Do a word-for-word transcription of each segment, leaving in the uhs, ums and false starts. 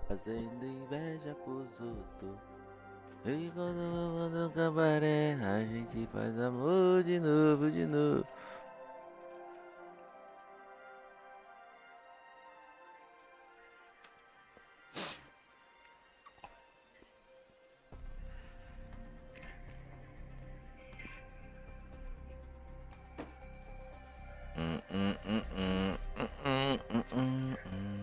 Fazendo inveja pros outros. E quando vamos no cabaré, a gente faz amor de novo, de novo. Hum, hum, hum, hum, hum, hum, hum, hum, hum.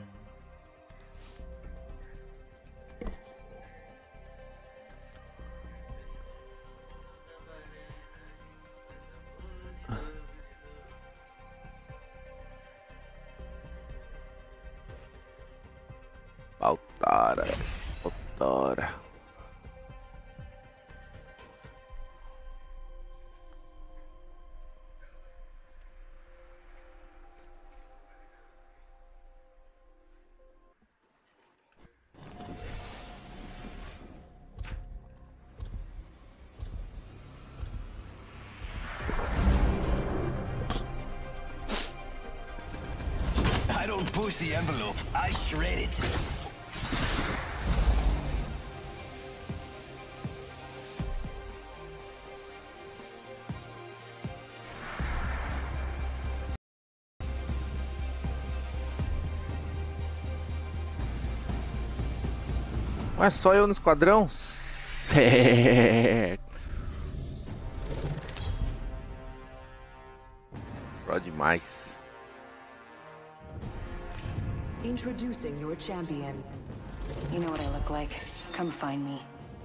Faltara, faltara. I don't push the envelope, I shred it. Ué, só eu no esquadrão? Certo. Pro demais. Introducing your champion. You know what I look like. Come find me.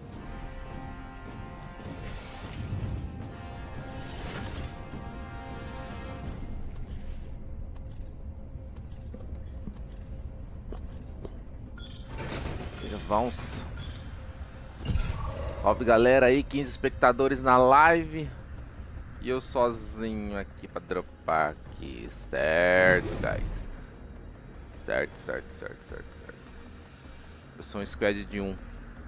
Vamos. Salve galera aí, quinze espectadores na live. E eu sozinho aqui pra dropar aqui. Certo, guys. Certo, certo, certo, certo, certo. Eu sou um squad de um.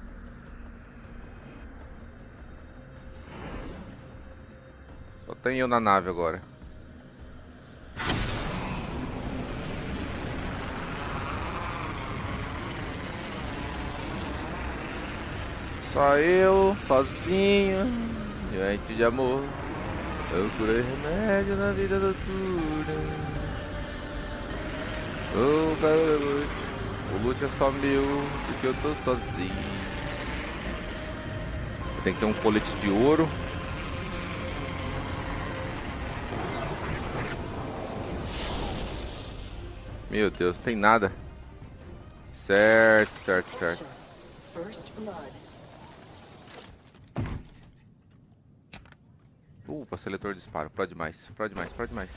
Só tem eu na nave agora. Só eu, sozinho, diante de amor. Eu curei remédio na vida noturna. Oh, cara, o loot é só meu, porque eu tô sozinho. Tem que ter um colete de ouro. Meu Deus, tem nada. Certo, certo, certo. Uh, pra seletor de disparo, pode demais, pode demais, pode demais.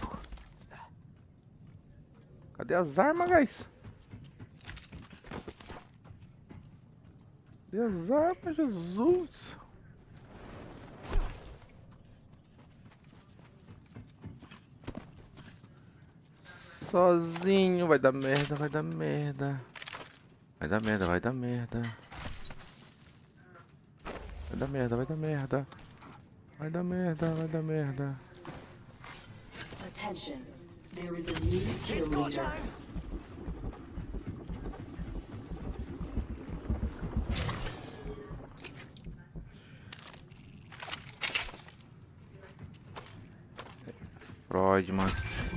Cadê as armas, guys? Cadê as armas, Jesus? Sozinho, vai dar merda, vai dar merda. Vai dar merda, vai dar merda. Vai dar merda, vai dar merda. Vai dar merda, vai dar merda. Attention. There is a new kill leader. Freud, mano.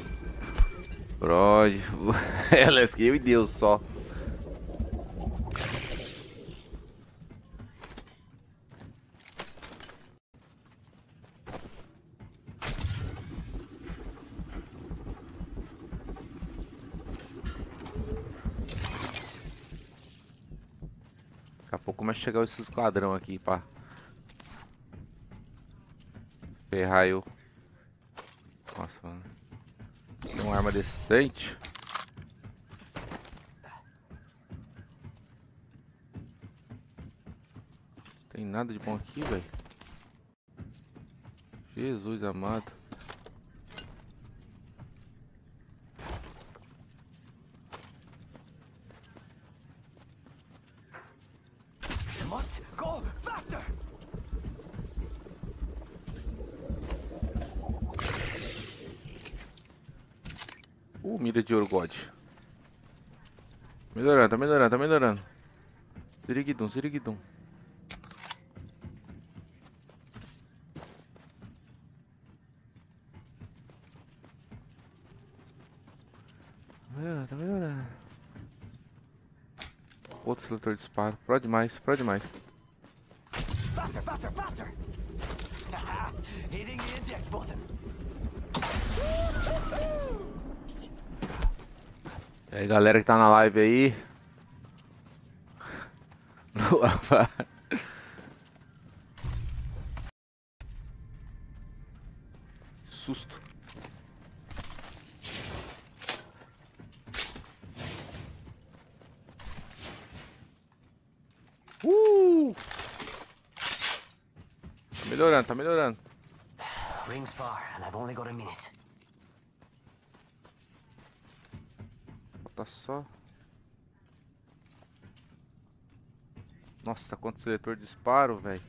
Freud. Ela é eu e Deus só. Daqui a pouco começa a chegar esse esquadrão aqui pra ferrar eu. Nossa, mano. Tem uma arma decente. Tem nada de bom aqui, velho. Jesus amado. Must go faster. Uh, mira de ouro God. Melhorando, tá melhorando, tá melhorando. Ziriguidum, ziriguidum. Tá vendo? Tá vendo? Outro seletor de disparo. Pro demais, pro demais. Faster, faster, faster! Hitting the eject button. E aí, galera que tá na live aí. Susto. Uh! Tá melhorando, tá melhorando. Rings far, and I've only got a minute. Falta só. Nossa, quanto seletor de disparo, velho.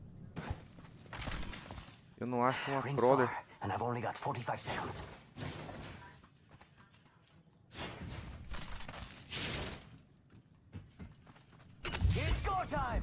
Eu não acho uma Rings crawler. far, and I've only got forty-five seconds. It's go time!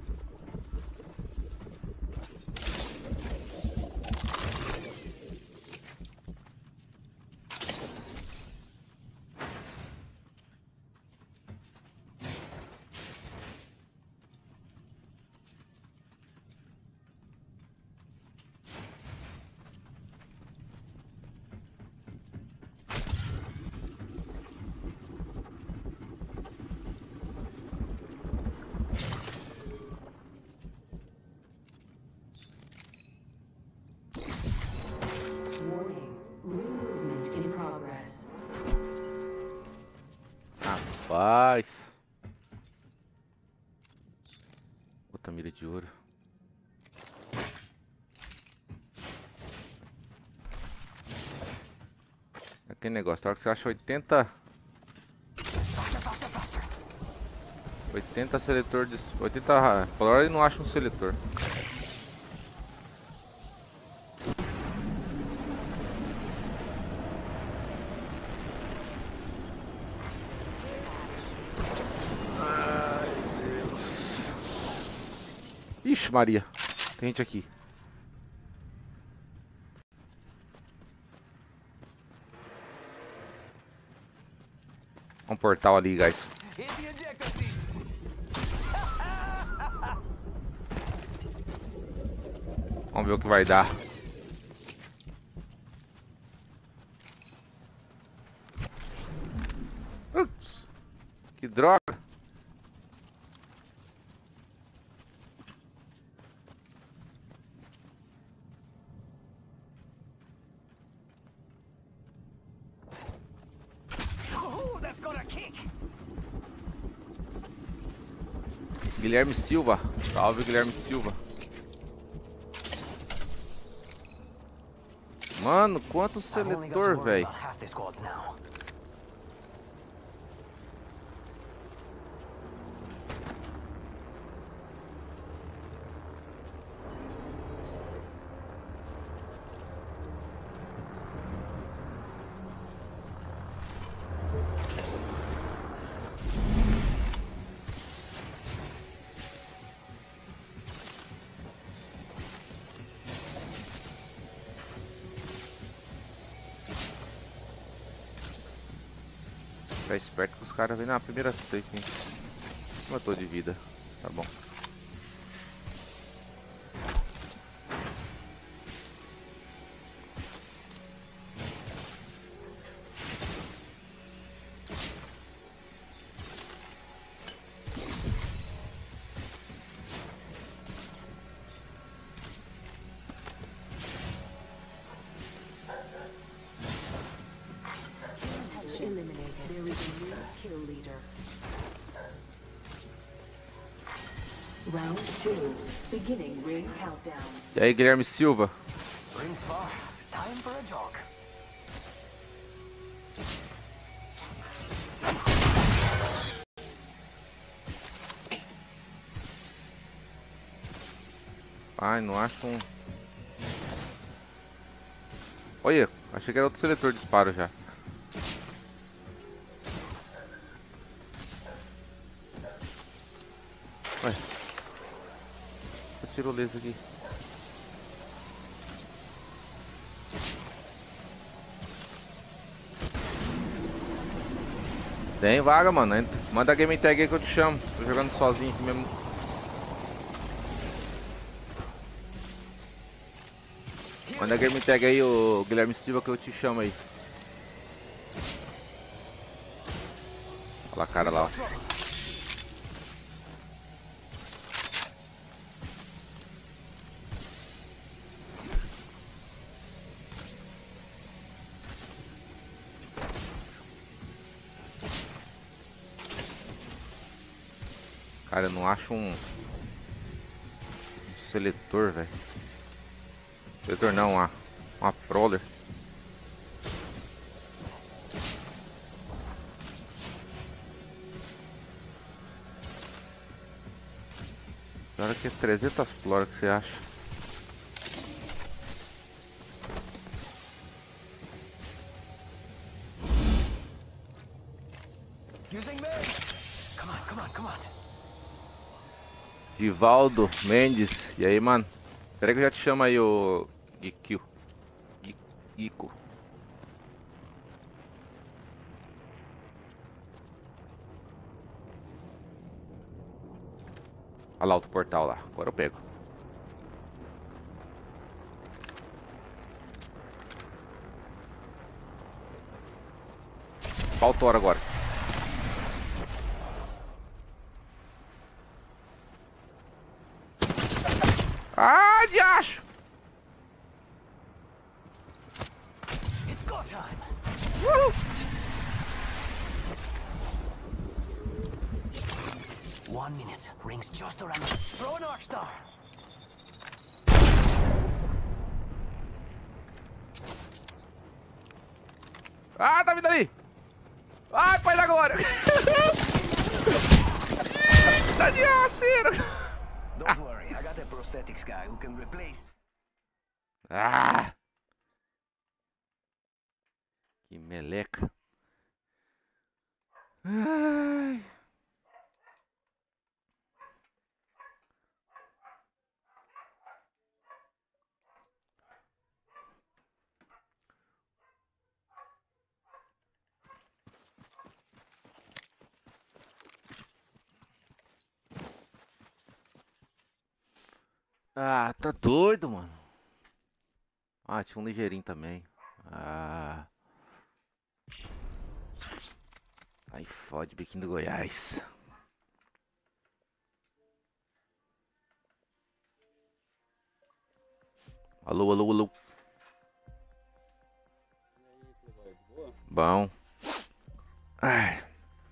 Warning. New movement in progress. Rapaz. Outra mira de ouro. Aquele negócio, tá? Que você acha oitenta. oitenta seletor de. oitenta. Por hora ele não acha um seletor. Ixi, Maria. Tem gente aqui. Um portal ali, guys. Hit the ejector seat! Vamos ver o que vai dar. Ups, que droga. Oh, that's got a kick! Guilherme Silva. Salve, Guilherme Silva. Mano, quanto I've only got to seletor, worry velho. about half the squads now. Ficar esperto que os caras vêm na primeira safe, hein? Como eu tô de vida. Tá bom. Eliminated. There is a new kill leader. Round two. Beginning ring countdown. E aí, Guilherme Silva? Rings far. Time for a jog. Ai, não acho um... Olha, achei que era outro seletor de disparo já. Ué. Eu tiro o laser aqui. Tem vaga, mano. Manda a game tag aí que eu te chamo. Tô jogando sozinho aqui mesmo. Manda a game tag aí, o Guilherme Silva, que eu te chamo aí. Olha lá a cara lá, ó. Cara, eu não acho um, um seletor, velho. Seletor não, uma, uma prowler. Agora que é trezentas flores que você acha. Come on, come on, come on. Divaldo Mendes, e aí, mano? Espera que eu já te chamo aí, o Gikio. Giko. Olha lá outro portal lá, agora eu pego. Falta hora agora. Ah, diacho! It's go time. Uh! One minute. Rings just around. Throw an arc star. Ah, tá vindo ali! Ai, pai da glória! Tá diacho! Don't worry, I got a prosthetics guy who can replace. Ah! Que meleca. Ai. Ah, tá doido, mano. Ah, tinha um ligeirinho também. Ah. Aí fode, biquinho do Goiás. Alô, alô, alô. Bom. Ai.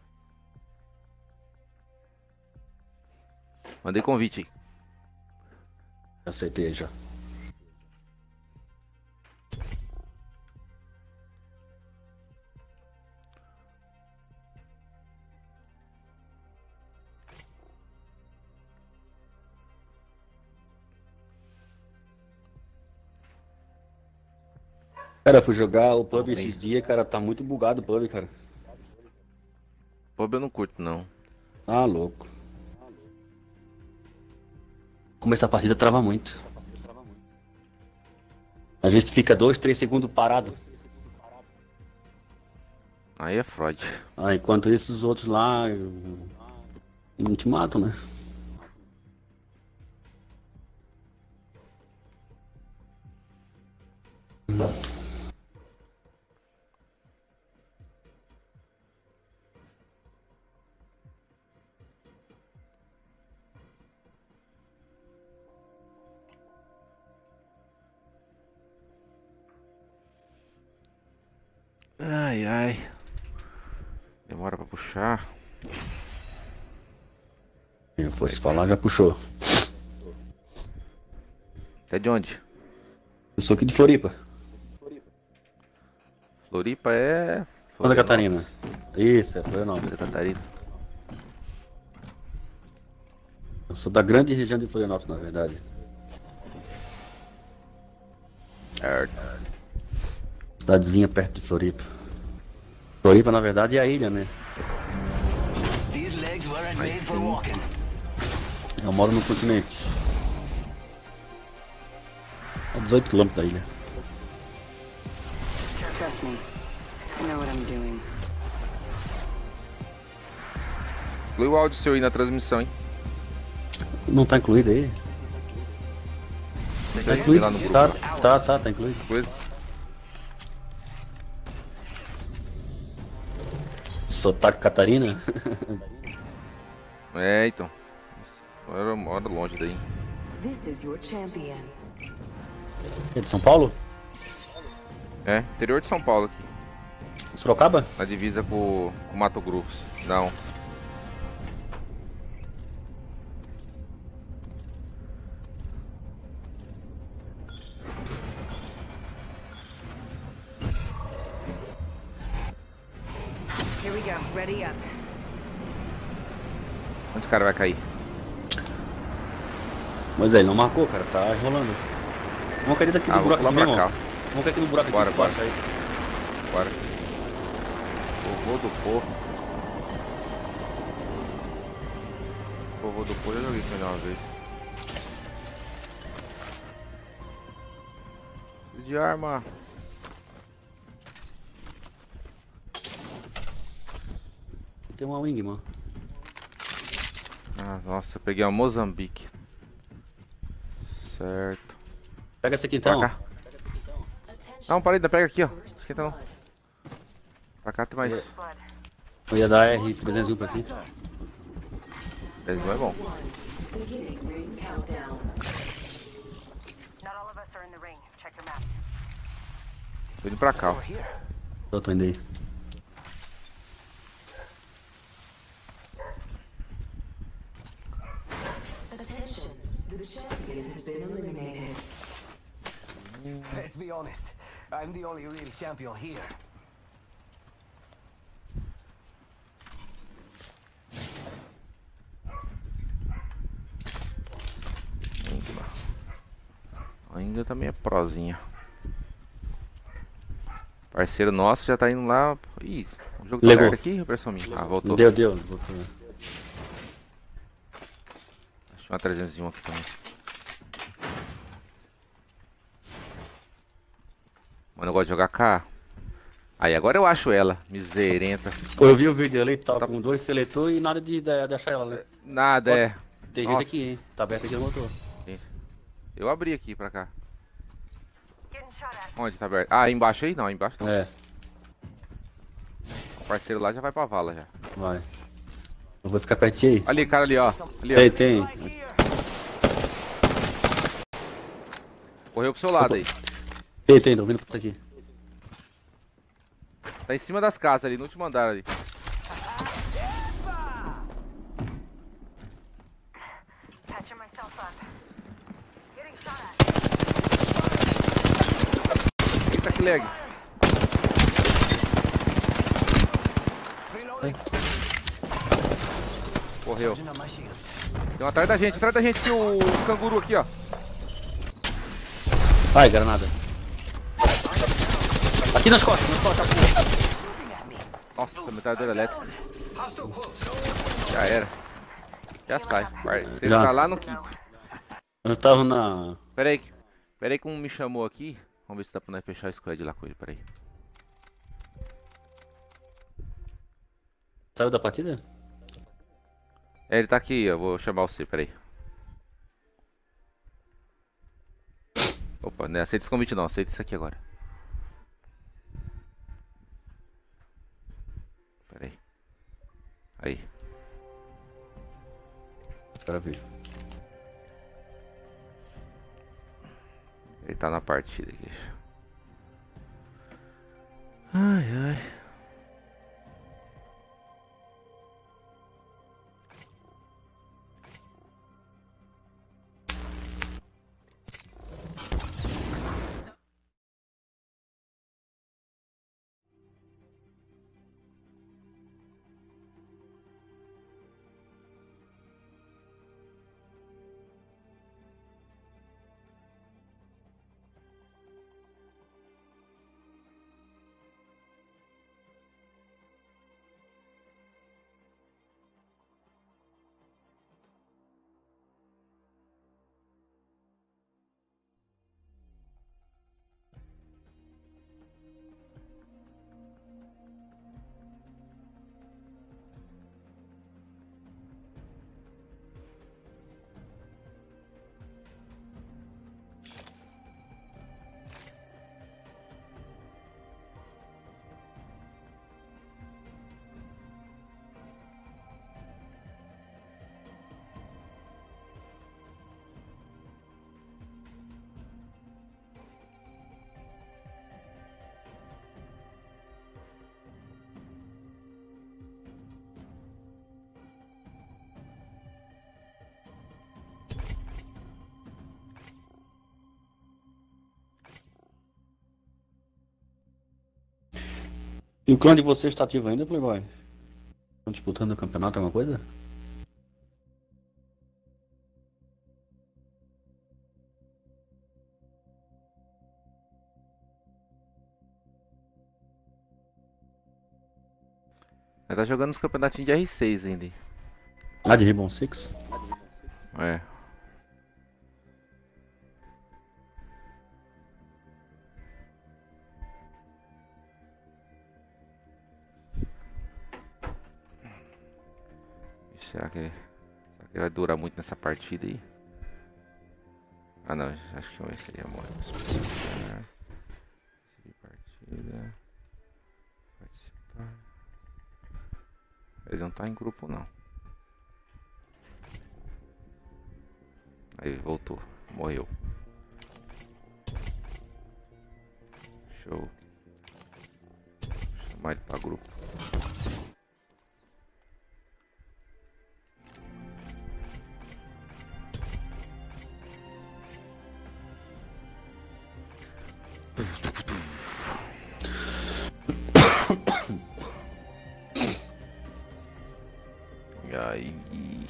Mandei convite aí. Aceitei já. Cara, fui jogar o pub esses dias, cara, tá muito bugado o pub, cara. Pub eu não curto, não. Ah, louco. Começar a partida trava muito. Às vezes fica dois, três segundos parado. Aí é fraude. Ah, enquanto isso, os outros lá não te matam, né? Ai, ai. Demora pra puxar. Se eu fosse falar, já puxou. É de onde? Eu sou aqui de Floripa. Floripa é... Santa Catarina. Isso, é Florianópolis. Santa Catarina. Eu sou da grande região de Florianópolis, na verdade. Certo. Cidadezinha perto de Floripa. Floripa, na verdade, é a ilha, né? These legs weren't I made for see. walking. Eu moro no continente. A dezoito quilômetros da ilha. Trust me. I know what I'm doing. Inclui o áudio seu aí na transmissão, hein? Não tá incluído aí? Tem Tá que ir incluído? lá no grupo. Tá, tá, tá, tá incluído. Coisa. Sotaque Catarina? É, então. Mora, mora longe daí. This is your champion. É de São Paulo? É, interior de São Paulo aqui. Sorocaba? Na divisa com o Mato Grosso. Não. Here we go. Ready up. Onde esse cara vai cair? Mas é, ele não marcou, cara. Tá enrolando. Vamos cair daqui do Ah, vou buraco pular aqui pra mesmo, ó. cá. Vamos cair aqui no buraco Bora, aqui. bora. Passa aí. Bora. Vovô do Porro. Vovô do Porro eu joguei com ele uma vez. De arma. Tem uma wing, mano. Ah, nossa, eu peguei uma Moçambique. Certo. Pega essa aqui então. Pra cá. Não, para aí, pega aqui, ó. Esquenta não. Pra cá tem mais. Eu ia dar R trezentos e um pra ti. Eles não é bom. Beginning ring countdown. Not all of us are in the ring. Check your map. Tô indo pra cá, ó. Eu tô indo aí. Attention. The champion has been eliminated. Let's be honest. I'm the only real champion here. Enigma. Ainda também é prozinha. Parceiro nosso já tá indo lá. Ih, o jogo tá Legou. aberto aqui, pressão minha. Ah, voltou. Deu, deu. Voltou. Achei uma trezentos e um aqui também. Mano, eu gosto de jogar cá. Aí, agora eu acho ela, miserenta. Pô, eu vi o vídeo ali, tá com dois seletor e nada de, de, de achar ela, né? Nada, é. Tem Nossa. gente aqui, hein? Tá aberto aqui no motor. Eu abri aqui pra cá. Getting shot at. Onde tá aberto? Ah, aí embaixo aí? Não, aí embaixo não. É, O parceiro lá já vai pra vala já. vai. Eu vou ficar pertinho aí. Ali, cara ali, ó. Ali, ó. Tem, tem. Right here. Correu pro seu lado aí. Tem, tem, tô vindo pra aqui. Tá em cima das casas ali, no último andar ali. Patching myself up. Getting shot at. Eita, que lag. Reloading. Correu. Charging up my shields. Tem um atrás da gente, atrás da gente aqui, o canguru aqui, ó. Ai, granada. Aqui nas costas, nas costas. Shooting at me. Nossa, metralhadora elétrica. Hostile close. Já era. Já sai. Vai. Você Já. tá lá no quinto. Eu tava na... Pera aí. Pera aí que um me chamou aqui. Vamos ver se dá pra nós fechar o squad lá com ele, pera aí. Saiu da partida? É, ele tá aqui, eu vou chamar você, pera aí. Opa, não aceita esse convite não, aceita isso aqui agora. Pera aí. Aí. Quero ver. Ele tá na partida aqui. Ai, ai. E o clã de vocês está ativo ainda, Playboy? Estão disputando o campeonato, alguma coisa? Ele tá jogando os campeonatinhos de R seis ainda. Ah, de Rainbow Six? É. Será que, será que vai durar muito nessa partida aí? Ah não, acho que esse seria bom. Especificar. Seguir partida. Participar. Ele não tá em grupo não. Aí voltou, morreu. Show. Vou chamar ele pra grupo. E aí?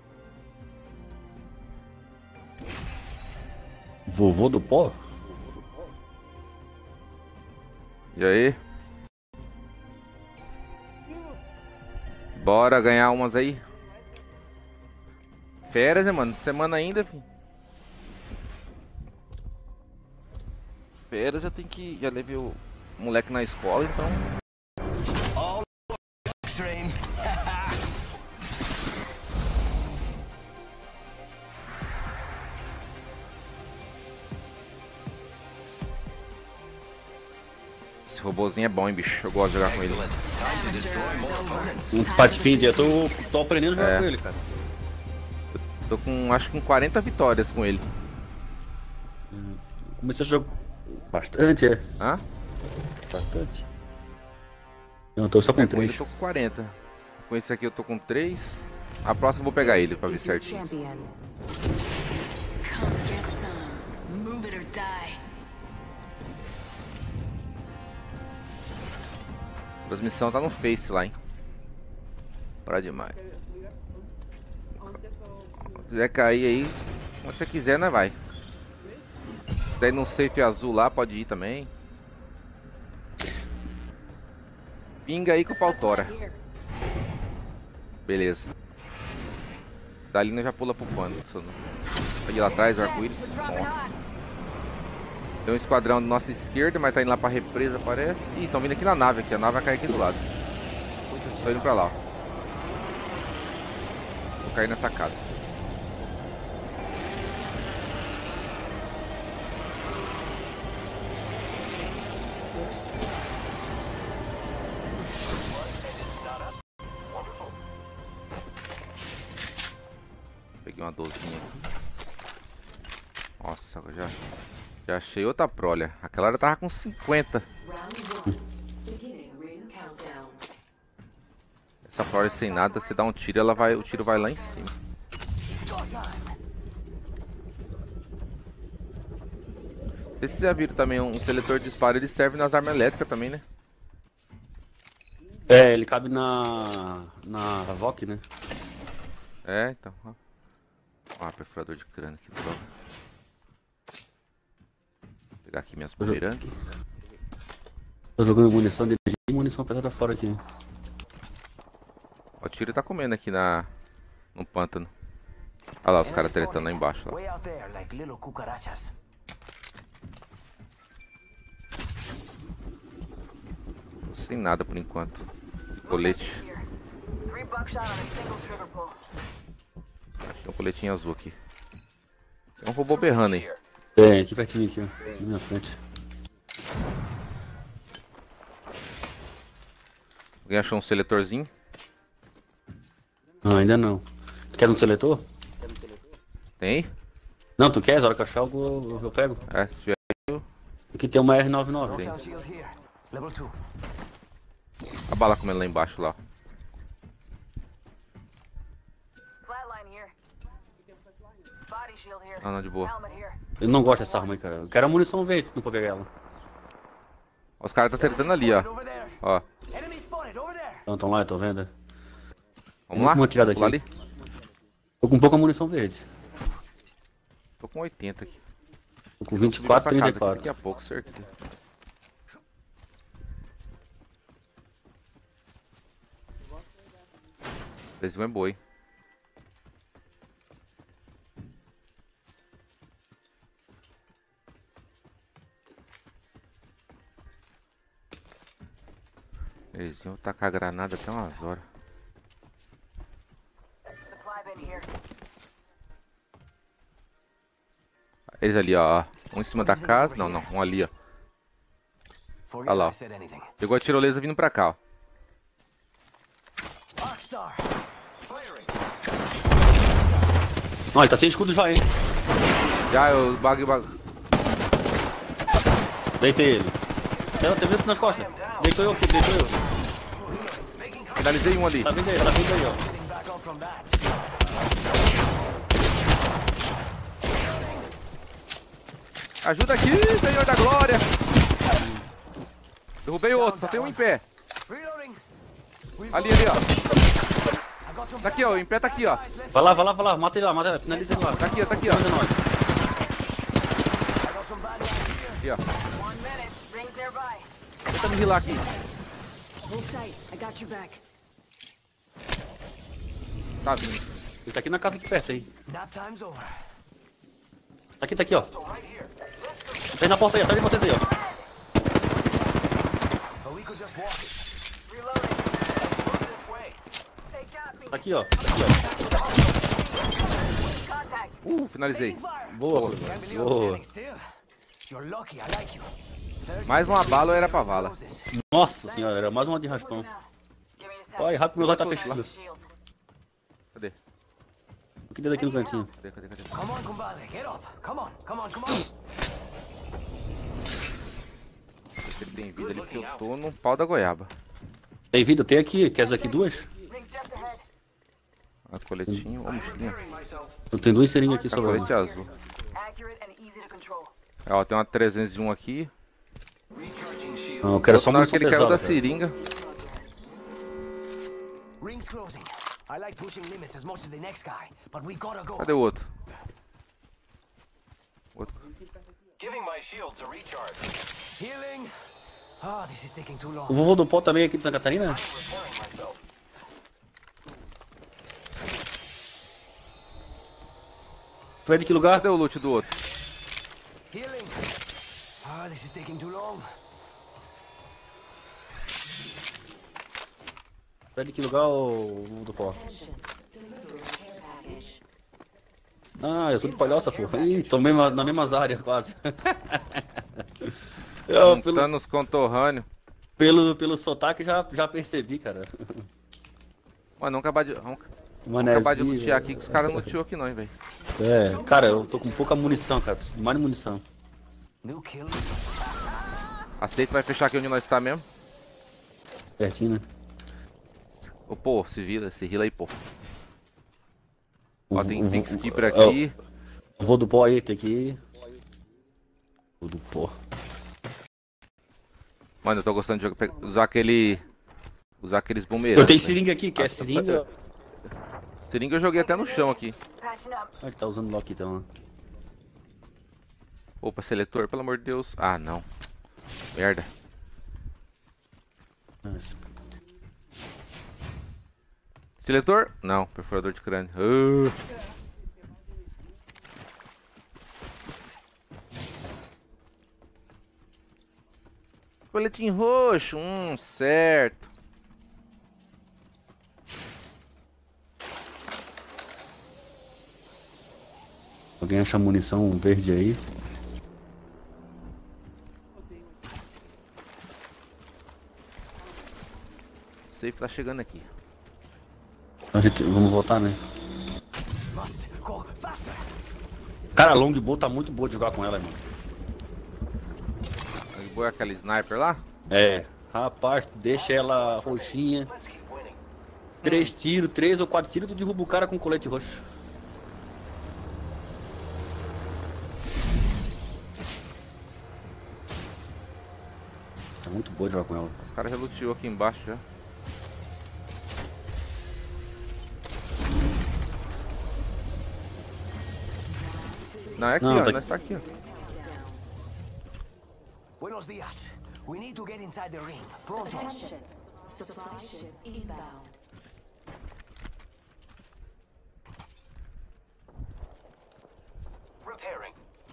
Vovô do pó? E aí? Bora ganhar umas aí? Férias, né, mano? Semana ainda, filho. Férias já tem que... Já levei o moleque na escola, então... Train. Esse robozinho é bom, hein, bicho. Eu gosto de jogar com ele. Um patifinho, eu tô, tô aprendendo a jogar É. com ele, cara. Tô com, acho que com quarenta vitórias com ele. Comecei a jogar bastante, é. Hã? Bastante. Eu tô só com É, com ele eu três. tô com quarenta. Com esse aqui eu tô com três. A próxima eu vou pegar ele pra ver Is your certinho. champion. Come get some. Move it or die. A transmissão tá no Face lá, hein. Pra demais. Se quiser cair aí, onde você quiser, né, vai. Se der no safe azul lá, pode ir também. Pinga aí com o pau tora. Beleza. Dali nós já pula pro pano. Pode ir lá atrás, o arco-íris. Nossa. Tem um esquadrão da nossa esquerda, mas tá indo lá pra represa, parece. Ih, estão vindo aqui na nave aqui. A nave vai cair aqui do lado. Tô indo pra lá, ó. Vou cair na sacada. Peguei uma dozinha aqui. Nossa, eu já, já achei outra prolha. Aquela hora tava com cinquenta. Essa prolha sem nada, você dá um tiro, ela vai, o tiro vai lá em cima. Vocês já viram também um seletor de disparo, ele serve nas armas elétricas também, né? É, ele cabe na. na V O C, né? É, então. Ó, ó perfurador de crânio aqui, droga. Vou pegar aqui minhas bumerangue. Tô jogando munição de e munição pesada fora aqui. Ó, o tiro tá comendo aqui na no pântano. Olha lá os caras tretando lá embaixo. Lá. Way out there, like little cucarachas. Tô sem nada por enquanto. Colete. Three buckshot on a single trigger pull. Tem um coletinho azul aqui. Tem um robô berrando aí. É, aqui pertinho aqui, ó. Na minha frente. Alguém achou um seletorzinho? Não, ainda não. Tu quer um seletor? Tem aí? Não, tu quer? Na hora que eu achar algo, eu, eu pego. É, se tiver. Aqui tem uma R noventa e nove. Tem. Down shield here. Level two. A bala comendo lá embaixo lá. Flatline here. Body shield here. Ah, não, de boa. Helmet here. Eu não gosto dessa arma aí, cara. Eu quero a munição verde se não for pegar ela. Ó, os caras tá tretando ali, ó. Over there. Ó. Enemy spotted over there. Então, tão lá, eu tô vendo. Vamos lá? Uma tirada Pular aqui. ali. Tô com pouca munição verde. Tô com oitenta aqui. Tô com Eu vinte e subi quatro, nessa trinta e casa aqui quatro. Daqui a pouco, certeza. Esse é boi. Eles iam tacar granada até umas horas. Supply bin here. Eles ali, ó. Um em cima da casa. Não, não. Um ali, ó. Forget Olha lá, ó. I said anything. Pegou a tirolesa vindo pra cá, ó. Rockstar. Ó, ele tá sem escudo já, hein? Já, eu bag bag. Deitei ele. Tem tem vindo nas costas. Deitou eu aqui, deitou eu. Finalizei um ali. Tá vindo aí, tá vindo aí, ó. Getting back up from that. Ajuda aqui, Senhor da Glória. Derrubei o outro, só tem um em pé. Reloading. Ali, ali, ó. I got some Tá aqui, ó. O em pé tá aqui, ó. Vai lá, vai lá, vai lá. Mata ele lá, mata ele lá. Finaliza ele lá. Tá aqui, ó. Tá aqui, ó. Finaliza nós. I got some bad guys here. Aqui, ó. One minute. Rings nearby. Tenta me rilar aqui. Hold tight. I got you back. Tá vindo. Ele tá aqui na casa aqui perto aí. Nap time's over. Tá aqui, tá aqui, ó. Tá aí na porta aí, atrás de vocês aí, ó. But we could just walk it. Reloading. This way. They got me. Tá aqui, ó. Tá aqui, Contact. Uh, finalizei. Taking fire. ó. Boa, Can't believe I'm boa. standing still. You're lucky. I like you. Mais uma bala ou era pra vala? Roses. Nossa senhora, era mais uma de raspão. Give me a sec. Olha, rápido, meu olho tá fechado. Shield. Cadê? Eu queria daqui no cantinho. Cadê, cadê, cadê? Come on, compadre. Get up. Come on. Come on. Come on. Se ele tem vida ali, porque eu tô no pau da goiaba. Tem vida? Tem aqui. Quer aqui duas? Rings just ahead. A coletinho ou mochilinha? Eu tenho duas seringas aqui A sobrando. colete azul. Accurate and easy to control. É, ó, tem uma trezentos e um aqui. Não, eu quero só Na hora munição que ele caiu pesada, da cara. seringa. Rings closing. I like pushing limits as much as the next guy, but we gotta go. Cadê o outro? O outro. Giving my shields a recharge. Healing. Ah, this is taking too long. O vovô do pó também aqui de Santa Catarina? Tu é de que lugar? Cadê o loot do outro? Healing. Ah, this is taking too long. Tu é de que lugar, ô vovô do pó? Ah, eu sou de Palhoça, pô. Ih, tô mesmo, na mesma área, quase. Eu, pelo, Montando os contorrâneos. pelo, pelo sotaque já, já percebi, cara. Mano, vamos acabar de, vamos Manézinho, acabar de lutear velho. aqui que os caras não luteou aqui não, hein, velho. É, cara, eu tô com pouca munição, cara. Preciso de mais munição. New kill. Aceita, vai fechar aqui onde nós tá mesmo. Pertinho, né? Ô, pô, se vira, se rila aí, pô. O Ó, tem, vo- tem o- skipper é, aqui. o Vou do pó aí, tem que ir. Vou do pó. Mano, eu tô gostando de jogar- pe- usar aquele... Usar aqueles bumerangues. Eu tenho né? seringa aqui, quer Ah, seringa? Seringa eu joguei até no chão aqui. Patching up. Ah, ele tá usando lock então. Opa, seletor, pelo amor de Deus. Ah, não. Merda. Nossa. Seletor? Não, perfurador de crânio. Uh. Coletinho roxo, hum, certo. Alguém acha munição verde aí? Safe tá chegando aqui. A gente, vamos voltar, né? Must go faster. Cara, a longbow tá muito boa de jogar com ela, mano. Boa aquela sniper lá? É, rapaz, deixa ela roxinha. Três tiros, três ou quatro tiros, tu derruba o cara com colete roxo. É muito boa de jogar com ela. Os caras já luteou aqui embaixo já. Não, é aqui, Não, ó. tá Nós tá aqui, ó. Buenos dias. We need to get inside the ring. Pronto. Attention. Supply ship inbound. Repairing.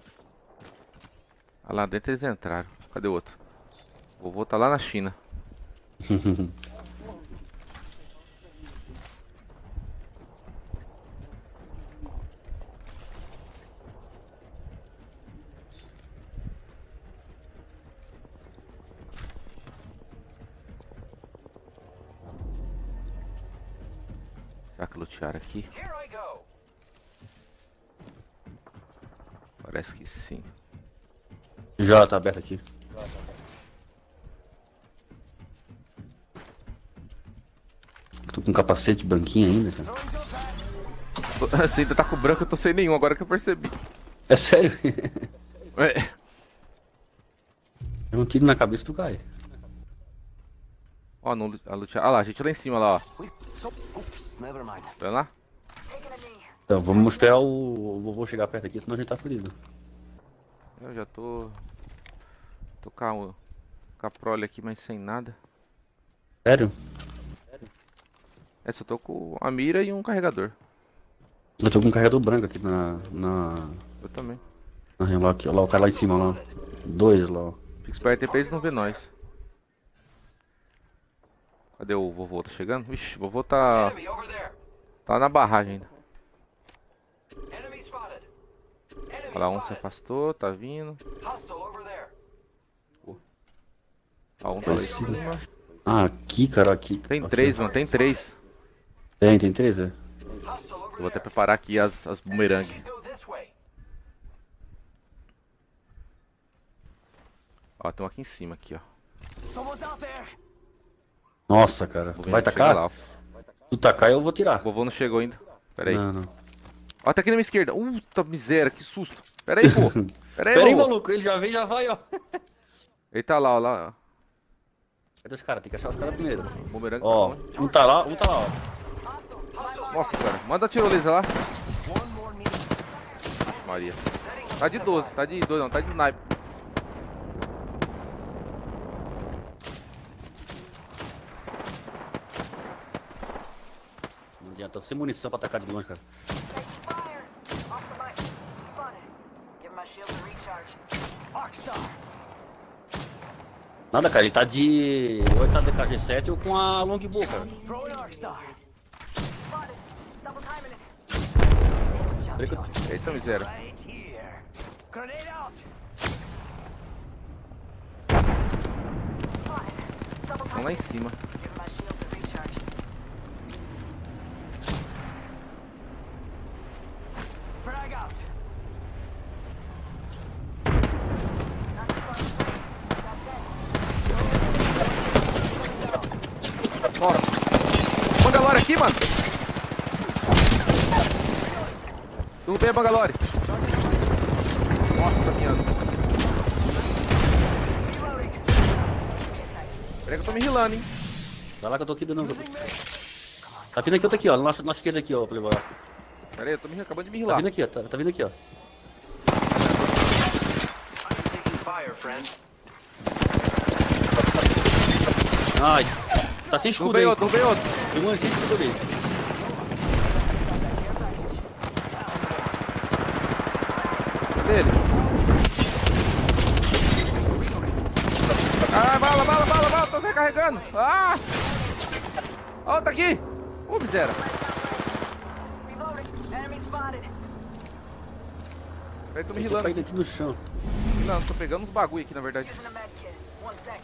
Ah, lá dentro eles entraram. Cadê o outro? O vovô tá lá na China. Será que lutearam aqui? Here I go. Parece que sim. Já tá aberto aqui. Tô com um capacete branquinho ainda, cara. Você ainda tá com branco, eu tô sem nenhum, agora que eu percebi. É sério? É. Eu não tiro na cabeça, tu cai. Ó, não, a lutear. Ah lá, a gente lá em cima, lá, ó. We... So... Oops, never mind. Tá lá? Então, vamos esperar o, o vovô chegar perto aqui, senão a gente tá ferido. Eu já tô... Tô com a, com a prole aqui, mas sem nada. Sério? É, só tô com a mira e um carregador. Eu tô com um carregador branco aqui na... na... Eu também. na lá, aqui, lá, o cara lá em cima, lá. Dois lá, ó. Fica esperto aí pra eles não ver nós. Cadê o vovô? Tá chegando? Vixe, o vovô tá... Enemy over there. Tá na barragem ainda. Enemy spotted. Enemy Olha lá, um se spotted. afastou, tá vindo. Hostile over there. Ó, um tá lá em Esse- cima. Ah, aqui, cara, aqui. Tem Aqui, três, ó. mano, tem três. Tem, tem três, é? Hostile over Eu vou até there. preparar aqui as, as bumerangue. Go this way. Ó, tem um aqui em cima, aqui, ó. Someone's out there. Nossa, cara. Vou Tu ver vai onde chega tacar? lá, ó. Se tu tacar, eu vou tirar. O vovô não chegou ainda. Pera aí. Não, não. Ó, tá aqui na minha esquerda. Puta miséria, que susto. Pera aí, pô. Pera aí, Pera aí, vovô. maluco, ele já vem, já vai, ó. Ele tá lá, ó, lá. Cadê os caras? Tem que achar os caras primeiro. O bumerangue Ó, tá onde? um tá lá, um tá lá, ó. Nossa senhora, manda a tirolesa lá. One more minute. Maria. Tá de doze, tá de doze não, tá de sniper. Não adianta, sem munição pra atacar de longe, cara. Fire! Oscar Mike. Spotted. Give my shield a recharge. Arcstar. Nada, cara, ele tá de... ou ele tá de K G sete ou com a longbow, cara. Throw an Arcstar. Spotted. Double timing it. Peraí que eu- Eita miséria. Right here. Grenade out. Spotted. Double Estão lá timing em cima. it. Give my shield a recharge. Frag out. Not too far. That's it. Bora. Bangalore aqui, mano. Derrubei a Bangalore. Nossa, minha. Peraí que eu tô me rilando, hein. Vai lá que eu tô aqui dando... Tá vindo aqui, outro aqui, ó. Na nossa, nossa esquerda aqui, ó, Playboy. Pera aí, eu tô me acabando de me Tá rilar. vindo aqui, ó. Tá, tá vindo aqui, ó. I'm taking fire, friend. Ai, tá sem escudo Derrubei aí. outro, derrubei outro. Tem um sem escudo ali. Cadê ele? Ah, bala, bala, bala, bala, tô recarregando. Ah! Ó, tá aqui. Ô, miséria. Reloading. Enemy spotted. Peraí, tô me Eu tô rilando. caindo aqui no chão. Não, tô pegando uns bagulho aqui, na verdade. Using a med kit. One sec.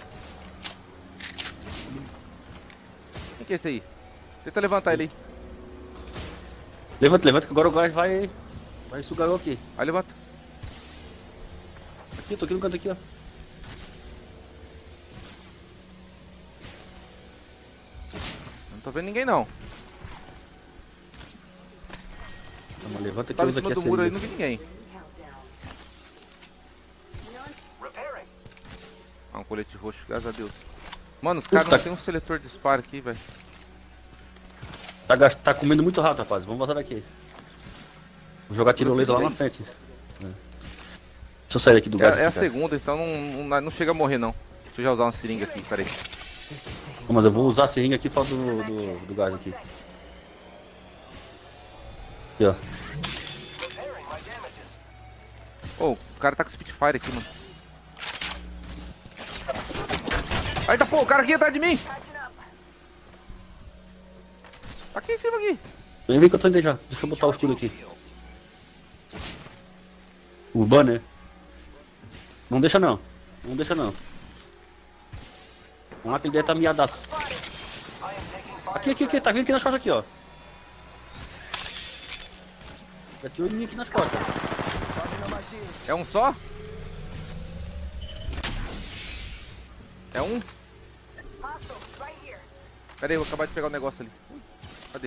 Quem que é esse aí? Tenta levantar ele aí. Levanta, levanta que agora o gás vai... vai sugar eu aqui. Aí levanta. Aqui, eu tô aqui no canto aqui, ó. Não tô vendo ninguém, não. Tá, mas levanta aqui, Tava eu em uso cima aqui a do muro aí, seringa. não vi ninguém. Repairing. Ah, um colete roxo, graças a Deus. Mano, os caras Puta. não tem um seletor de disparo aqui, velho. Tá, gast... tá comendo muito rápido, rapaz. Vamos vazar daqui. Vou jogar tiro laser lá na frente. É. Deixa eu sair aqui do gás. É, é a aqui, cara. segunda, então não, não, não chega a morrer, não. Deixa eu já usar uma seringa aqui, peraí. Não, mas eu vou usar a seringa aqui fora do, do, do gás aqui. Aqui, ó. Ô, o cara tá com Spitfire aqui, mano. Eita, pô, o cara aqui atrás de mim! Tá aqui em cima aqui. Vem, vem que eu tô indo já. Deixa eu botar o escudo aqui. O banner. Não deixa não. Não deixa não. Vamos lá que ele deve tá miadaço. Aqui, aqui, aqui. Tá vindo aqui nas costas aqui, ó. Já tinha um aqui nas costas. É um só? É um? Pera aí, eu vou acabar de pegar o negócio ali. Ui, cadê?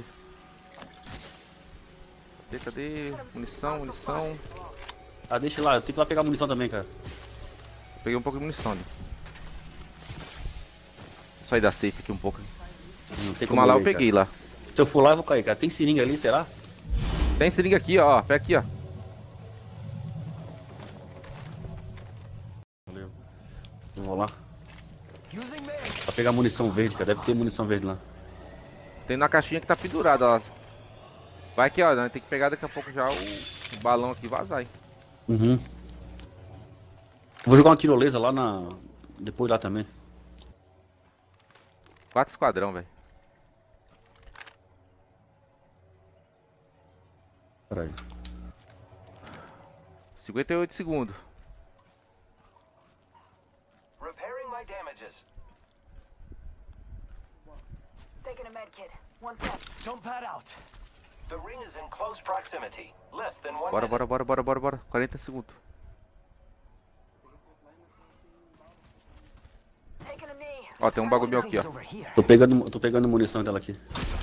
Cadê, cadê? Munição, munição. Ah, deixa lá. Eu tenho que ir lá pegar munição também, cara. Peguei um pouco de munição ali. Vou sair da safe aqui um pouco. Não tem Uma lá eu ir, peguei cara. lá. Se eu for lá, eu vou cair, cara. Tem seringa ali, será? Tem seringa aqui, ó. Pega aqui, ó. Valeu. Eu vou lá. Pra pegar munição verde, cara. Deve ter munição verde lá. Tem na caixinha que tá pendurada, ó. Vai aqui, ó. Né? Tem que pegar daqui a pouco já o, o balão aqui e vazar, hein. Uhum. Vou jogar uma tirolesa lá na... Depois lá também. Quatro esquadrão, velho. Peraí. cinquenta e oito segundos. Repairing my damages. Taking a med kit. One sec. Jump pad out. The ring is in close proximity. Less than one Bora, minute. bora, bora, bora, bora, bora. quarenta segundos. Taking a knee. Ó, tem um bagulho meu aqui, ó. Over here. Tô pegando, tô pegando munição dela aqui.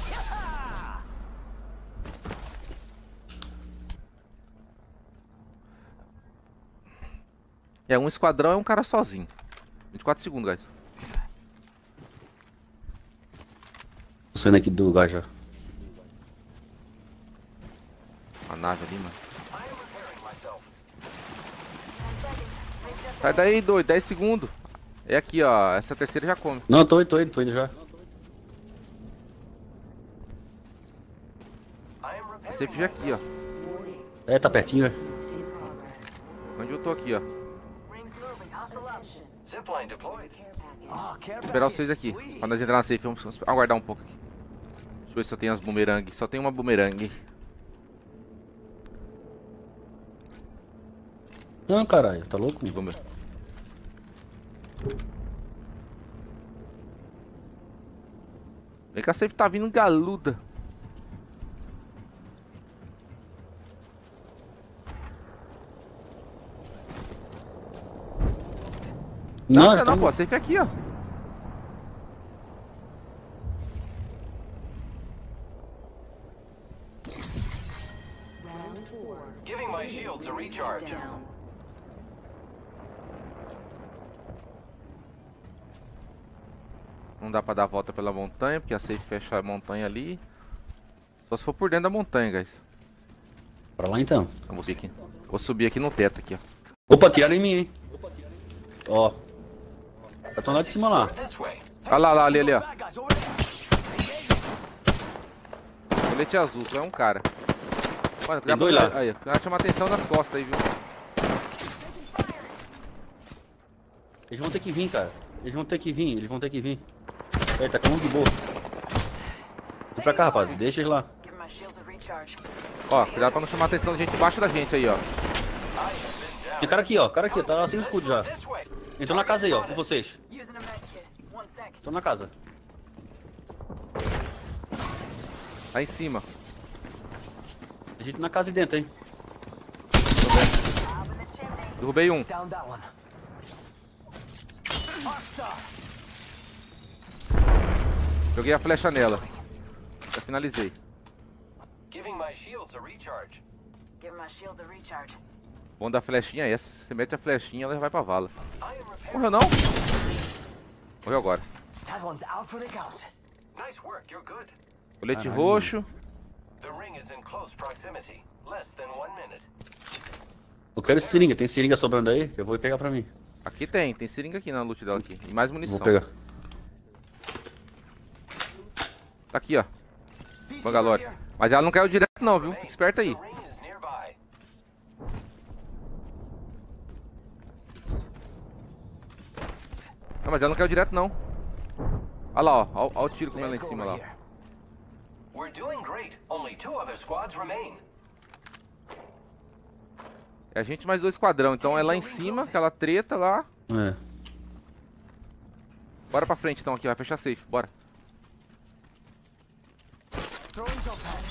É, um esquadrão é um cara sozinho. vinte e quatro segundos, guys. Tô saindo aqui do lugar já. A nave ali, mano. I am repairing myself. Sai daí, doido. dez segundos. É aqui, ó. Essa terceira já come. Não, tô indo, tô indo, tô indo já. I am A repairing safe já aqui, ó. É, tá pertinho, né? Onde eu tô aqui, ó. Rings moving. Hustle up. Zipline deployed. Ah, care Esperar package. vocês aqui. Sweet. Pra nós entrar na safe, vamos, vamos aguardar um pouco aqui. Deixa eu ver se eu tenho as boomerang. Só tem uma boomerang. Não, caralho, tá louco? E boomerang. Vem que a safe tá vindo galuda. Não, Não, não, tá não, pô. A safe é aqui, ó. Round four. Giving my shields a recharge. Down. Não dá pra dar a volta pela montanha, porque a safe fecha a montanha ali. Só se for por dentro da montanha, guys. Pra lá então. Eu vou subir aqui. Vou subir aqui no teto aqui, ó. Opa, tiraram em mim, hein? Ó. Já tô lá de cima lá. This way. Olha lá, lá, ali, ali, ó. Bad guys over there. Colete azul, só é um cara. Mano, Tem dois lá. Aí, o cara chama atenção nas costas aí, viu? Eles vão ter que vir, cara. Eles vão ter que vir, eles vão ter que vir. Aí, tá com um de boa. Vem pra cá, rapaz. Deixa eles lá. Give my shield a recharge. Ó, cuidado pra não chamar atenção de gente embaixo da gente aí, ó. Tem cara aqui, ó. Cara aqui, tá sem o escudo já. This way. Entrou na casa aí, ó, com vocês. Using a med kit. One sec. Tô na casa. Lá em cima. A gente na casa e dentro, hein? Up in the chimney. Derrubei um. Down that one. Hostile. Joguei a flecha nela. Já finalizei. Giving my shields a recharge. Give my shield a recharge. Bom da flechinha é essa. Você mete a flechinha, ela vai pra vala. Morreu não? Morreu agora. That one's out for the count. Nice work, you're good. Colete Caralho. roxo. The ring is in close proximity. Less than one minute. Eu quero seringa, tem seringa sobrando aí? Que eu vou pegar pra mim. Aqui tem, tem seringa aqui na loot dela aqui. E mais munição. Vou pegar. Tá aqui, ó. Bangalore. Mas ela não caiu direto não, viu? Fica esperto aí. The ring is nearby. Não, mas ela não caiu direto não. Olha lá, ó. Olha, olha o tiro como ela é Let's em go cima lá. over here. We're doing great. Only two other squads remain. É a gente mais dois esquadrão. Então é lá em cima, aquela treta lá. É. Bora pra frente então aqui, vai fechar safe. Bora. Throwing jump pad.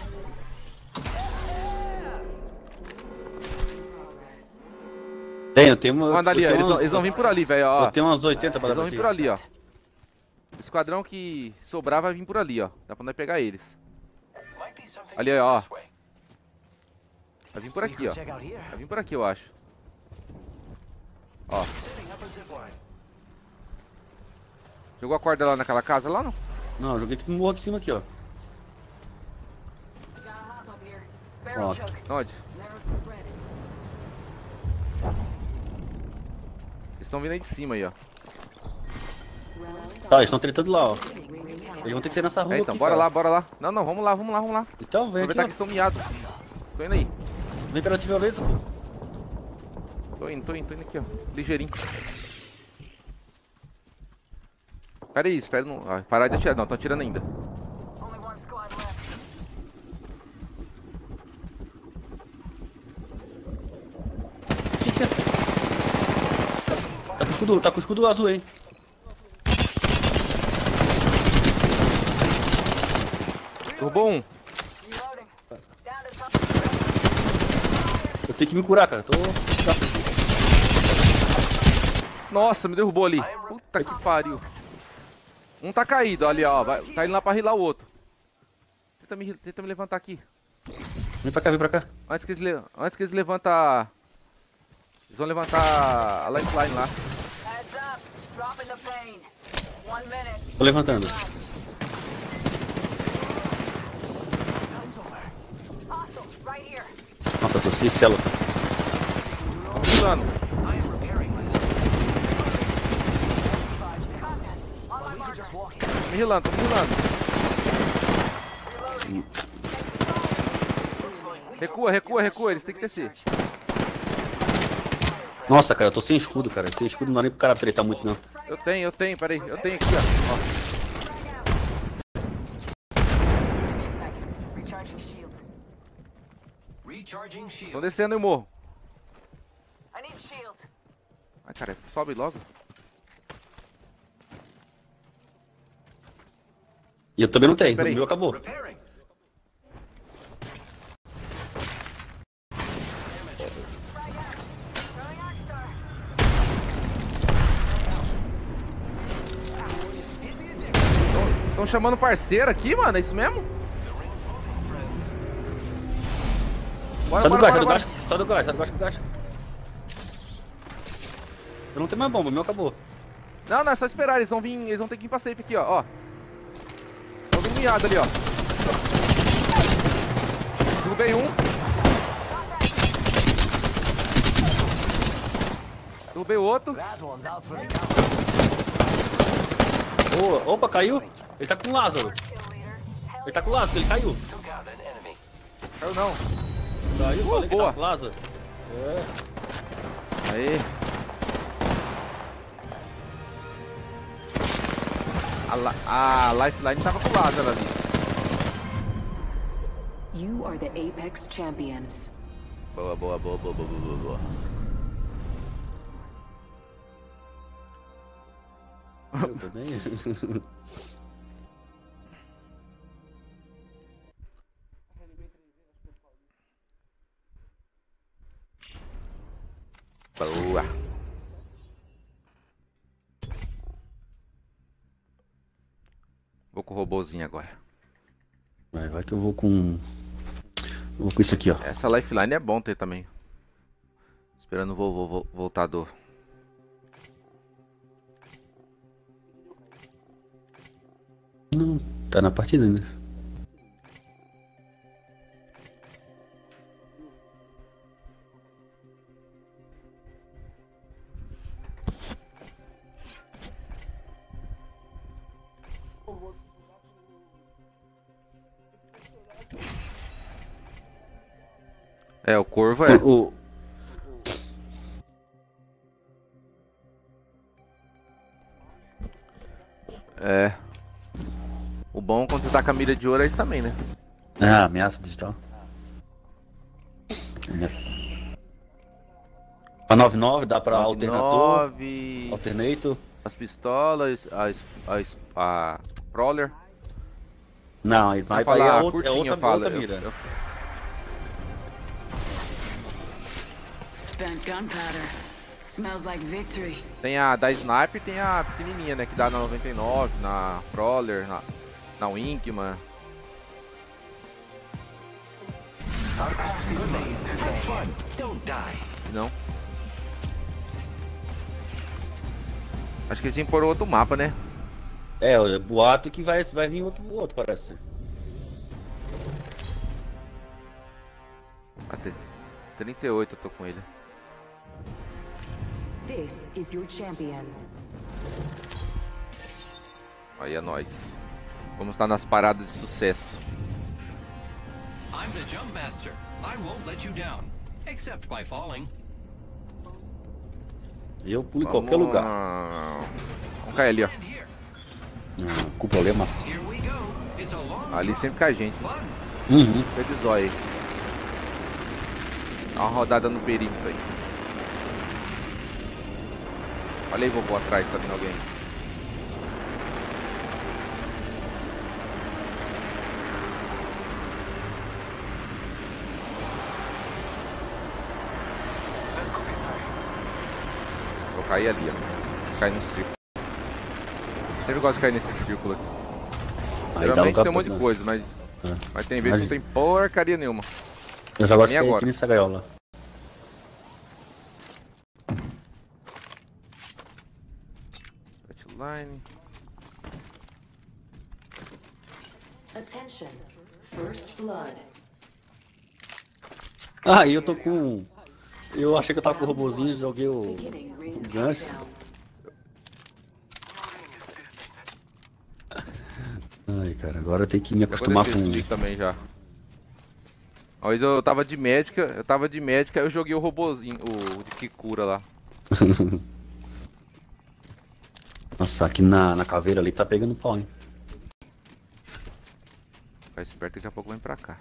Tenho, tem uma. Manda ali, ó. eu tenho Eles, vão- umas- eles vão vir por ali, velho, ó. Eu tenho umas oitenta pra Eles dar vão pra vir por você. ali, ó. O esquadrão que sobrar vai vir por ali, ó. Dá pra nós pegar eles. Might be something Ali, ó. this way. Vai vir por We aqui, could ó. check out here. Vai vir por aqui, eu acho. Ó. Setting up a zipline. Jogou a corda lá naquela casa lá, não? Não, eu joguei aqui no morro aqui em cima aqui, ó. Gotta hop up here. Barrel Ó. choke. Onde? Narrows the spread. Eles estão vindo aí de cima aí, ó. Tá, eles estão tretando lá, ó. Eles vão ter que ser nessa rua É, então, aqui, bora cara. lá, bora lá. Não, não, vamos lá, vamos lá, vamos lá. Então, vem aqui, Aproveitar ó. que estão miados. Tô indo aí. Vem pela violência, pô. Tô indo, tô indo, tô indo aqui, ó. Ligeirinho. Pera aí, espera não. Ah, parar de atirar, não, tô atirando ainda. Only one squad left. Tá com escudo, tá com escudo azul, hein. Derrubou um. Reloading. Down to top. Eu tenho que me curar, cara. Tô. Nossa, me derrubou ali. Puta que pariu. Um tá caído ali, ó. Vai, tá indo lá pra rilar o outro. Tenta me, tenta me levantar aqui. Vem pra cá, vem pra cá. Antes que eles, le- antes que eles levantam a... Eles vão levantar a lifeline lá. Heads up. Dropping the pain. One minute. Tô levantando. Hostile. Right here. Nossa, eu tô sem célula. Tô pulando. I am repairing myself. Five seconds. On my We could marker. just walk in. Tô me rilando, tô me rilando. Reloading. Recua, recua, recua. Eles têm que descer. Nossa, cara, eu tô sem escudo, cara. Sem escudo não dá nem pro cara tretar muito, não. Eu tenho, eu tenho, peraí. Eu tenho aqui, ó. Ó. Give me a sec. Recharging shields. Recharging shield. Tô descendo e morro. I need shields. Ai, cara, sobe logo. E eu também não tenho. O Peraí. meu acabou. Repairing. Throwing Arc Star. Estão chamando parceiro aqui, mano. É isso mesmo? Bora, Sai do bora, gás, sai do bora, gás. bora. Sai do gás, sai do gás, sai do gás. Eu não tenho mais bomba, o meu acabou. Não, não, é só esperar. Eles vão vir. Eles vão ter que ir pra safe aqui, ó. Ó. Tô vindo miado ali, ó. Derrubei um. Derrubei o outro. That one's out for the count. Boa. Opa, caiu. Ele tá com o Lázaro. Kill leader. Hell Ele tá com o Lázaro, ele caiu. Took out an enemy. Caiu não. Caiu, falei que boa. tá com o Lázaro. É. Aí. A, la- a lifeline tava com o Lázaro ali. You are the Apex champions. Boa, boa, boa, boa, boa, boa, boa. Eu também. Boa. Vou com o robozinho agora. Vai, vai que eu vou com. Eu vou com isso aqui, ó. Essa lifeline é bom ter também. Esperando o vovô vo voltar do... Não, tá na partida ainda. É, o Corvo é. O, É. O bom quando você tá com a mira de ouro é isso também, né? ah, ameaça digital. Ameaça. A nove nove dá pra alternador, nove, alternator. as pistolas, a, es- a, es- a Prowler. Não, a Vai sniper aí é, falar outra, é curtinha, outra, fala. outra Eu- mira. eu- Spent gunpowder. Smells like victory. Tem a da Sniper e tem a pequenininha, né? Que dá na noventa e nove, na Prowler, na, na Winkman. Our path is made today. Don't die. Não. Acho que eles imporam outro mapa, né? É, o boato que vai, vai vir outro, outro parece. Até trinta e oito eu tô com ele. This is your champion. Aí é nóis. Vamos estar nas paradas de sucesso. I'm the jump master. I won't let you down. Except by falling. Eu pulo em Vamos- qualquer lugar. Vamos cair ali, ó. And here. Ah, com problemas. Here we go. It's a long Ali drop. sempre com a gente. Fun. Uhum. Fica de zóio aí. Dá uma rodada no perímetro aí. Olha aí, vovô, atrás, tá vindo alguém. Vou cair ali, ó. Cair no círculo. Sempre gosto de cair nesse círculo aqui. Aí dá Geralmente um tem um monte de capô, né? coisa, mas, É. mas tem vezes que não tem porcaria nenhuma. Eu já gosto de Nem cair agora. aqui nessa gaiola. Flatline. Attention. First blood. Ah, e eu tô com... Eu achei que eu tava com o robozinho, joguei o... Beginning ring o gancho. countdown. Ai, cara, agora eu tenho que me Agora acostumar eu com... esqueci também já. Uma vez eu tava de médica, eu tava de médica, eu joguei o robozinho, o de que cura lá. Nossa, aqui na, na caveira ali tá pegando pau, hein? Fica esperto, daqui a pouco vem pra cá.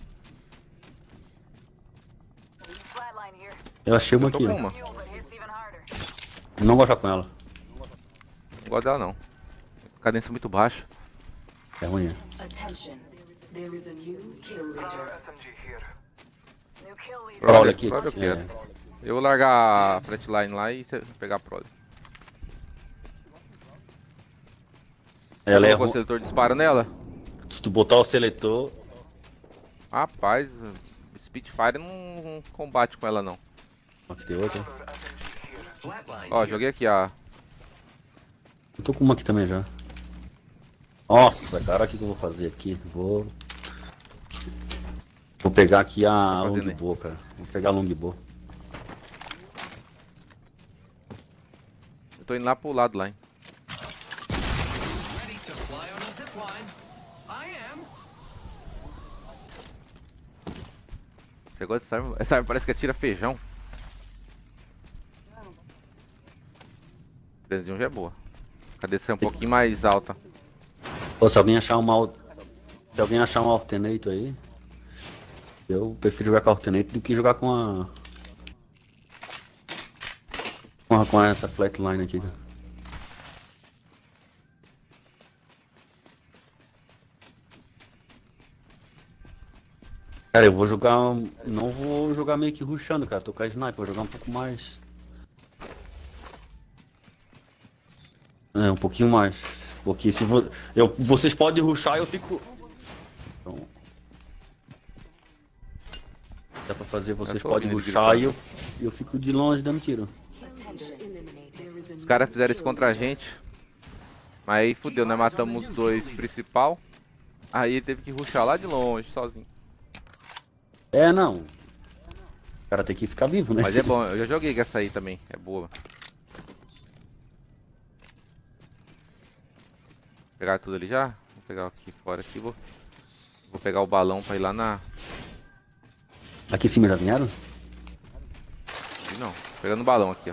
Flatline here. Eu achei uma Eu tô aqui, com ó. uma, But hits even harder. Não gosto de jogar com ela. não gosto dela não. Cadência muito baixa. É ruim. Attention. There is a new kill leader. New kill leader. Prowler aqui. Prowler eu quero. É. Eu vou largar a flatline lá e você pegar a Prowler. Ela é O ruim. seletor dispara nela? Se tu botar o seletor... Rapaz, Spitfire não, não combate com ela não. Aqui tem outra. Flatline. Ó, joguei aqui a... Eu tô com uma aqui também já. Nossa, cara, o que que eu vou fazer aqui? Vou... Vou pegar aqui a Tá fazendo aí? longbow, cara. Vou pegar a longbow. Eu tô indo lá pro lado lá, hein. Ready to fly on a zipline. I am. Você gosta dessa arma? Essa arma parece que atira feijão. trezentos e um já é boa. Cadê um pouquinho mais alta? Pô, se alguém achar uma... al- Se alguém achar um alternator aí... Eu prefiro jogar com a alternator do que jogar com a... Com, a, com essa flatline aqui, cara. Cara, eu vou jogar... Não vou jogar meio que rushando, cara. Tô com a sniper, vou jogar um pouco mais... É, um pouquinho mais. Porque se vo... eu, vocês podem rushar e eu fico... Então... Dá pra fazer, vocês tô podem ouvindo ele rushar e eu, eu fico de longe dando tiro. Os caras fizeram isso contra a gente. Mas aí fudeu, né? Matamos os dois principal. Aí ele teve que rushar lá de longe, sozinho. É, não. O cara tem que ficar vivo, né? Mas é bom, eu já joguei com essa aí também, é boa. Pegar tudo ali já? Vou pegar aqui fora aqui, vou. Vou pegar o balão pra ir lá na. Aqui em cima já vieram? Não, pegando o balão aqui, ó.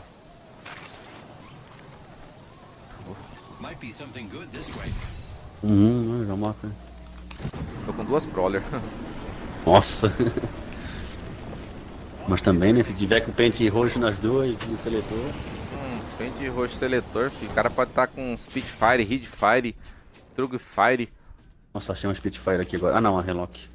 Might be something good this way. Uhum, já mata. Tô com duas brawler. Nossa. Mas também, né? Se tiver com o pente roxo nas duas e o seletor. Hum, pente roxo seletor, filho. O cara pode estar tá com Spitfire, Heatfire, Trugfire. Nossa, achei uma Spitfire aqui agora. Ah não, a Relock.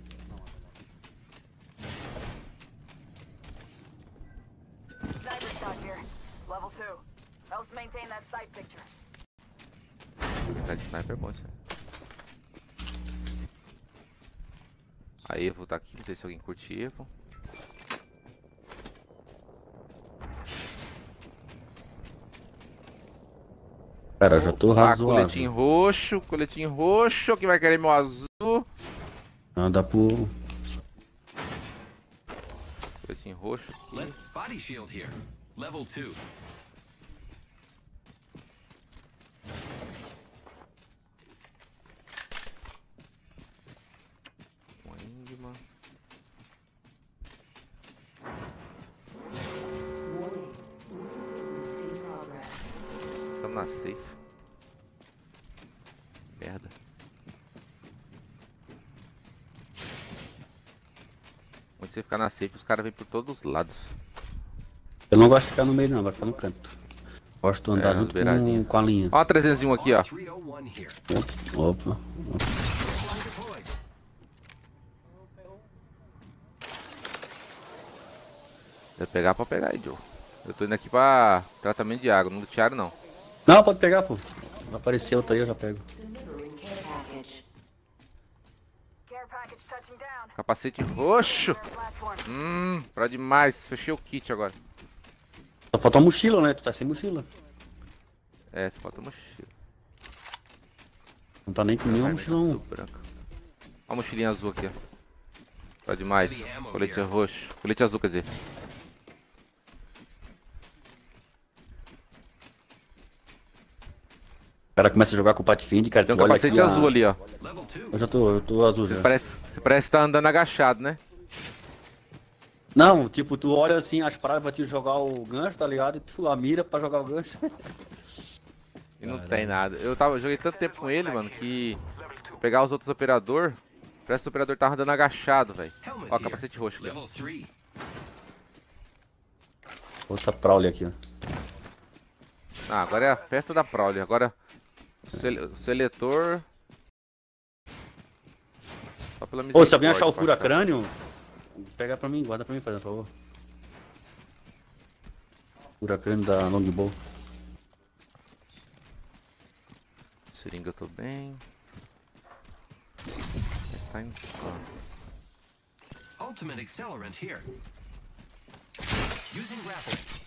Sniper shot here. Level two. Helps maintain that sight picture. Tá de sniper é bom isso aí. Aí eu vou estar aqui, não sei se alguém curte Evo. Cara, já tô Ah, razoável. coletinho roxo, coletinho roxo, que vai querer meu azul. Ah, dá pro... Coletinho roxo. Let's body shield here. Level two. Wingman. Estamos na safe. Merda. Onde você ficar na safe, os caras vêm por todos os lados. Eu não gosto de ficar no meio não, vai ficar no canto. Gosto de andar É, junto beiradinha. com, com a linha. Ó, trezentos e um aqui, ó. three oh one here. Opa. Se pegar, pode pegar aí, Joe. Eu tô indo aqui pra tratamento de água, não lutearam não. Não, pode pegar, pô. Vai aparecer outra aí, eu já pego. Care package touching down. Capacete roxo. Their platform. Hum, pra demais. Fechei o kit agora. Só falta uma mochila, né? Tu tá sem mochila. É, falta mochila. Não tá nem com nenhuma Ai, mochilão. tudo branco. Ó a mochilinha azul aqui, ó. Pra demais. Colete roxo. Colete azul, quer dizer. O cara começa a jogar com o Pathfinder, cara. Tem um tu olha capacete aqui, azul a- ali, ó. Level two. Eu já tô, eu tô azul já. Parece, você parece que tá andando agachado, né? Não, tipo, tu olha assim as paradas pra te jogar o gancho, tá ligado? E tu a mira pra jogar o gancho. E não tem nada. Eu tava, joguei tanto tempo com ele, mano, que pegar os outros operador, parece que o operador tava andando agachado, velho. Helmet Ó, here. capacete roxo ali, ó. Level three. Outra Prowler aqui, ó. Ah, agora é a festa da Prowler. Agora o, sele o seletor. Só pela Ô, se alguém misericórdia, achar o pra fura achar. crânio, pega pra mim, guarda pra mim, fazendo favor. Fura crânio da Longbow. Seringa eu tô bem. Tá indo- ó. Ultimate accelerant here. Using grapple.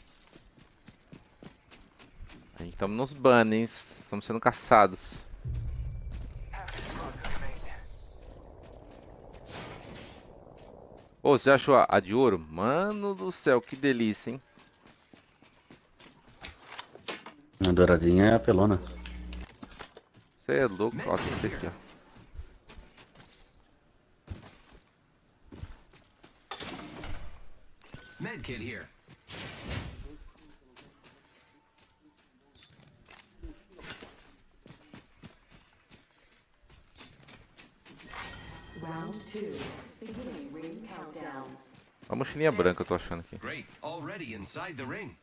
A gente estamos nos bannings, estamos sendo caçados. Ô, você já achou a, a de ouro? Mano do céu, que delícia, hein? A douradinha é a pelona. Você é louco, ó, tem esse aqui, ó. Medkit here. Round two. Beginning ring countdown. Uma mochilinha branca eu tô achando aqui. Great. Already inside the ring.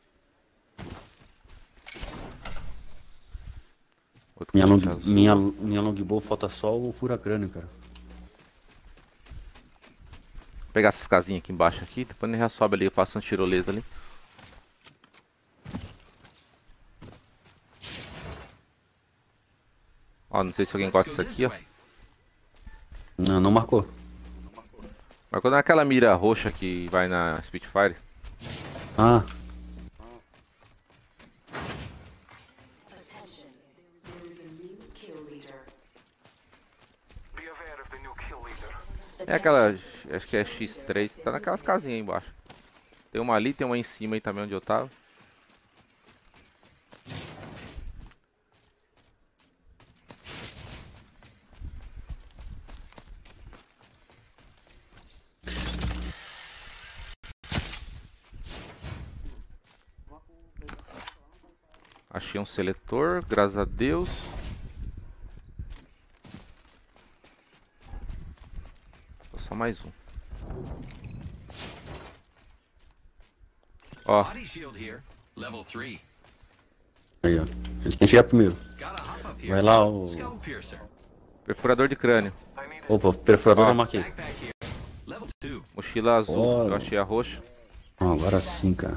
Outro Minha, long, colete azul. minha, minha Longbow falta só o fura crânio, cara. Vou pegar essas casinhas aqui embaixo aqui, depois a gente já sobe ali, eu faço uma tirolesa ali. Ó, não sei se alguém Let's gosta go disso this aqui, ó. way. Não, não marcou. Mas quando é aquela mira roxa que vai na Spitfire. Ah. É aquela, acho que é X três, tá naquelas casinhas aí embaixo. Tem uma ali, tem uma em cima aí também onde eu tava. Achei um seletor, graças a Deus. Só mais um. Ó. Body shield here. Level three. Aí, ó. Quem chegar primeiro. Gotta hop up here. Vai lá, o. Skull piercer. Perfurador de crânio. Opa, perfurador Ó. já marquei. Backpack here. Level two. Mochila azul, Olha. eu achei a roxa. Ah, agora sim, cara.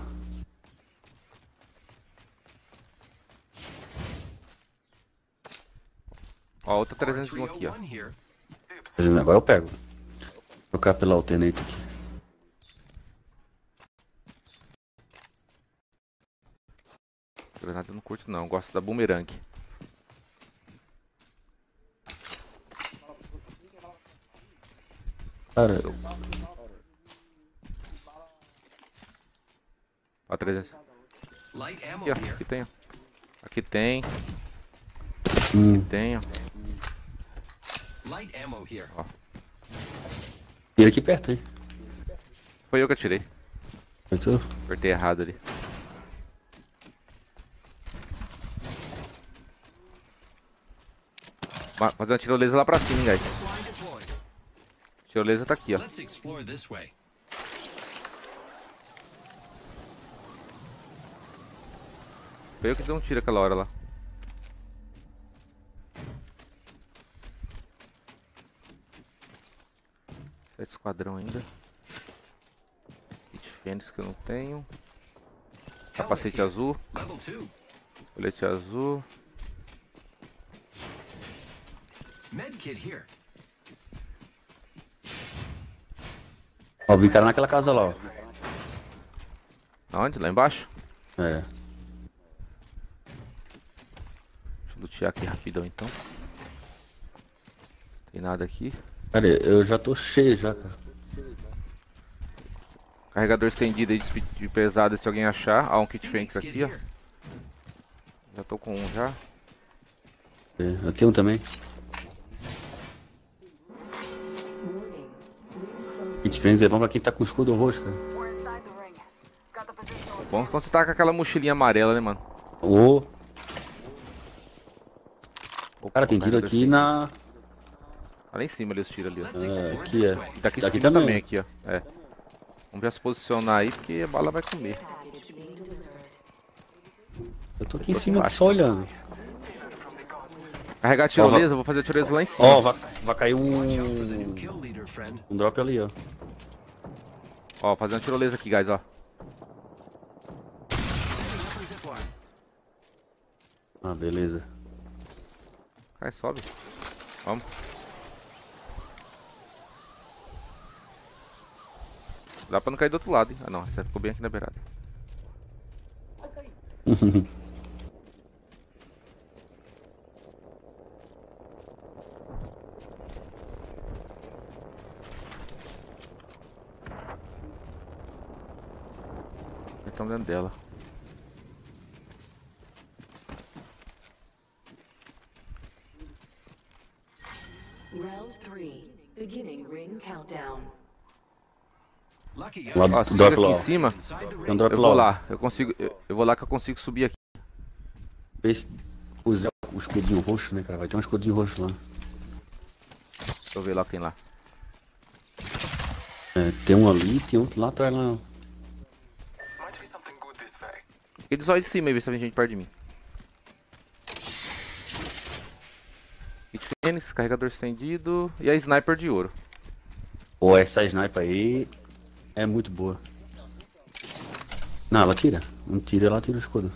Ó, outra trezentos e um aqui, ó. one here. Agora eu pego. Vou trocar pela alternate aqui. Granada eu não curto não, eu gosto da boomerang. Cara, Ó, trezentos. Light ammo Aqui, ó, here. aqui tem, ó. Aqui tem, hum, aqui tem, ó. Light ammo here. ele aqui perto, hein? Foi eu que atirei. Foi tu? Apertei errado ali. Ma- Fazer uma tirolesa lá pra cima, hein, guys. Line deployed. Tirolesa tá aqui, ó. Let's explore this way. Foi eu que dei um tiro aquela hora lá. Sete esquadrão ainda. Kit Fênix que eu não tenho. Capacete azul. Level two. Colete azul. Medkit here. Ó, vi cara naquela casa lá, ó. Aonde? Lá embaixo? É. Deixa eu lutear aqui rapidão então. Tem nada aqui. Cara, eu já tô cheio já, cara. Carregador estendido aí de, speed- de pesada se alguém achar. Ah, um kit Fênix Medkit aqui, ó. here. Já tô com um já. É, eu tenho um também. Kit Fênix é bom pra quem tá com escudo roxo, cara. We're inside the ring. Got the position. Bom quando você tá com aquela mochilinha amarela, né, mano? Ô, Opa, cara, tem tiro carregador aqui estendido. na. Tá lá em cima ali os tiros ali, ó. Let's É, explore aqui this é. way. E daqui de Aqui cima também. também, aqui, ó. É. Vamos já se posicionar aí, porque a bala vai comer. Eu tô aqui em cima só olhando. Carregar a tirolesa, vou fazer a tirolesa lá em cima. Ó, vai, vai cair New um. kill leader, friend. Um drop ali, ó. Ó, fazendo a tirolesa aqui, guys, ó. Zipline. Ah, beleza. Cai, sobe. Vamos. Dá pra não cair do outro lado, hein? Ah, não. Você ficou bem aqui na beirada. Estão dentro dela. Round three. Beginning ring countdown. Lucky Lá us. Ó, do se drop liga lá, aqui ó. em cima. Inside the Tem um ring. drop Eu lá. vou ó. lá. Eu consigo. Eu, eu vou lá que eu consigo subir aqui. Vê se usar o escudinho roxo, né, cara? Vai ter um escudinho roxo lá. Deixa eu ver lá quem lá. É, tem um ali, tem outro lá atrás lá. Might be something good this way. Fica de zóio de cima aí, ver se tem gente perto de mim. Kit Fênix, carregador estendido e a sniper de ouro. Pô, essa sniper aí é muito boa. Não, ela tira. Não tira, ela tira o escudo.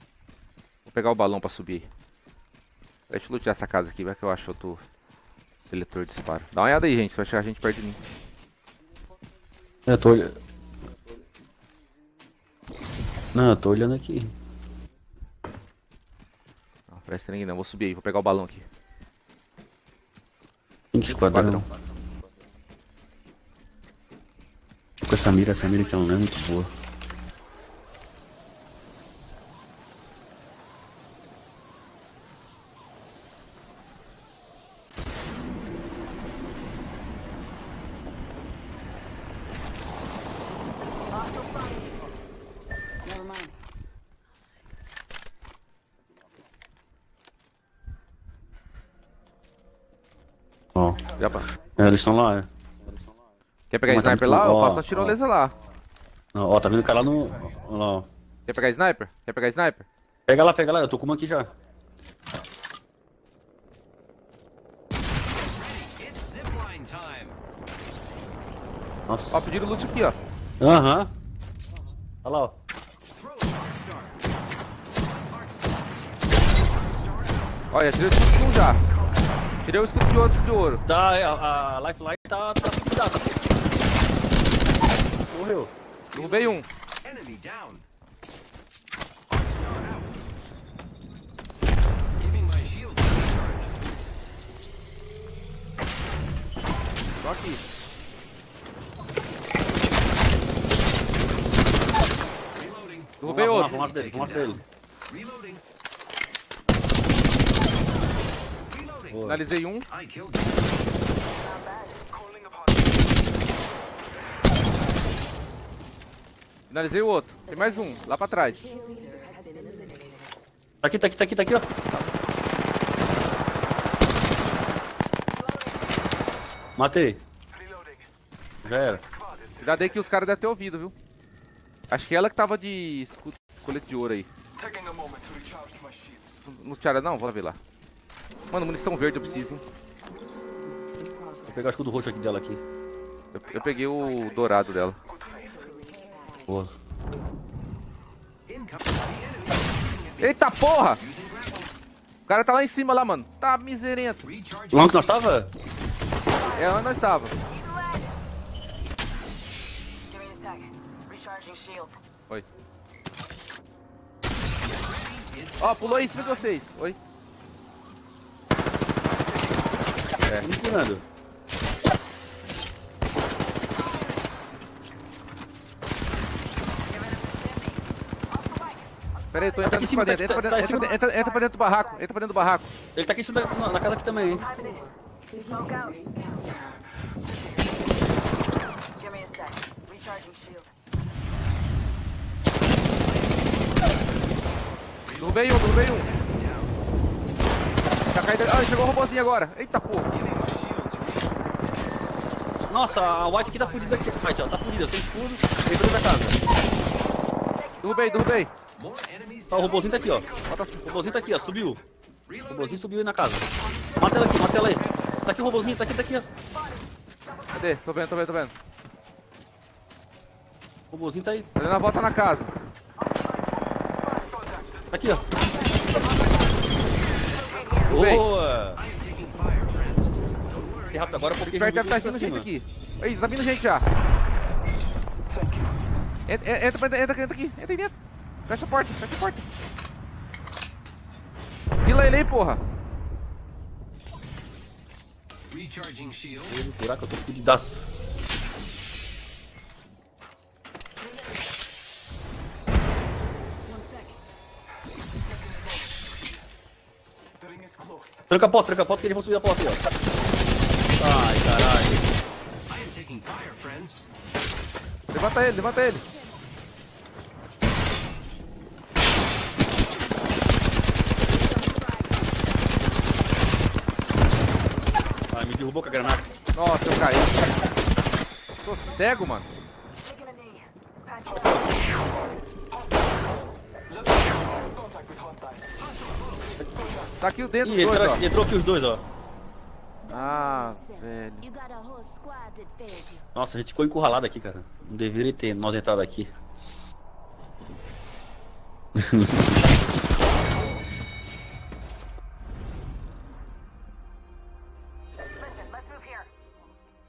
Vou pegar o balão pra subir. Deixa eu lutear essa casa aqui, vai que eu acho outro Seletor de disparo. Dá uma olhada aí, gente. Você vai achar a gente perto de mim. Eu tô olhando. Não, eu tô olhando aqui. Não, presta ninguém não. Vou subir aí. Vou pegar o balão aqui. Tem que esquadrão. Com essa mira, essa mira que não é muito boa. Never mind. Ó, Já pá. é, eles estão lá, é. Quer pegar Mas tá sniper muito- lá? Eu ó, faço a tirolesa lá. Não, ó, tá vendo o cara lá no. Ó, lá, ó. Quer pegar sniper? Quer pegar sniper? Pega lá, pega lá, eu tô com uma aqui já. It's zipline time. Nossa. Ó, pediram loot aqui, ó. Aham. Olha lá, ó. Olha, tirei o escudo de um já. Tirei o escudo de outro de ouro. Tá, é, a, a lifeline tá. tá cuidado. Morreu. Derrubei um. Enemy down. Arcstar out. Giving my shield a recharge. Só aqui. Reloading. Derrubei Vamos lá, outro. vamos lá dele, vamos lá dele. Reloading. Reloading. Finalizei um. I killed you. Finalizei o outro. Tem mais um, lá pra trás. Tá aqui, tá aqui, tá aqui, tá aqui, ó. Matei. Já era. Cuidado aí que os caras devem ter ouvido, viu? Acho que ela que tava de escudo, colete de ouro aí. Não tira não? Vou ver lá. Mano, munição verde eu preciso, hein? Vou pegar o escudo roxo aqui dela aqui. Eu, eu peguei o dourado dela. Boa. Eita porra! O cara tá lá em cima lá, mano. Tá miserento. Lá onde nós tava? É onde nós tava. Give me a sec. Recharging shields. Oi. Ó, pulou aí em cima de vocês. Oi. É. Me tirando. Pera aí, tô entrando aqui em cima, pra dentro. tá- Entra pra tá- tá em dentro, cima. entra, entra, entra pra dentro do barraco. Entra pra dentro do barraco. Ele tá aqui em cima da, na, na casa aqui também, hein? Smoke out. Give me a sec. Recharging shield. Derrubei um, derrubei um. Já caiu. Ah, chegou o robôzinho agora. Eita porra. Nossa, a White aqui tá fudida aqui. White, ó, tá fudida, sem escudo. Entrou da casa. Derrubei, derrubei. Tá, o robôzinho tá aqui, ó. Bota assim. O robôzinho tá aqui, ó. Subiu. O robôzinho subiu aí na casa. Mata ela aqui, mata ela aí. Tá aqui o robôzinho, tá aqui, tá aqui, ó. Cadê? Tô vendo, tô vendo, tô vendo. O robôzinho tá aí. Tá dando a volta na casa. Tá aqui, ó. Derrubei. Boa! Esse rápido agora porque Espero que a gente tá vai vindo vir gente pra cima. aqui. Aí, tá vindo gente já. Entra, entra, entra, entra, entra aqui. Entra aí dentro. Fecha a porta, fecha a porta. Pila ele aí, porra. Recharging shield. Ih, buraco, eu tô fudidaço. Tranca a porta, tranca a porta que eles vão subir a porta aí, ó. Ai, caralho. I am taking fire, friends. Levanta ele, levanta ele. Ai, me derrubou com a granada. Nossa, eu caí. Tô cego, mano. Taking a knee. Patch Tá aqui o dedo Ih, dos dois, entrou, ó. entrou aqui os dois, ó. Ah, velho. You got a whole squad that failed you. Nossa, a gente ficou encurralado aqui, cara. Não deveria ter nós entrado aqui. Listen,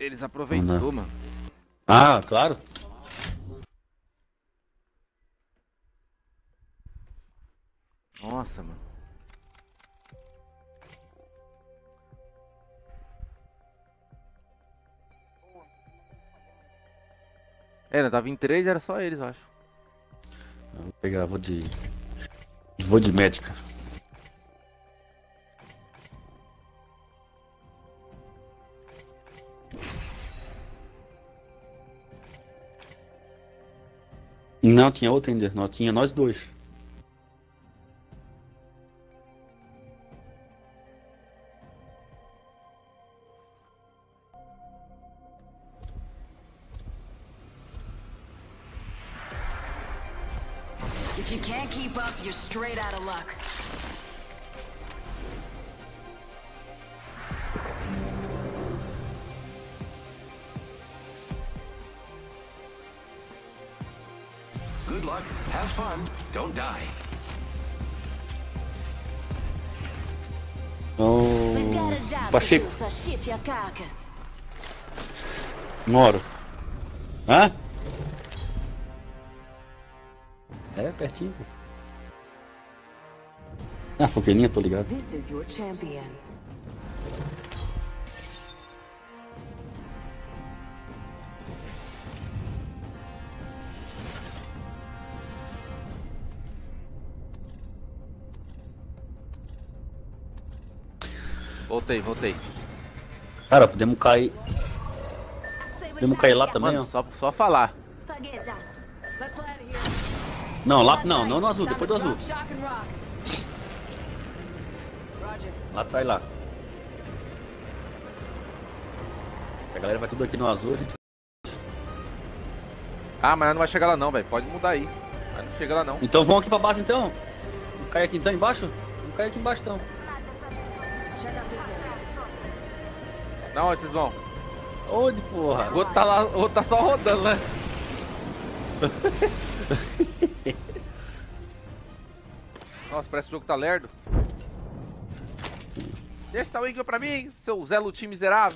Eles aproveitou, Não. mano. Ah, claro. Nossa, mano. É, né, tava em três, era só eles, eu acho. Eu vou pegar, vou de. Vou de médica. Não, tinha outro ainda. Não, tinha nós dois. If you can't keep up, you're straight out of luck. Good luck, have fun, don't die. Oh, Pacheco, So shift your carcass. moro. Hã? É, pertinho. Pô. Ah, fogueirinha, tô ligado. This is your champion. Voltei, voltei. Cara, podemos cair. Podemos cair lá também, Mano, ó. só, só falar. Forget that. Let's land here. Não, lá não, não no azul, depois do azul. Shock and rock. Roger. Lá atrás lá. A galera vai tudo aqui no azul, a gente. Ah, mas não vai chegar lá não, velho. Pode mudar aí. Mas não chega lá não. Então vão aqui pra base então. Vamos cair aqui então embaixo? Vamos cair aqui embaixo então. Check out this area. Não, onde vocês vão? Onde, porra? O outro tá lá, o outro tá só rodando, né? Nossa, parece que o jogo tá lerdo. Deixa essa wing pra mim, seu Zé Lutim miserável.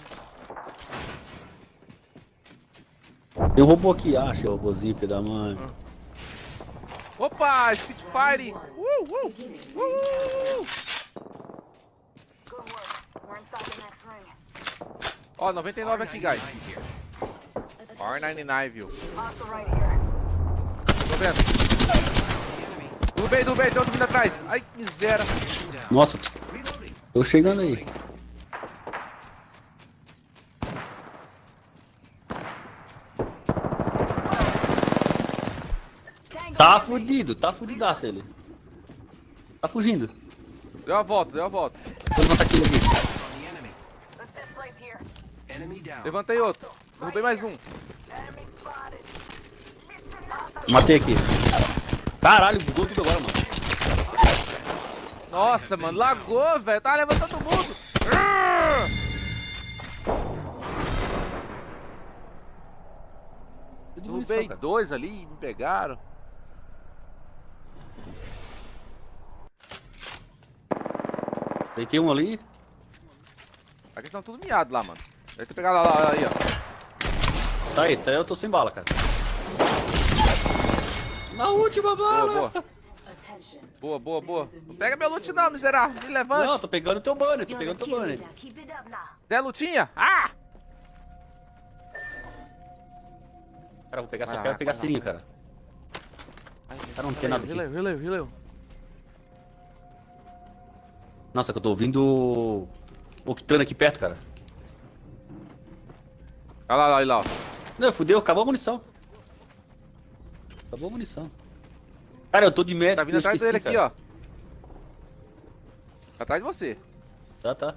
Tem um robô aqui, acha, o robôzinho, filho da mãe. Opa, Spitfire! Uh, uh, uh. Good work. We're inside the next ring. Ó, noventa e nove aqui, guys. R noventa e nove, viu? Hostile right here. Tô vendo. Derrubei, derrubei, tem outro vindo atrás. Ai, que miséria. Nossa, tô chegando aí. Tá fudido, tá fudidaço ele. Tá fugindo. Deu a volta, deu a volta. Vou levantar aquilo aqui. Let's this place here. Enemy down. Levantei outro. Derrubei mais um. Enemy spotted. Matei aqui. Caralho, bugou tudo agora, mano. Nossa, mano, lagou, velho. Tá levantando todo mundo. Derrubei dois ali, me pegaram. Deitei um ali. Aqui estão tudo miado lá, mano. Deve ter pegado lá, lá, aí, ó. Tá aí, tá, eu tô sem bala, cara. Na última bala! Boa, boa. Boa, boa, boa. Não pega meu loot não, miserável. Me levanta. Não, tô pegando teu banner, tô You're pegando the teu killer banner. now. Keep it up now. Zé Lutinha. Ah! Cara, vou pegar, só Vai lá, quero pegar vai lá. serinho, cara. Cara, não tem nada aqui. Releu, releu, releu. Nossa, que eu tô ouvindo o Octano aqui perto, cara. Olha lá, olha lá, ó. Não, fudeu, acabou a munição. Acabou a munição. Cara, eu tô de médico. Tá vindo eu atrás esqueci, dele aqui, cara. ó. Tá atrás de você. Tá, tá.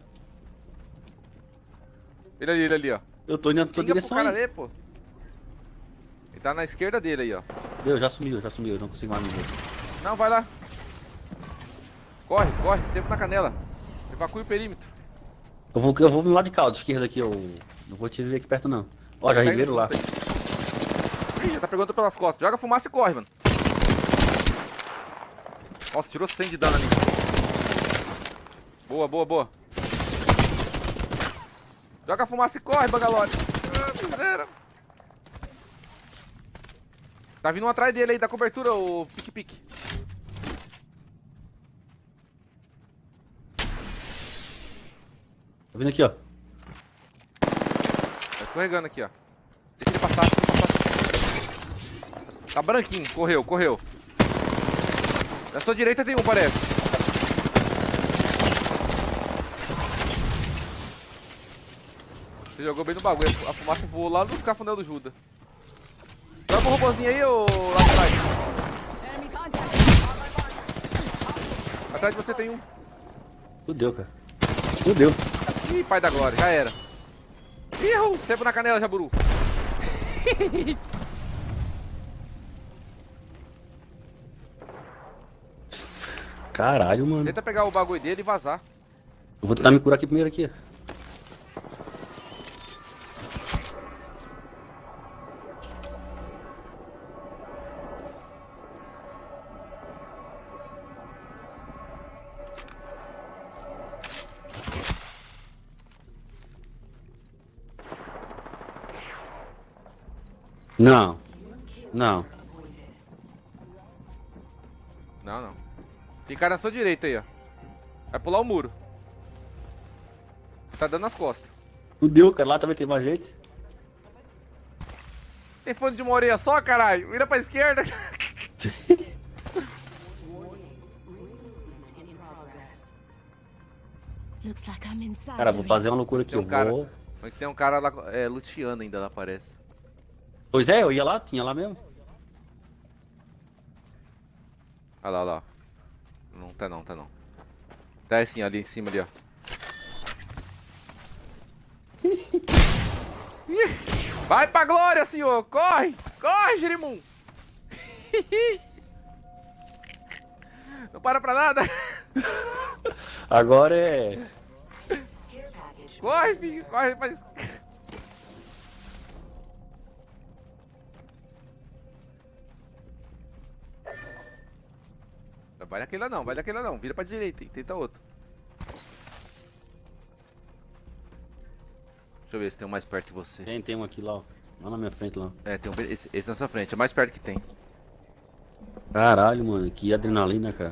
Ele ali, ele ali, ó. Eu tô indo na tua Liga pro direção cara aí. ver, pô. Ele tá na esquerda dele aí, ó. Deu, já sumiu, já sumiu. Eu não consigo mais me ver. Não, vai lá. Corre, corre, sempre na canela. Evacue o perímetro. Eu vou, eu vou no lado de cá, de esquerda aqui. Eu não vou te ver aqui perto, não. Ó, já Pega riveram lá. Ih, já tá pegando pelas costas. Joga fumaça e corre, mano. Nossa, tirou cem de dano ali. Boa, boa, boa. Joga fumaça e corre, Bangalore. Tá vindo um atrás dele aí, da cobertura, o pique-pique. Tá vindo aqui, ó. Tá escorregando aqui, ó. Deixa ele passar, deixa ele passar. Tá branquinho, correu, correu. Na sua direita tem um, parece. Você jogou bem no bagulho, a fumaça voou lá nos cafundel do Judas. Joga o robôzinho aí, ô lá atrás. Atrás de você tem um. Fudeu, cara. Fudeu. Ih, pai da glória, já era. Ih, sebo na canela, Jaburu. Caralho, mano. Tenta pegar o bagulho dele e vazar. Eu vou tentar me curar aqui primeiro aqui. Não. Não. Não, não. Tem cara na sua direita aí, ó. Vai pular o muro. Tá dando nas costas. Fudeu, cara. Lá também tem mais gente. Tem fone de uma orelha só, caralho. Vira pra esquerda. Cara, vou fazer uma loucura aqui. Tem um Eu cara. vou... Mas tem um cara lá é, luteando ainda, lá parece. Pois é, eu ia lá, tinha lá mesmo. Olha lá, olha lá. Não tá não, tá não. Tá assim, ali em cima ali, ó. Vai pra glória, senhor! Corre! Corre, Jerimum! Não para pra nada! Agora é... Corre, filho! Corre, mas... Vai daquele lá não, vai daquele lá não. Vira pra direita e tenta outro. Deixa eu ver se tem um mais perto de você. Tem, tem um aqui lá, ó. Lá na minha frente, lá. É, tem um... Esse, esse na sua frente, é mais perto que tem. Caralho, mano. Que adrenalina, cara.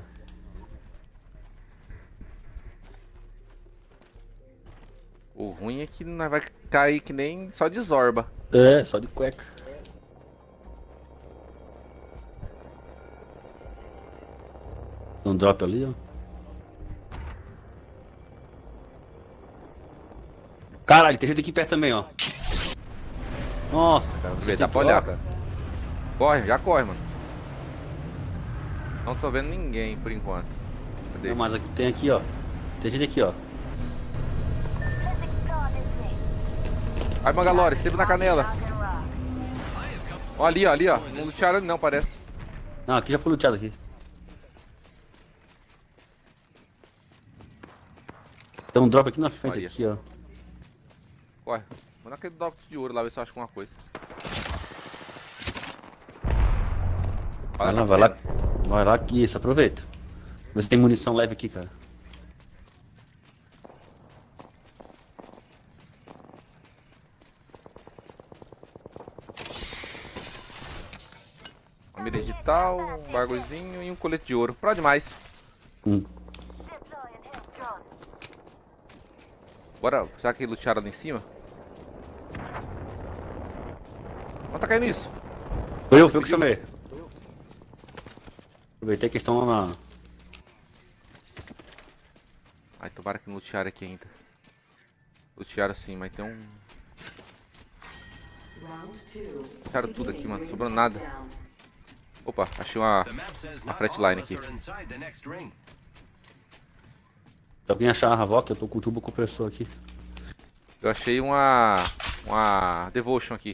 O ruim é que nós vai cair que nem só de zorba. É, só de cueca. Tem um drop ali, ó. Caralho, tem gente aqui perto também, ó. Nossa, cara. Você Dá pra olhar, cara. Corre, já corre, mano. Não tô vendo ninguém por enquanto. Cadê? Não, mas aqui, tem aqui, ó. Tem gente aqui, ó. Vai, Mangalore, sebo na canela. Ó, ali, ó, ali, ó. Não lutearam não, parece. Não, aqui já foi luteado aqui. Tem um drop aqui na frente, Maria. aqui, ó. Corre. Manda aquele drop de ouro lá, ver se eu acho alguma coisa. Vai lá, vai lá. Vai lá que isso, aproveita. Vê se tem munição leve aqui, cara. Uma mira digital, um bagulhozinho e um colete de ouro. Pra demais. Hum. Bora, será que lutearam lá em cima? Não tá caindo isso. Foi eu, foi eu que chamei. Aproveitei que estão lá na... Ai, tomara que não lutearam aqui ainda. Lutearam sim, mas tem um... Lutearam tudo aqui, mano. Sobrou nada. Opa, achei uma, uma flatline aqui. Se alguém achar a Havoc, eu tô com o turbo compressor aqui. Eu achei uma... Uma Devotion aqui.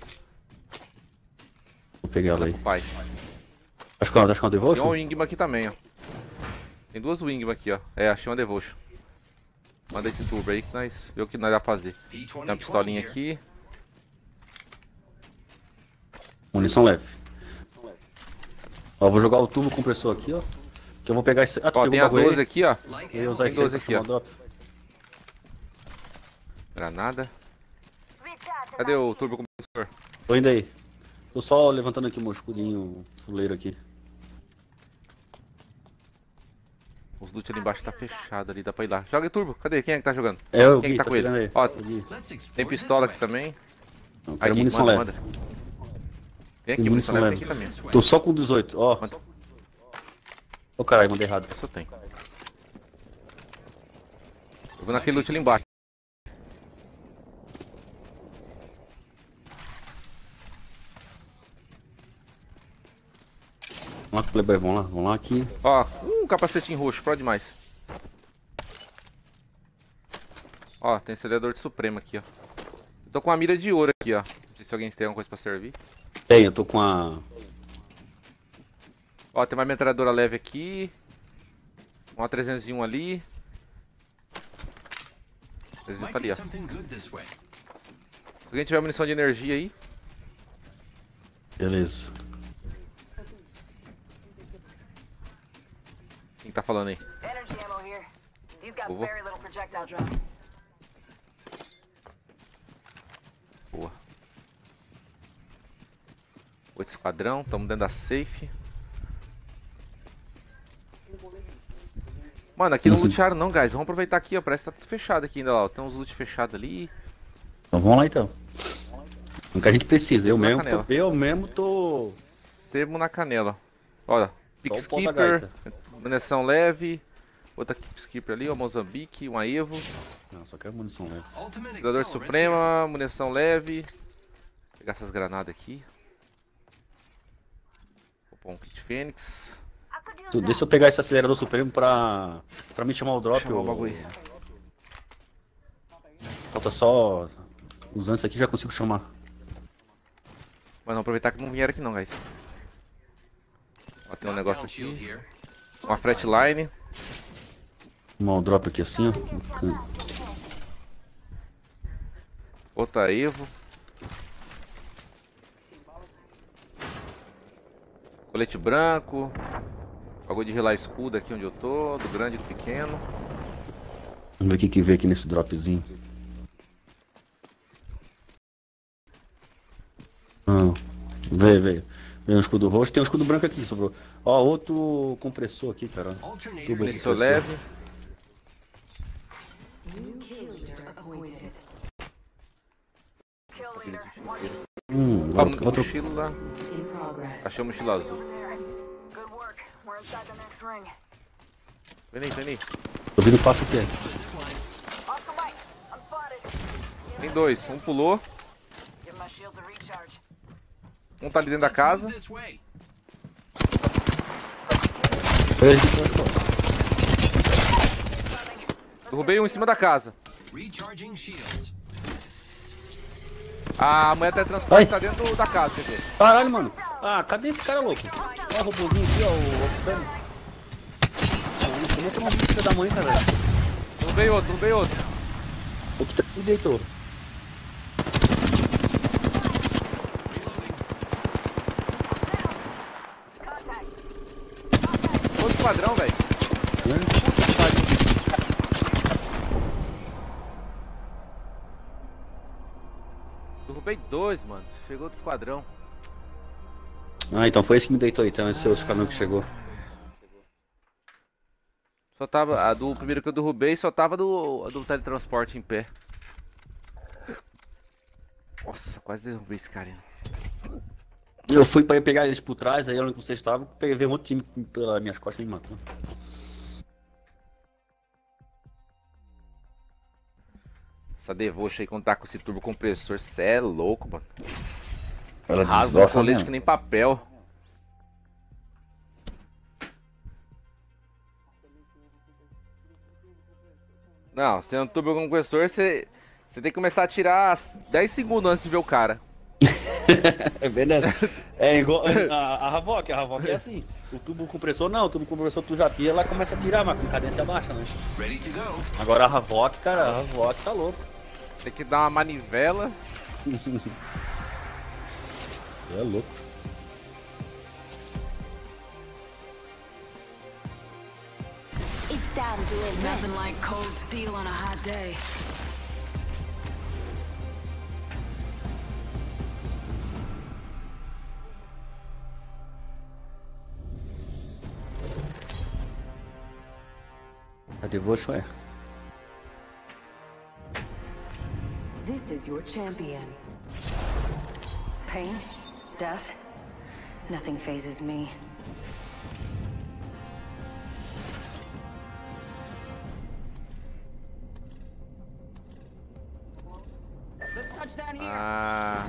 Vou pegar ela aí. Pai. Acho que é uma, acho que é uma Tem Devotion? uma Wingman aqui também, ó. Tem duas Wingman aqui, ó. É, achei uma Devotion. Manda esse turbo aí que nós vê o que nós vai fazer. Tem uma pistolinha aqui. Munição leve. Ó, vou jogar o turbo compressor aqui, ó. Que eu vou pegar esse... Ah, tu Ó, pegou tem o a bagulho doze aí? aqui, ó. Eu ia usar Tem esse aí doze pra aqui, chamar ó. drop. Granada. Cadê o turbo compressor? Tô indo aí. Tô só levantando aqui o meu escudinho fuleiro aqui. Os loot ali embaixo tá fechado ali, dá pra ir lá. Joga turbo, cadê? Quem é que tá jogando? É eu, Quem é que tá Gui, com ele? chegando aí. Ó, O Gui. tem pistola aqui também. Não, quero Aqui, munição manda, leve. manda. Tem aqui, Tem munição munição leve, leve. tem aqui também. Tô só com dezoito, ó. Manda. Ô caralho, mandei errado. Isso eu tenho. Eu vou naquele loot ali embaixo. Vamos lá, Playboy, vamos lá, vamos lá aqui. Ó, um capacetinho roxo, pode mais. Ó, tem acelerador de Supremo aqui, ó. Eu tô com uma mira de ouro aqui, ó. Não sei se alguém tem alguma coisa pra servir. Tem, eu tô com a... Ó, tem uma metralhadora leve aqui. Uma trezentos e um ali. trezentos tá ali, ó. Se alguém tiver munição de energia aí. Beleza. Quem tá falando aí? Energy ammo here. These got Boa. very little projectile drop. Boa. Oito esquadrão, tamo dentro da safe. Mano, aqui não Uhum. lutearam não, guys. Vamos aproveitar aqui, ó. Parece que tá tudo fechado aqui ainda lá, ó. Tem uns loot fechados ali. Então vamos lá então. O que a gente precisa, eu Na mesmo, canela. tô, eu mesmo tô... Sebo na canela. Olha, Só o pau da Peacekeeper, gaita. munição leve. Outra Peacekeeper ali, ó. Moçambique, uma Evo. Não, só quero munição leve. Jogador de Suprema, munição leve. Vou pegar essas granadas aqui. Vou pôr um kit Fênix. Tu- Deixa eu pegar esse acelerador supremo pra... pra me chamar o drop. Chamar o ô- bagulho. Falta só... Usando isso aqui já consigo chamar. Mas vamos aproveitar que não vieram aqui não, guys. Ó, tem um negócio aqui. Uma flatline. Chamar o drop aqui assim, ó. Outra Evo. Colete branco. Bagulho de relar escudo aqui onde eu tô. Do grande e do pequeno. Vamos ver o que que vê aqui nesse dropzinho. Ah, vê, vê. Vê um escudo roxo. Tem um escudo branco aqui, sobrou. Ó, outro compressor aqui, cara. Tubo Munição compressor. leve. Kill leader. One Hum, Ó, outro, outro... mochila. In progress. Achei a mochila azul. there. Good work. We're inside the next ring. Vem aí, vem aí. Tô ouvindo passo aqui. Oscar Mike, I'm spotted. Tem dois. Um pulou. Give my shields a recharge. Um tá ali dentro da casa. Derrubei um em cima da casa. A moeda de teletransporte Ai. tá dentro da casa, quer ver? Caralho, mano. Ah, cadê esse cara louco? Ó o robôzinho aqui, ó, o Oxfam. Como é que é uma filha da mãe, cara? Derrubei outro, derrubei outro. O que tá me deitou? Outro esquadrão, velho. Derrubei dois, mano. Chegou do esquadrão. Ah, então foi esse que me deitou aí, então esse outro caminhão que chegou. Só tava. A do primeiro que eu derrubei só tava do, a do teletransporte em pé. Nossa, quase derrubei esse carinha. Eu fui pra ir pegar eles por trás, aí onde vocês estavam, peguei veio um outro time pelas minhas costas e me matou. Essa devoxa aí quando tá com esse turbo compressor, cê é louco, mano. Ela Rasga o desossa colete mesmo. que nem papel. Não, se é um turbo compressor, você você tem que começar a tirar dez segundos antes de ver o cara. É verdade. É igual a, a Havok, a Havok é assim. O tubo compressor não, o tubo compressor tu já tira, ela começa a tirar, mas com cadência baixa, né? Agora a Havok, cara, a Havok tá louco. Tem que dar uma manivela. É louco. It's time to do it. Nothing like cold steel on a hot day. A Devotion é. This is your champion. Pain, death, nothing phases me. Let's touch down here. Ah.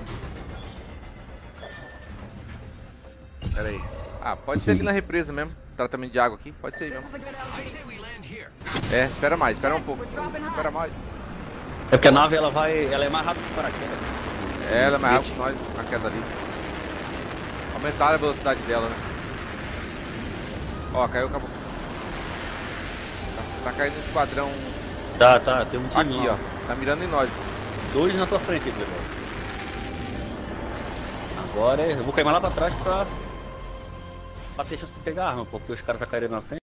Pera aí. Ah, pode ser ali na represa mesmo. Tratamento de água aqui, pode ser aí mesmo. É, espera mais, espera um pouco. Espera mais. É porque a nave ela vai. Ela é mais rápida que o paraquedas. É, ela é mais rápida que nós na queda ali. Aumentar a velocidade dela, né? Ó, caiu, acabou. Tá, tá caindo no esquadrão. Tá, tá, tem um time aqui, lá. Ó. Tá mirando em nós. Dois na tua frente, Clebão. Agora é, eu vou cair mais lá pra trás pra. pra ter chance de pegar a arma, porque os caras tá caindo na frente.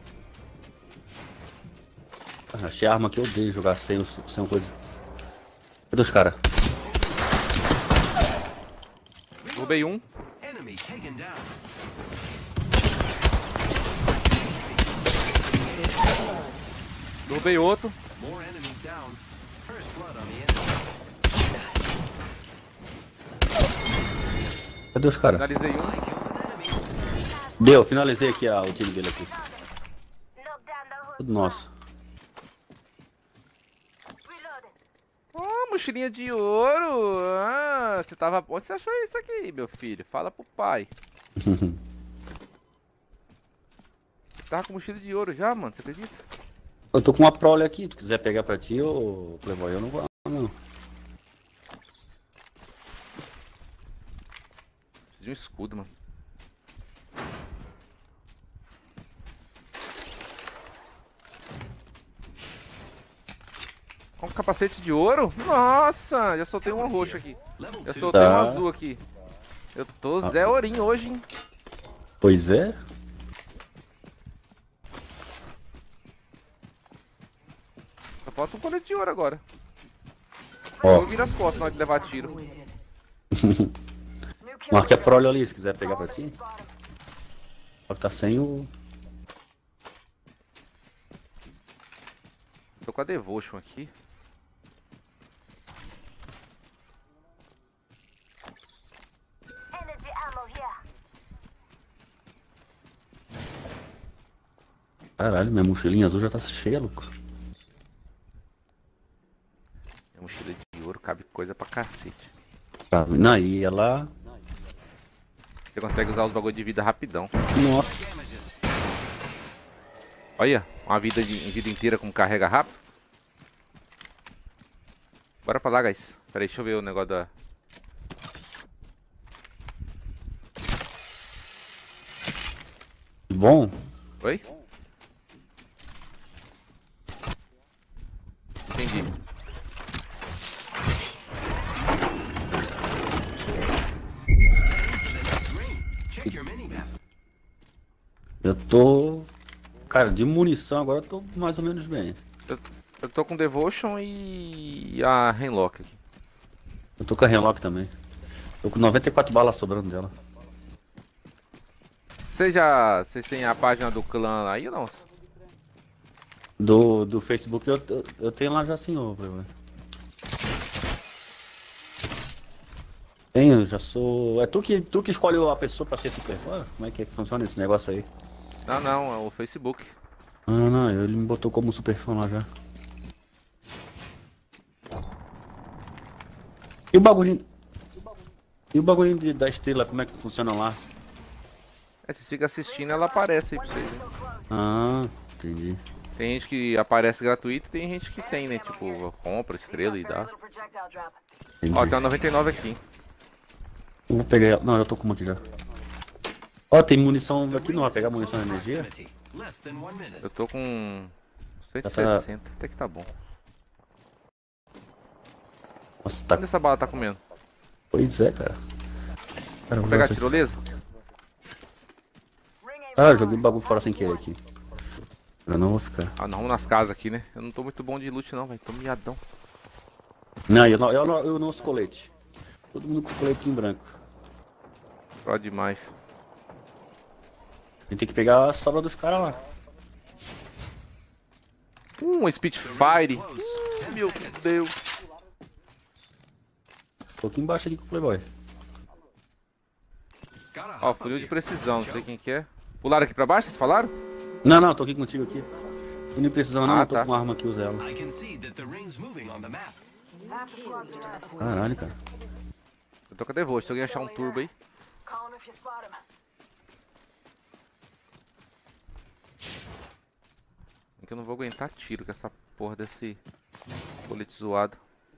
Ah, achei a arma que eu odeio jogar sem, sem coisa. Cadê os caras? Derrubei um. Derrubei outro. Cadê os caras? Finalizei um. Deu, finalizei aqui a, o time dele aqui. Tudo nosso. Oh, mochilinha de ouro. Ah, você tava... Onde você achou isso aqui, meu filho? Fala pro pai. Você tava com mochila de ouro já, mano? Você acredita? Eu tô com uma prole aqui. Se tu quiser pegar pra ti, ô Playboy, eu não vou, não. Preciso de um escudo, mano. Com capacete de ouro? Nossa, já soltei um roxo aqui. Já soltei Tá. um azul aqui. Eu tô Zé Ourinho hoje, hein? Pois é. Só falta um colete de ouro agora. Ó. Vou vir as costas na hora de levar tiro. Marca a prole ali, se quiser pegar pra ti. Só que tá sem o... Tô com a Devotion aqui. Caralho, minha mochilinha azul já tá cheia, louco. Minha mochila de ouro cabe coisa pra cacete. Tá, não, e ela... Você consegue usar os bagulho de vida rapidão. Nossa. Olha, uma vida, de, vida inteira com carrega rápido. Bora pra lá, guys. Pera aí, deixa eu ver o negócio da... Bom. Oi? Entendi. Eu tô... Cara, de munição agora eu tô mais ou menos bem. Eu, eu tô com Devotion e a Henlock aqui. Eu tô com a Henlock também. Tô com noventa e quatro balas sobrando dela. Vocês já... Vocês têm a página do clã aí ou não? Do, do Facebook eu, eu, eu tenho lá já sim, ô Playboy. Tenho, já sou... É tu que, tu que escolhe a pessoa pra ser super fã? Como é que funciona esse negócio aí? Não, não, é o Facebook. Ah, não, ele me botou como super fã lá já. E o bagulhinho... E o bagulhinho de, da estrela, como é que funciona lá? É, vocês ficam assistindo, ela aparece aí pra vocês, né? Ah, entendi. Tem gente que aparece gratuito, tem gente que tem, né? Tipo, compra estrela e dá. entendi. Ó, tem uma noventa e nove aqui. Eu vou pegar ela. Não, eu tô com uma aqui já. Ó, tem munição aqui, não vai pegar munição de energia? Eu tô com cento e Já sessenta, tá- até que tá bom. Nossa, tá... Onde essa bala tá comendo? Pois é, cara. Cara, Vou pegar a essa- tirolesa? Ah, joguei o bagulho fora sem querer aqui. Eu não vou ficar. Ah, não, vamos nas casas aqui, né? Eu não tô muito bom de loot não, velho. Tô miadão. Não, eu não, eu não, eu não uso colete. Todo mundo com colete em branco. Só demais. A gente tem que pegar a sobra dos caras lá. Um Spitfire. Meu Deus. Tô aqui embaixo aqui com o Playboy. Ó, fuzil de precisão, não sei quem que é. Pularam aqui pra baixo, vocês falaram? Não, não, tô aqui contigo aqui. Eu nem precisava não, Ah, eu tô tá. com arma aqui, usa ela. Caralho, cara. Eu tô com a Devotion, se alguém achar um turbo aí. Call him if you spot him. É que eu não vou aguentar tiro com essa porra desse colete zoado.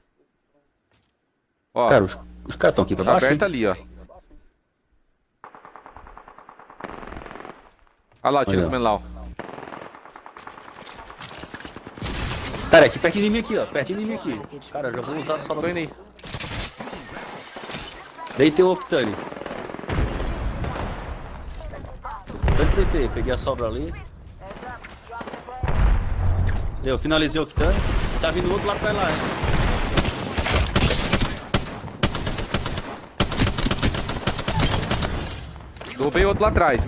Ó, Cara, os, os caras estão aqui pra tá baixo, aberto hein? ali, ó. Olha lá o tiro Olha. comendo lá, ó. Cara, aqui pertinho de mim aqui, ó. Pertinho de mim aqui. Cara, eu já vou usar só Tô indo aí. Deitei o Octane. Octane deitei, peguei a sobra ali. Deu, finalizei o Octane. Tá vindo outro lá pra lá, hein? Derrubei outro lá atrás.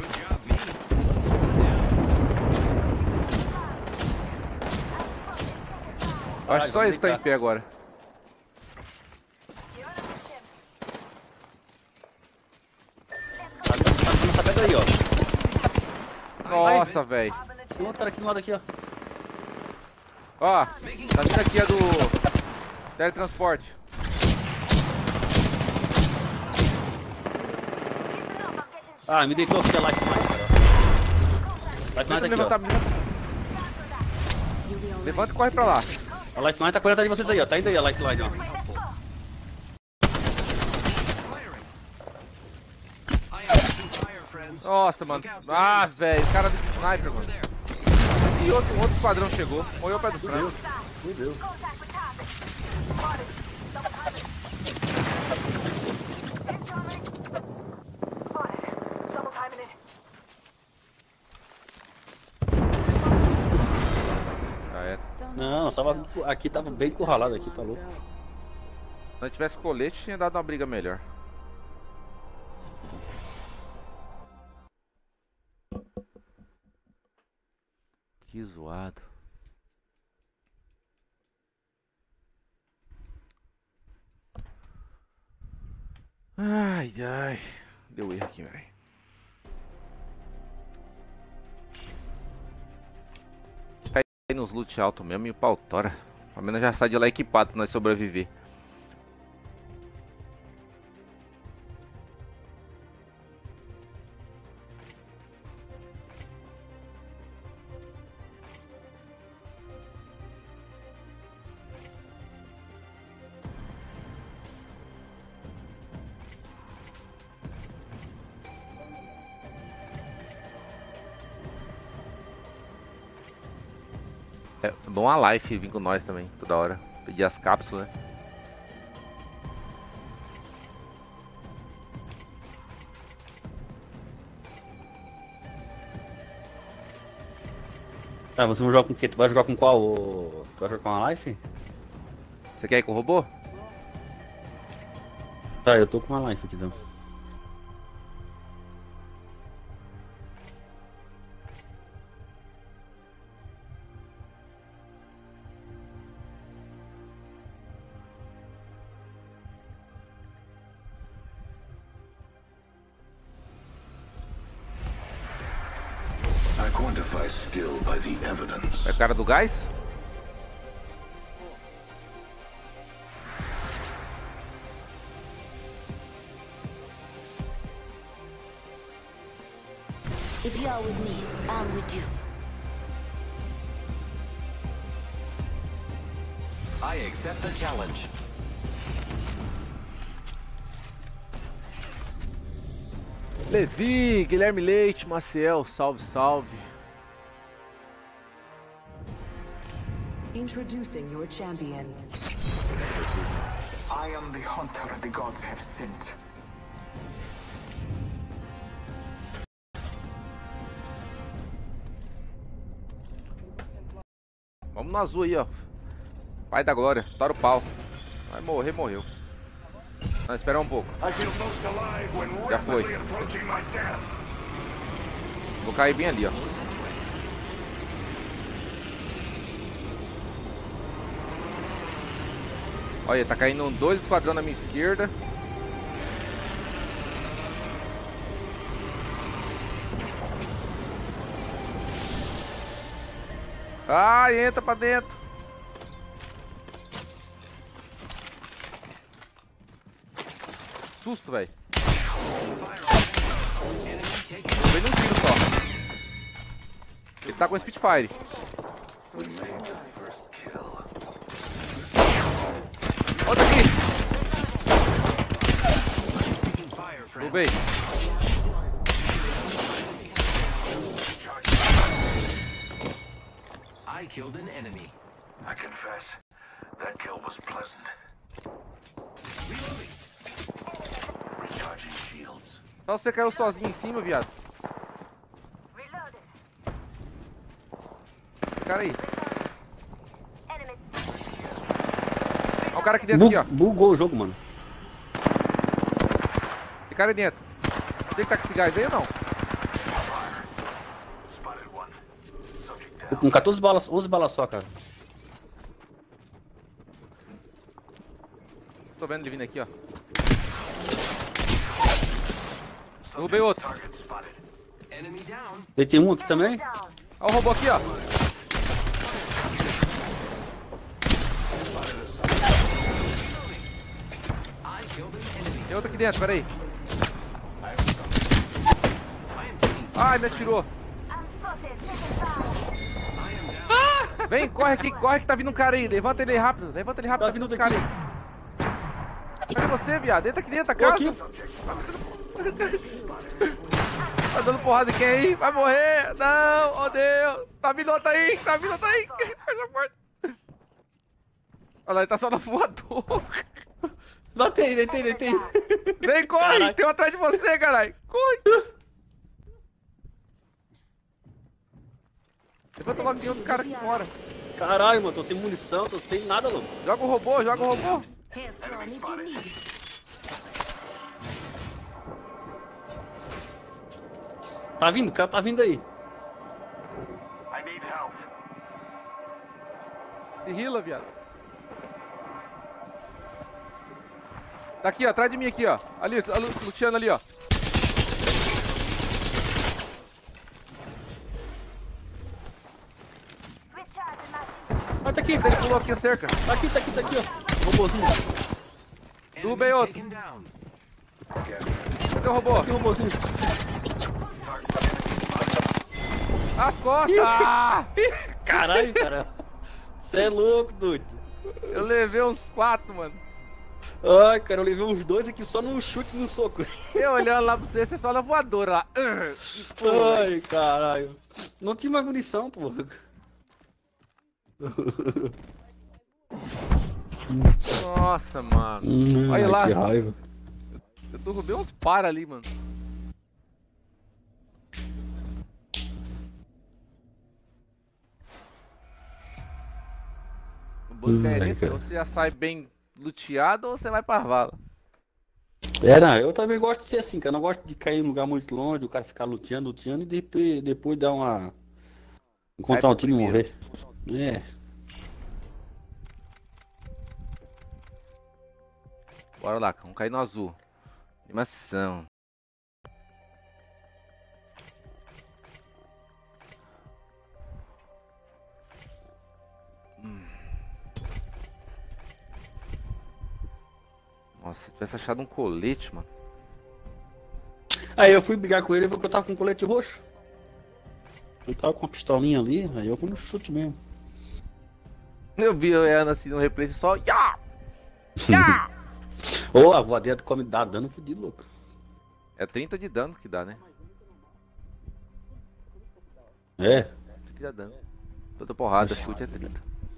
Acho que só esse tá em pé agora. Tá tá nessa pedra aí, ó. Nossa, velho. Tem outro cara aqui no lado aqui, ó. Ó, tá vindo aqui a do teletransporte. Ah, me deitou aqui a Lifeline, cara. Lifeline tá Tenta aqui, levantar a ó. menina. Levanta e corre pra lá. A Lifeline tá correndo atrás de vocês aí, ó. Tá indo aí a Lifeline, ó. Nossa, mano. Ah, velho. O cara do sniper, mano. E outro, outro esquadrão chegou. Morreu o pé do frango. Meu Deus. Double timing it. Ah, é. Não, tava, aqui tava bem encurralado aqui, tá louco. Se não tivesse colete, tinha dado uma briga melhor. Que zoado. Ai, ai. Deu erro aqui, velho. Cai nos loot alto mesmo e o pau tora. A menos já sai de lá equipado pra nós sobreviver. É bom a Life vir com nós também, toda hora. Pedir as cápsulas, né? Tá, você vai jogar com o quê? Tu vai jogar com qual? ô? Tu vai jogar com a Life? Você quer ir com o robô? Tá, eu tô com a Life aqui, então. I quantify skill by the evidence. É o cara do gás? If you're with me, I'm with you. I accept the challenge. Levi, Guilherme Leite, Maciel, salve, salve. Introducing your champion. I am the hunter the gods have sent. Vamos no azul aí, ó. Pai da glória, tora o pau. Vai morrer, morreu. Não, esperar um pouco. Já foi. Vou cair bem ali, ó. Olha, tá caindo dois esquadrões na minha esquerda. Ai, entra pra dentro. Susto, velho. Veio num tiro só. Ele tá com Spitfire. Outro aqui. Derrubei. I killed an enemy. I confess, that kill was pleasant. Recharging shields. Só você caiu sozinho em cima, viado. Cara aí. Olha o cara aqui dentro, Bug, aqui, ó. Bugou o jogo, mano. Tem cara aí dentro. Tem que tá com esse gás aí ou não? Tô com quatorze balas, onze balas só, cara. Tô vendo ele vindo aqui, ó. Derrubei outro. Deitei um aqui também. Olha o robô aqui, ó. Tem outro aqui dentro, peraí. Ai, me atirou. Ah! Vem, corre aqui, corre que tá vindo um cara aí. Levanta ele aí rápido, levanta ele rápido. Tá vindo um cara daqui. aí. Cadê você, viado? Entra aqui dentro da Tô casa. aqui. Tá dando porrada em quem aí? Vai morrer! Não! Oh Deus! Tá vindo outro aí! Tá vindo outro aí! Fecha a porta! Olha lá, ele tá só no voador! Deitei, deitei, deitei. Vem, corre! Caralho. Tem um atrás de você, caralho! Corre! Levanta logo, tem outro cara aqui fora! Caralho, mano, tô sem munição, tô sem nada, louco. Joga o robô, joga o robô! Tá vindo, o cara tá vindo aí. I need help. Se rila, viado! Tá aqui, ó, atrás de mim aqui, ó! Ali, o Luciano ali, ó! Ah, tá aqui, Ele pulou aqui a cerca! tá aqui, tá aqui, tá aqui, ó. Robôzinho. Derrubei outro! Taken down. Cadê o robô? Aqui o robôzinho. As costas! Ah! Caralho, cara. Você é louco, doido. Eu levei uns quatro, mano. Ai, cara, eu levei uns dois aqui só no chute e no soco. Eu olhando lá pra você, você só na voadora lá. Ai, caralho. Não tinha mais munição, pô. Nossa, mano. Hum, Olha ai, lá. que raiva. Eu derrubei uns para ali, mano. O bom é Ai, esse, cara. ou você já sai bem luteado ou você vai pra vala. É, não, eu também gosto de ser assim, cara. Eu não gosto de cair em um lugar muito longe, o cara ficar luteando, luteando e depois, depois dar uma. Encontrar um time e morrer. É. Bora lá, vamos cair no azul. Animação. Hum. Nossa, se tivesse achado um colete, mano. Aí eu fui brigar com ele porque eu tava com um colete roxo. Eu tava com uma pistolinha ali, aí eu fui no chute mesmo. Eu vi eu errando assim no replay só. Ya! Ya! Ô, oh, a voadeira come dá dano fudido, louco. É trinta de dano que dá, né? É. trinta de dano. Toda porrada, chute é trinta.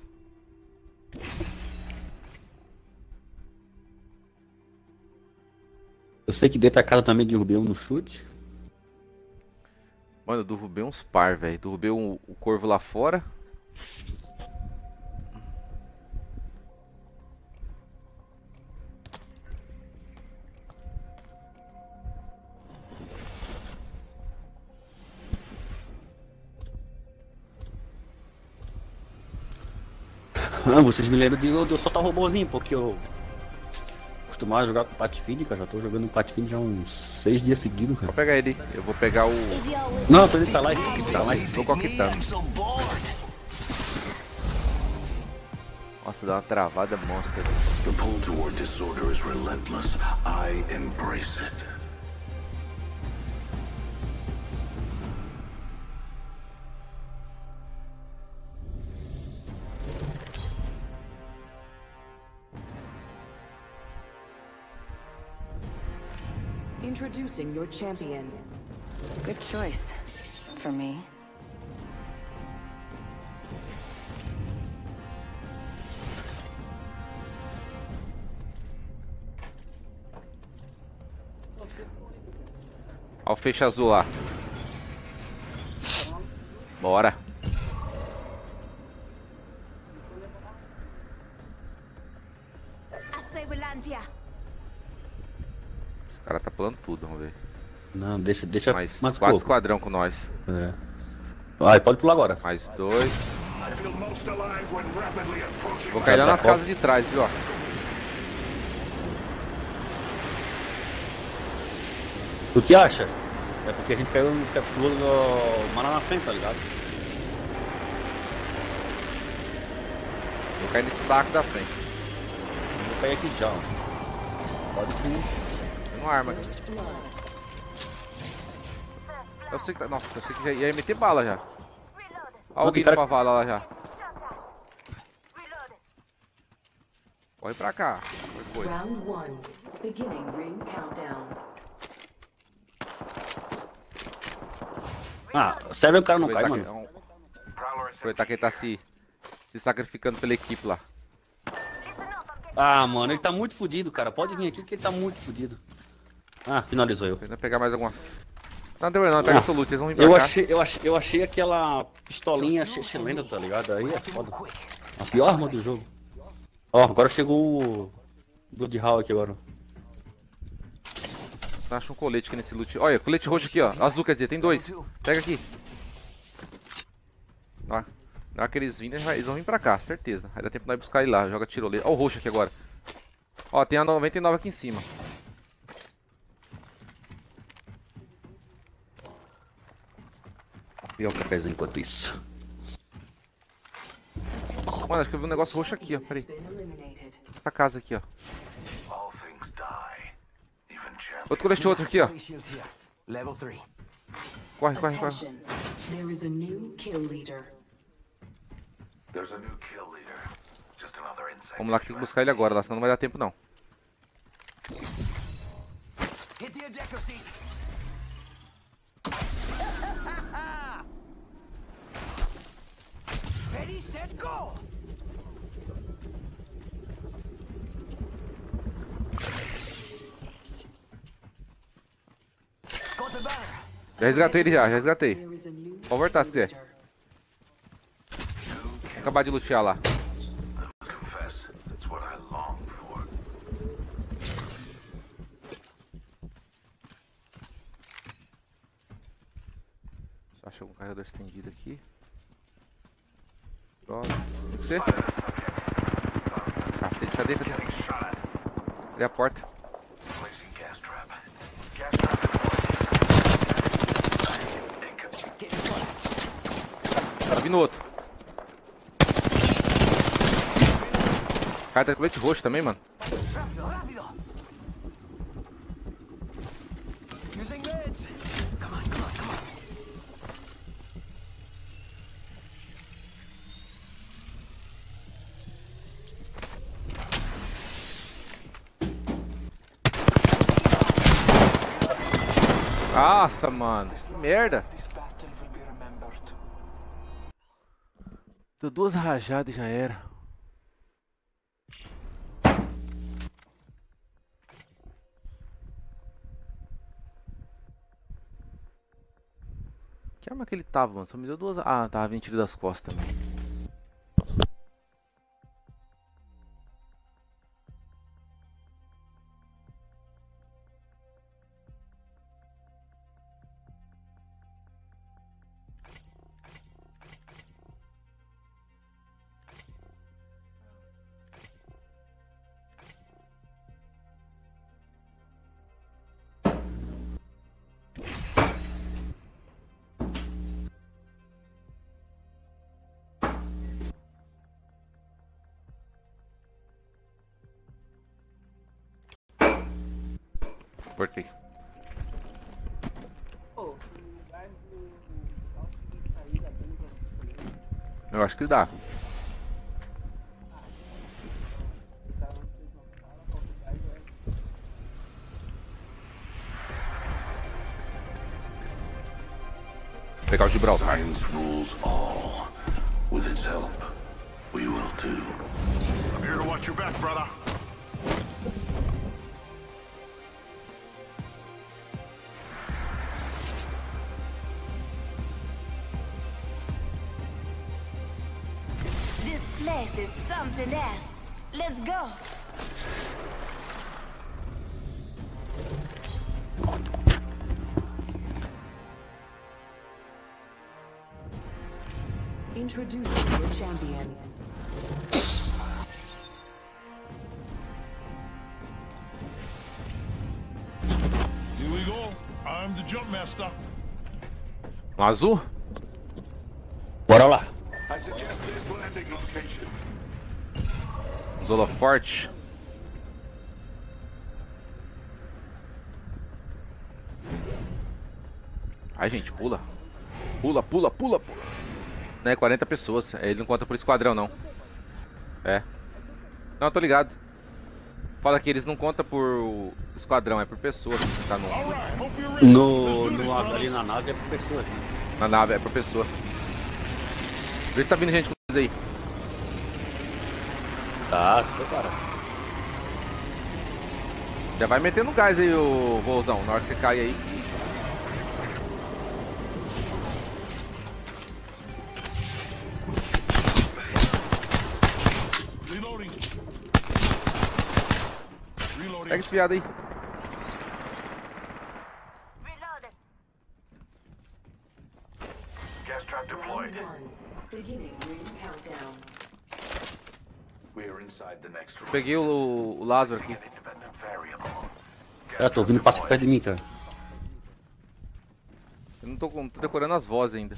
Eu sei que dentro da casa também derrubei um no chute. Mano, eu derrubei uns par, velho. Derrubei o, o corvo lá fora. Ah, vocês me lembram de eu, de eu soltar o robôzinho, porque eu costumava jogar com Pathfinder, cara. Já tô jogando Pathfinder já há uns seis dias seguidos, cara. Vou pegar ele. Eu vou pegar o... Não, tô ele tá lá, tá lá. Tô coquetando. Nossa, dá uma travada monstra. The pull toward disorder is relentless. I embrace it. Introducing your champion. Good choice. For me. Olha o feixe azul lá. Bora. Esse cara tá pulando tudo, vamos ver. Não, deixa, deixa mais, mais quatro pouco. esquadrão com nós. É. Vai, pode pular agora. Mais dois. Vou cair lá nas casas de trás, viu? Ó. O que acha? É porque a gente caiu no captura do Maná na frente, tá ligado? Vou cair nesse taco da frente. Vou cair aqui já. Ó. Pode ir. Tem uma arma aqui. Eu sei que tá... Nossa, eu sei que já ia meter bala já. Olha alguém cara... numa vala lá já. Corre pra cá. Coisa. Round one. Beginning ring countdown. Ah, sério, o cara não cai, Aproveitar que, mano. é um... Aproveitar que ele tá se, se sacrificando pela equipe lá. Ah, mano, ele tá muito fudido, cara. Pode vir aqui que ele tá muito fudido. Ah, finalizou eu. Tentando pegar mais alguma. Não, não tem problema, não. Pega Ah, absoluto, eles vão vir pra eu cá. achei, eu achei, eu achei aquela pistolinha chilena, tá ligado? Aí é foda. A pior arma do jogo. Ó, agora chegou o Bloodhound aqui agora. Acha um colete aqui nesse loot. Olha, colete roxo aqui, ó. Azul, quer dizer, tem dois. Pega aqui. Ó, na hora que eles virem, eles vão vir pra cá, certeza. Aí dá tempo de nós buscar ele lá. Joga tirolesa. Ó, o roxo aqui agora. Ó, tem a noventa e nove aqui em cima. E o cafezinho enquanto isso. Mano, acho que eu vi um negócio roxo aqui, ó. Peraí. Essa casa aqui, ó. Outro colete outro aqui, ó. Corre, corre, corre. Attention. There is a new kill leader. Vamos lá que tem que buscar ele agora, lá, senão não vai dar tempo não. Hit the ejector seat. Ready, set, go. Got the banner. Já resgatei ele já, já resgatei. There is a new Pode voltar se quiser. leader. Vou acabar de lutear lá. Confess, it's what I long for. Só achei um carregador estendido aqui. Pronto. Tem que ser? Cacete, cadê? Cadê? Cadê a porta? Placing gas trap. Gas trap deployed. Cara, vi no outro. Cara, tá com colete roxo também, mano. Rápido, rápido. Using meds. Come on, come on, come on. Nossa, mano. Que merda. This battle will be remembered. Deu duas rajadas e já era. Que arma que ele tava, mano? Só me deu duas. Ah, tava vindo tiro das costas também. Portei. Eu acho que dá. Pegar o Gibraltar. Science rules all. With its help, we will too. I'm here to watch your back, brother. This place is something else. Let's go. Introducing your champion. Here we go. I'm the jump master. Um azul? Bora lá. I suggest this landing location. Zola forte. Ai, gente, pula. Pula, pula, pula, pula. Não é quarenta pessoas. Ele não conta por esquadrão, não. É. Não, tô ligado. Fala que eles não contam por esquadrão, é por pessoa que tá no... No, no, ali na nave é por pessoas, né? Na nave, é por pessoa. Vê se tá vindo gente com eles aí. Tá, prepara. Já vai metendo gás aí, o Vozão. Na hora que você cai aí. Pega esse viado aí. Gas trap deployed. Beginning ring countdown. We're inside the next room. Peguei o, o Lázaro aqui. Independent variable. É, tô ouvindo passar perto de mim, cara. Eu não tô, com- tô decorando as vozes ainda.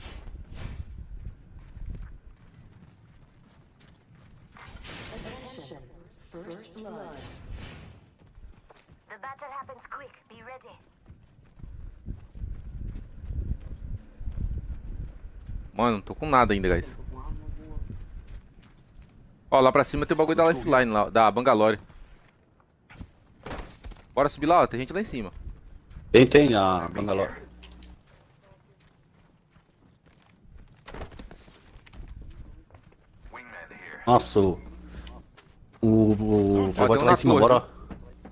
Attention. First blood. The battle happens quick. Be ready. Mano, não tô com nada ainda, guys. Ó, lá pra cima tem o bagulho da Lifeline lá, da Bangalore. Bora subir lá, ó, tem gente lá em cima. Tem, tem a Bangalore. Wingman here. Nossa, o... O... O... Ó, Vai tem um lá na em cima, torre. bora, ó.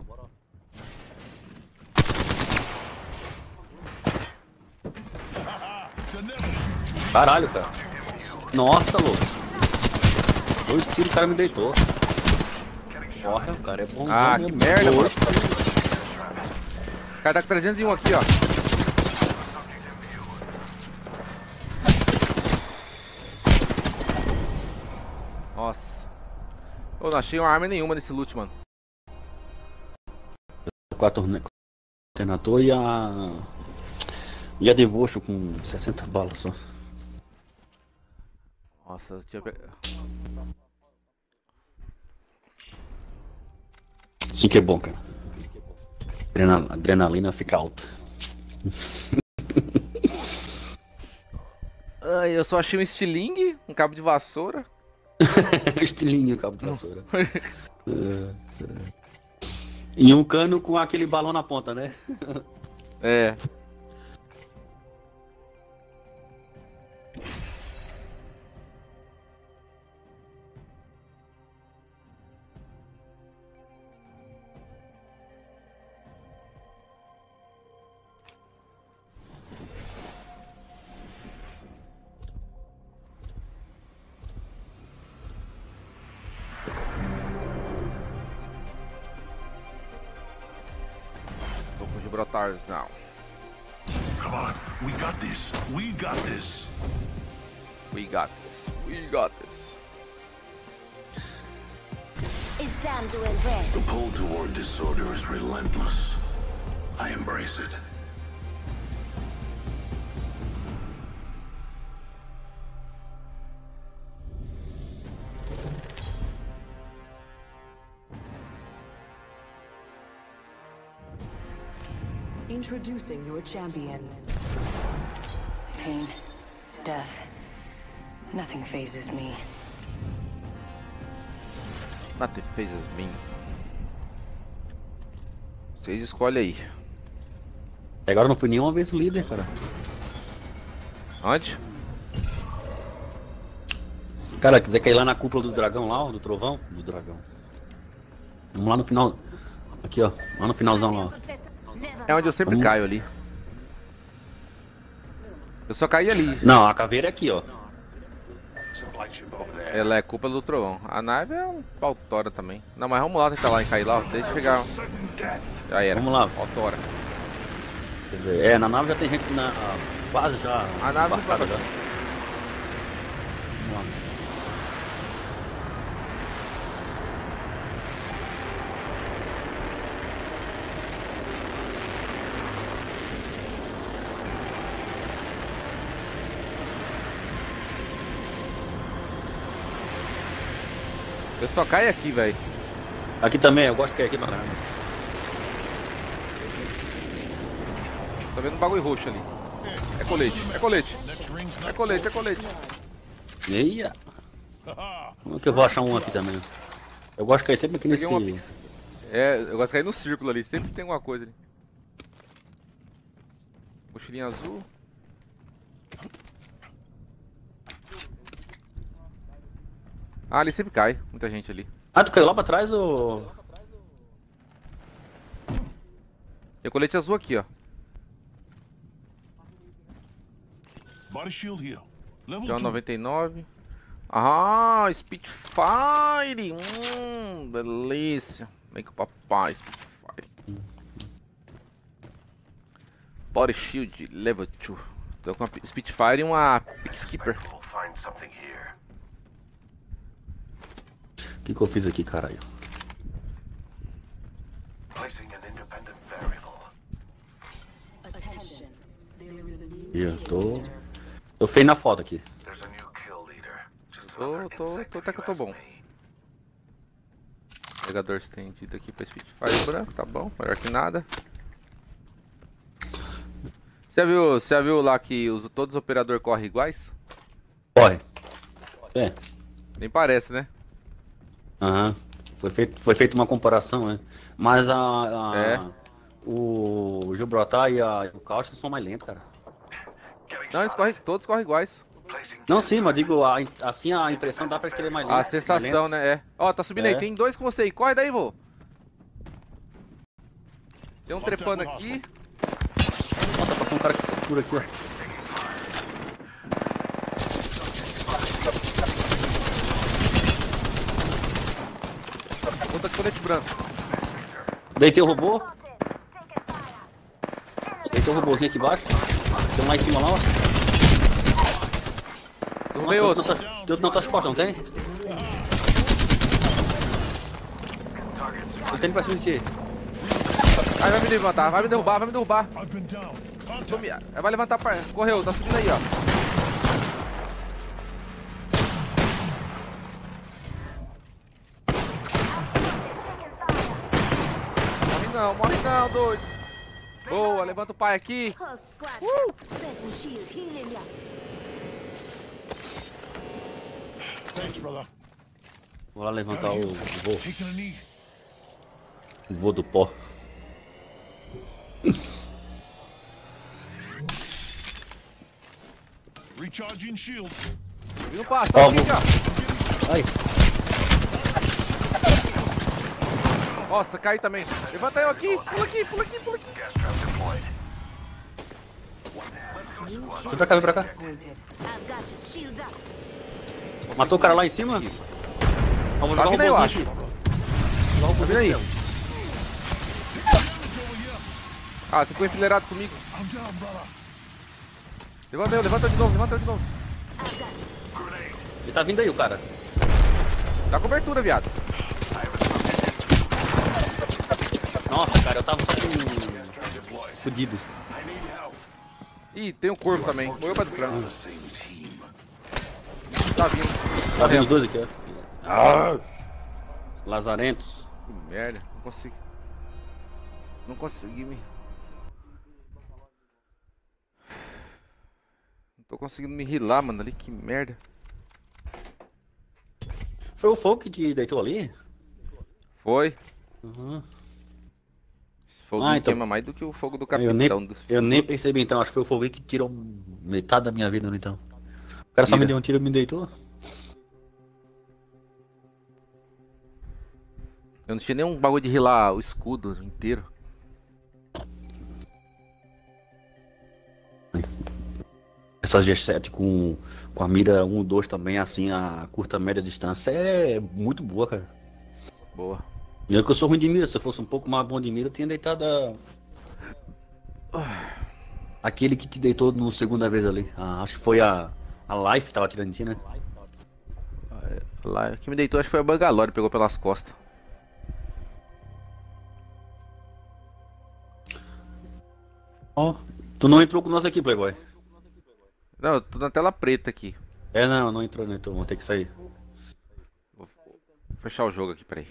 Caralho, cara. Nossa, louco. Dois tiros, o cara me deitou. Porra, o cara é bonzão Ah, que mesmo. merda, mano. Dois, cara. O cara tá com trezentos e um aqui, ó. Nossa. Eu não achei uma arma nenhuma nesse loot, mano. Quatro coordenador e a... E a Devotion com sessenta balas só. Nossa, eu tinha pegado. Sim que é bom, cara. Adrenal- Adrenalina fica alta. Ai, eu só achei um estilingue, um cabo de vassoura. Estilinho, cabo de vassoura. É, é. E um cano com aquele balão na ponta, né? É. Tô com o Gibraltarzão. Come on. We got this. We got this. We got this. We got this. It's time to impress. The pull toward disorder is relentless. I embrace it. Introducing your champion. Pain, death. Nothing phases me. Nothing phases me. Vocês escolhem aí. Agora não fui nenhuma vez o líder, cara. Onde? Cara, quiser cair lá na cúpula do dragão lá, ó, do trovão? Do dragão. Vamos lá no final. Aqui, ó. Lá no finalzão lá, ó. É onde eu sempre Vamos. caio ali. Eu só caí ali. Não, a caveira é aqui, ó. Ela é culpa do trovão. A nave é um pautora também. Não, mas vamos lá tentar lá e cair lá, ó. Deixa eu chegar. Já era. Vamos lá. Pautora. Quer dizer, é, na nave já tem gente na. Quase já. A nave não embarcada vai- já. Vamos lá. Eu só caio aqui, velho. Aqui também, eu gosto de cair aqui pra caramba. Tô vendo um bagulho roxo ali. É colete, é colete. É colete, é colete. Eia! Como é que eu vou achar um aqui também? Eu gosto de cair sempre aqui nesse. Peguei uma- É, eu gosto de cair no círculo ali. Sempre tem alguma coisa ali. Mochilinha azul. Ah, ali sempre cai. Muita gente ali. Ah, tu caiu lá pra trás ou. Tem colete azul aqui, ó. Body shield here. Level Tem uma two. noventa e nove. Ah, Spitfire! Hum, delícia. Vem com o papai, Spitfire. Body Shield, level dois. Tô com uma Spitfire e uma Peacekeeper. We'll find something here. O que, que eu fiz aqui, caralho? Placing an independent variable. Attention. There is a new Ih, eu tô. Tô feio na foto aqui. There's a new kill leader. Just Tô, another tô, insect tô, até que eu tô U S bom. me. Pegador estendido aqui pra Spitfire branco, tá bom, melhor que nada. Você já viu, você já viu lá que os, todos os operadores correm iguais? Corre. É. Nem parece, né? Aham. Foi feito, foi feita uma comparação, né? Mas a. a- É. O Gibraltar e, a, e o Cáustico são mais lentos, cara. Getting Não, eles shot correm, at. todos correm iguais. Placing Não, sim, mas digo, a, assim a impressão dá pra que ele é mais lento. A sensação, né? É. Ó, tá subindo aí, É. tem dois com você aí. Corre daí, vô. Tem um trepando aqui. Nossa, passou um cara por aqui, ó. Outra de colete branco. Deitei o robô. Deitei o robôzinho aqui embaixo. Tem um lá em cima lá, ó. Derrubei Nossa, outro. tem outro- tem outro nas tuas costas, não tem? Ele tem pra cima de ti. Ai, vai me levantar, vai me derrubar, vai me derrubar. I've been down. Contact. Sumi- Vai levantar, par- correu, tá subindo aí, ó. Morre não, morre não, doido. Boa, levanta o pai aqui. Thanks, brother. Vou lá levantar o, o voo. Taking a knee. O voo do pó. Recharging shield. E não passa, Ó, tá aqui vou- já. Ai, Nossa, caí também. Levanta eu aqui, pula aqui, pula aqui, pula aqui. Gas trap deployed. vem pra cá, vem pra cá. Pointed. Matou o cara lá em cima? Ó, vou Tá jogar o vindo aí, eu robôzinho acho. aqui. Tá vindo aí. Ah, você ficou enfileirado comigo. I'm down, brother. Levanta eu, levanta eu de novo, levanta eu de novo. Ele tá vindo aí, o cara. Dá cobertura, viado. Nossa, cara, eu tava só com... Fudido. Ih, tem um corvo também. Morreu pra trás. Tá vindo. Tá vendo os dois aqui, ó. Ah! Lazarentos. Que merda, não consegui. Não consegui me. Tô conseguindo me healar, mano, ali, que merda. Foi o fogo que te deitou ali? Foi. Uhum. Esse fogo Ah, então... queima mais do que o fogo do Eu capitão. nem, Dos... eu nem percebi então, acho que foi o fogo que tirou metade da minha vida então. O cara só Tira. me deu um tiro e me deitou. Eu não tinha nenhum bagulho de healar o escudo inteiro. Essa G sete com, com a mira um dois também, assim, a curta média distância é muito boa, cara. Boa. E eu que eu sou ruim de mira, se eu fosse um pouco mais bom de mira, eu tinha deitado a... aquele que te deitou no segunda vez ali. Ah, acho que foi a, a Life que tava tirando de ti, né? Lá, o que me deitou acho que foi a Bangalore, pegou pelas costas. Ó, oh, tu não entrou com nós aqui, Playboy? Não, eu tô na tela preta aqui. É, não, não entrou, não entrou, vou ter que sair. Vou fechar o jogo aqui, peraí.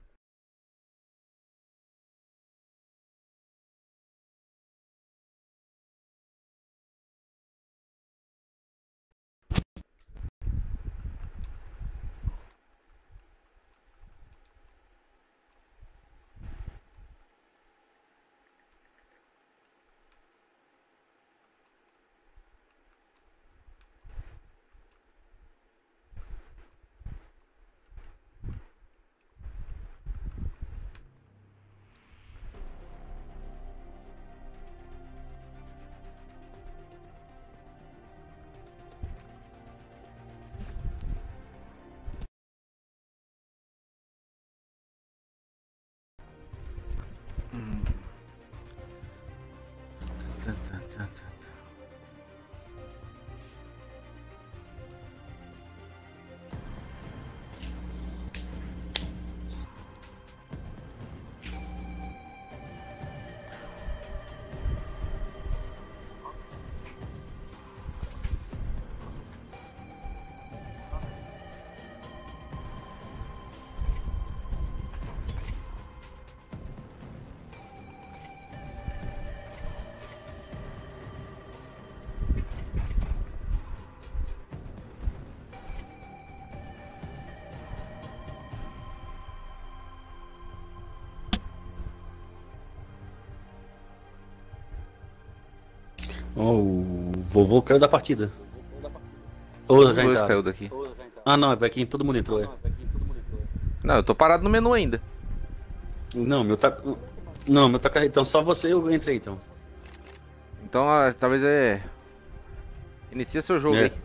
Oh, o vovô caiu da partida. Ou já Dois entraram? caiu daqui. Ah, não, vai quem todo mundo entrou, é. Não, eu tô parado no menu ainda. Não, meu tá. Não, meu tá carregado. Então só você eu entrei então. Então, ah, talvez é... Inicia seu jogo É. aí.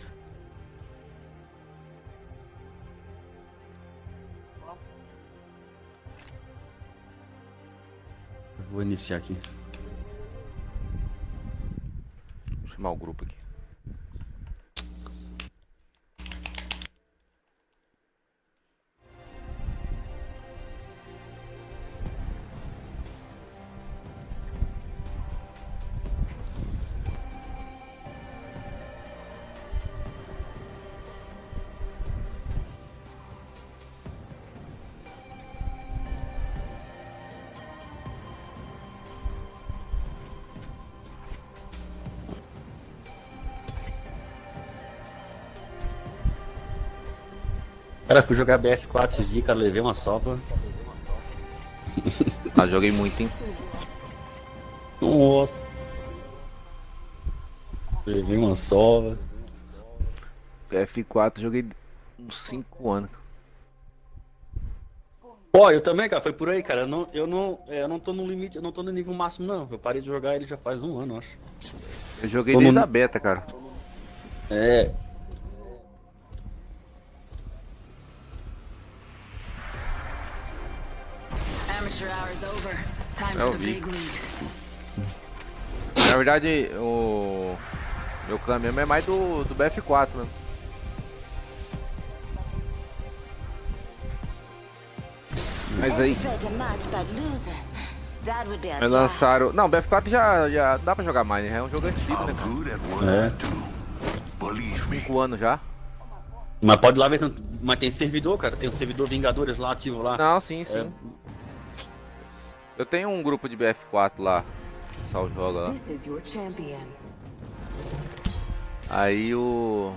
Vou iniciar aqui. Vou chamar o grupo aqui. Cara, fui jogar B F quatro esses dias, cara, levei uma sopa. Ah, joguei muito, hein? Nossa. Levei uma sova. P F quatro joguei uns cinco anos. Pô, eu também, cara, foi por aí, cara. Eu não, eu não, é, eu não tô no limite, eu não tô no nível máximo, não. Eu parei de jogar ele já faz um ano, acho. Eu joguei Tô desde no- a beta, cara. É. Amateur hour's over. Time Eu for the vi. big leagues. Na verdade, o meu clã mesmo é mais do, do B F quatro mesmo. Mas aí, mas lançaram... Não, B F quatro já, já dá pra jogar mais, né? É um jogo antigo, né? I'm good at what É. I do. Believe me. cinco anos já. Mas pode ir lá ver se não. Mas tem servidor, cara. Tem um servidor Vingadores lá ativo lá. Não, sim, sim. Eu tenho um grupo de B F quatro lá. O pessoal joga lá. This is your champion. Aí o...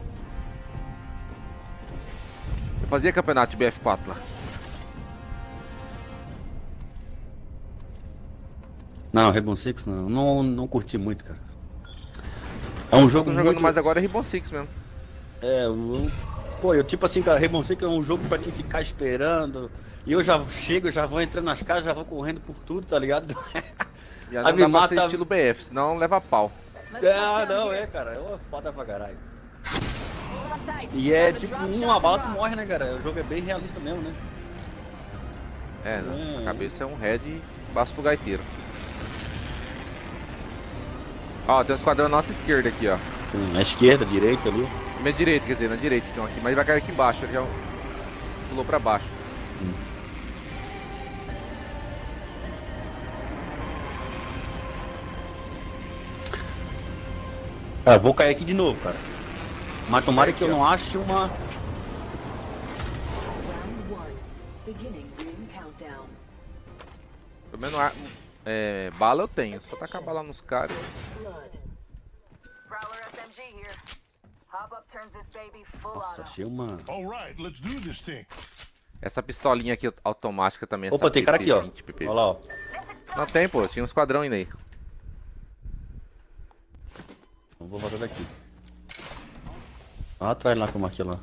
Eu fazia campeonato de B F quatro lá. Não, Rainbow Six não. Não, não curti muito, cara. É um jogo Eu tô jogando muito... mais agora é Rainbow Six mesmo. É, eu... Pô, eu tipo assim, cara, Rainbow Six é um jogo pra te ficar esperando. E eu já chego, já vou entrando nas casas, já vou correndo por tudo, tá ligado? Já não dá pra ser estilo B F, senão leva pau. Ah, não, é, cara. É foda pra caralho. E é tipo, uma bala tu morre, né, cara? O jogo é bem realista mesmo, né? É, É. a cabeça é um head e basta pro gaiteiro. Ó, tem um esquadrão na nossa esquerda aqui, ó. Na esquerda, direita ali. Na minha direita, quer dizer, na direita então aqui. Mas vai cair aqui embaixo, ele já pulou pra baixo. Hum. Ah, vou cair aqui de novo, cara. Mas tomara que eu não ache uma... Round one. Beginning ring countdown. Pelo menos a- é, bala eu tenho, só tacar bala nos caras. Blood. Prowler S M G here. Hop up turns this baby full Nossa, auto. achei uma... All right, let's do this thing. Essa pistolinha aqui automática também. Opa, essa tem cara aqui, ó. P P vinte, P P. Olha lá, ó. Não tem, pô, tinha um esquadrão ainda aí. Não vou fazer daqui. Ah, atrás lá como aqui lá.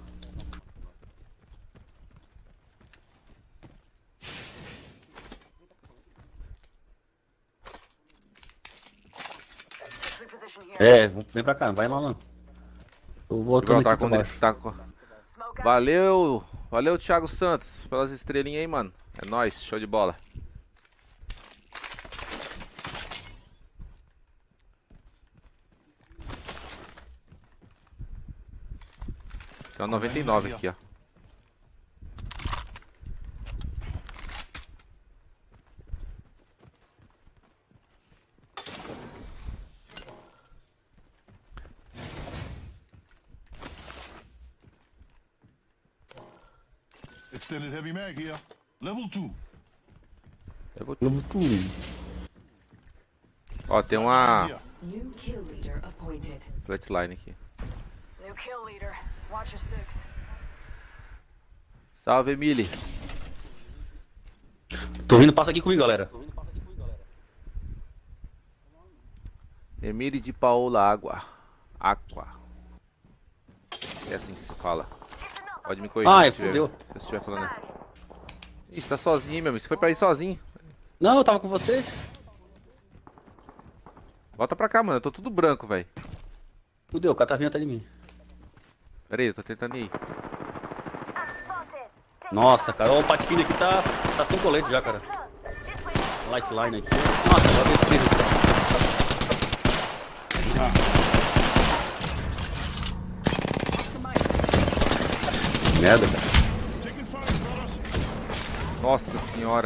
Reposition here. É, vem pra cá, vai lá não. Eu vou voltando Igual tá aqui pra com, baixo. tá com... Smoke out. Valeu, valeu Thiago Santos pelas estrelinhas aí, mano. É nóis, show de bola. Tem uma noventa e nove aqui, ó. Extended heavy mag here. Level two. Eu vou... Eu vou tudo. Ó, tem uma Here. New kill leader appointed. flatline aqui. New kill leader. Watch your six. Salve, Emily. Tô vindo, passa aqui comigo, galera. Emily de Paola Água. Aqua. É assim que se fala. Pode me corrigir. Ai, se tiver- fudeu. Se eu estiver falando. Ih, você tá sozinho, meu amigo. Você foi pra ir sozinho. Não, eu tava com vocês. Volta pra cá, mano. Eu tô tudo branco, velho. Fudeu, o cara tá vindo atrás de mim. Pera aí, eu tô tentando ir. Nossa, cara, ó, o patinho aqui tá, tá sem colete já, cara. Lifeline aqui. Nossa, agora eu tenho que... Merda, cara. Taking fire, brothers. Nossa senhora.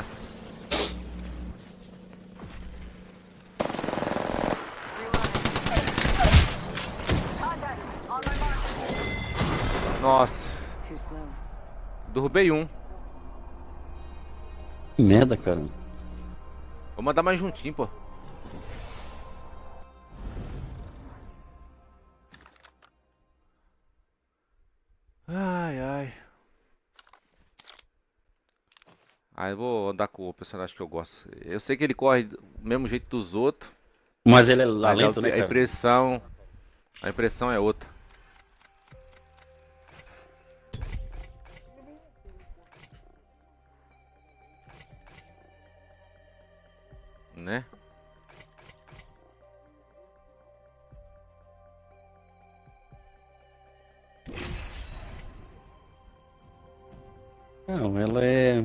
Contact. On my mark. Nossa. Too slow. Derrubei um. Que merda, cara. Vou mandar mais juntinho, pô. Ai, ai. Ah, eu vou andar com o personagem que eu gosto. Eu sei que ele corre do mesmo jeito dos outros. Mas ele é Mas lento, a, né, a cara? impressão. A impressão é outra. Né? Não, ela é...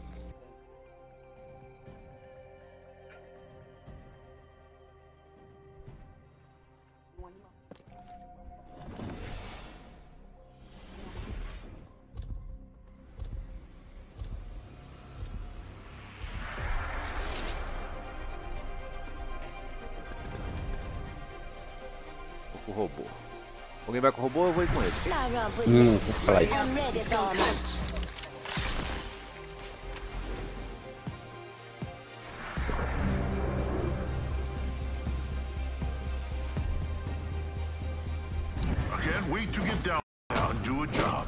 Vou com o robô. Alguém vai com o robô, eu vou ir com ele. Hum, vou falar aí. Can't wait to get down now and do a job.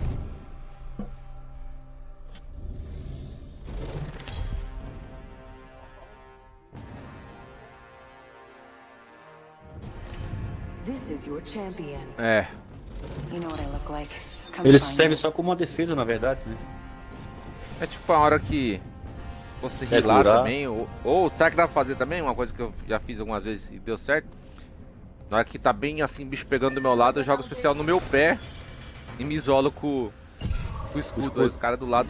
This is your champion. É. You know what I look like. Come Ele find serve me. só como uma defesa, na verdade, né? É tipo a hora que você Quer rilar curar? também. Ou, ou será que dá pra fazer também? Uma coisa que eu já fiz algumas vezes e deu certo. Na hora que tá bem assim, bicho pegando do meu lado, eu jogo o especial no meu pé e me isolo com, com o escudo. escudo. Aí os caras do lado.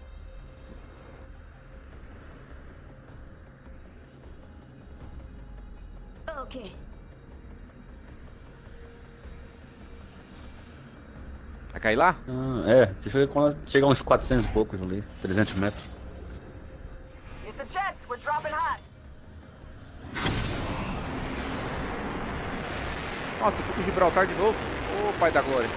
Okay. Vai cair lá? Ah, é, deixa eu ver quando chega uns quatrocentos e poucos ali, trezentos metros. Hit the jets. We're dropping hot. Nossa, eu fui pro Gibraltar de novo. Ô, pai da glória.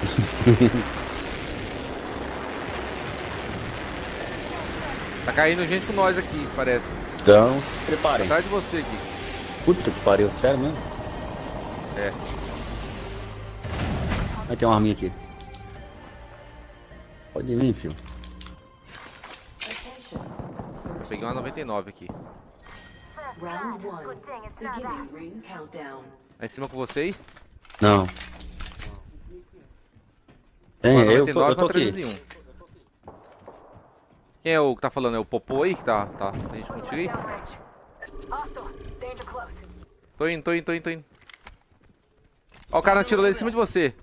Tá caindo gente com nós aqui, parece. Então se preparem. Atrás de você aqui. Puta que pariu, sério mesmo? É. Aí tem uma arminha aqui. Pode vir, filho. Eu peguei uma noventa e nove aqui. Round one. Beginning ring countdown. Tá em cima com você aí? Não. Tem, Uma eu tô, noventa e nove eu tô pra trezentos aqui. e um. Quem é o que tá falando? É o Popô aí que tá, tá, tá gente contigo aí? Downrange. Hostile. Danger close. Tô indo, tô indo, tô indo, tô indo. Ó, o cara atirou lá em cima de você.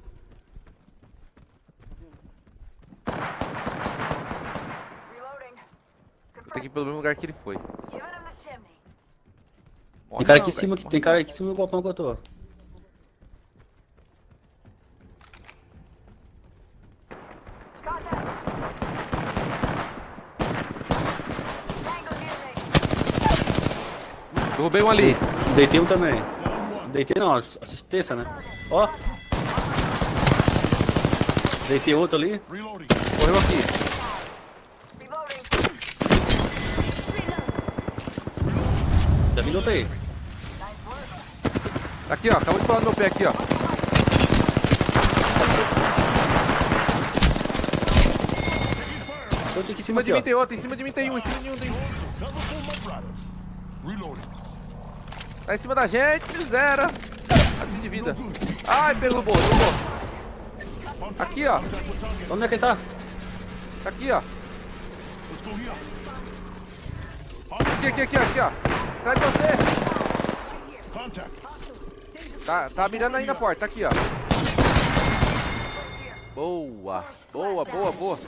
Reloading. Tem que ir pelo mesmo lugar que ele foi. Giving him the chimney. Tem cara Não, aqui em cima, velho. tem cara aqui em cima do galpão que eu tô. Contact. Tango near me. Derrubei um ali. Deitei um também. Deitei não, assistência, né? Ó. Deitei outro ali. Reloading. Correu aqui. Reloading. Já vi outro aí. Tá aqui, ó. Acabou de falar no meu pé aqui, ó. Outro aqui em Em cima cima de aqui, mim ó. tem outro, em cima de mim tem um, em cima de mim tem um. Cover for my brothers. Reloading. Tá em cima da gente, miséria. Assim de vida. Ai, pegou o bolo, derrubou. Aqui, ó. Onde é que ele tá? Tá aqui, ó. Let's go here. Aqui, aqui, aqui, aqui, ó. Atrás de você. Contact. Tá, tá mirando aí na porta, tá aqui, ó. Boa, boa, boa, boa.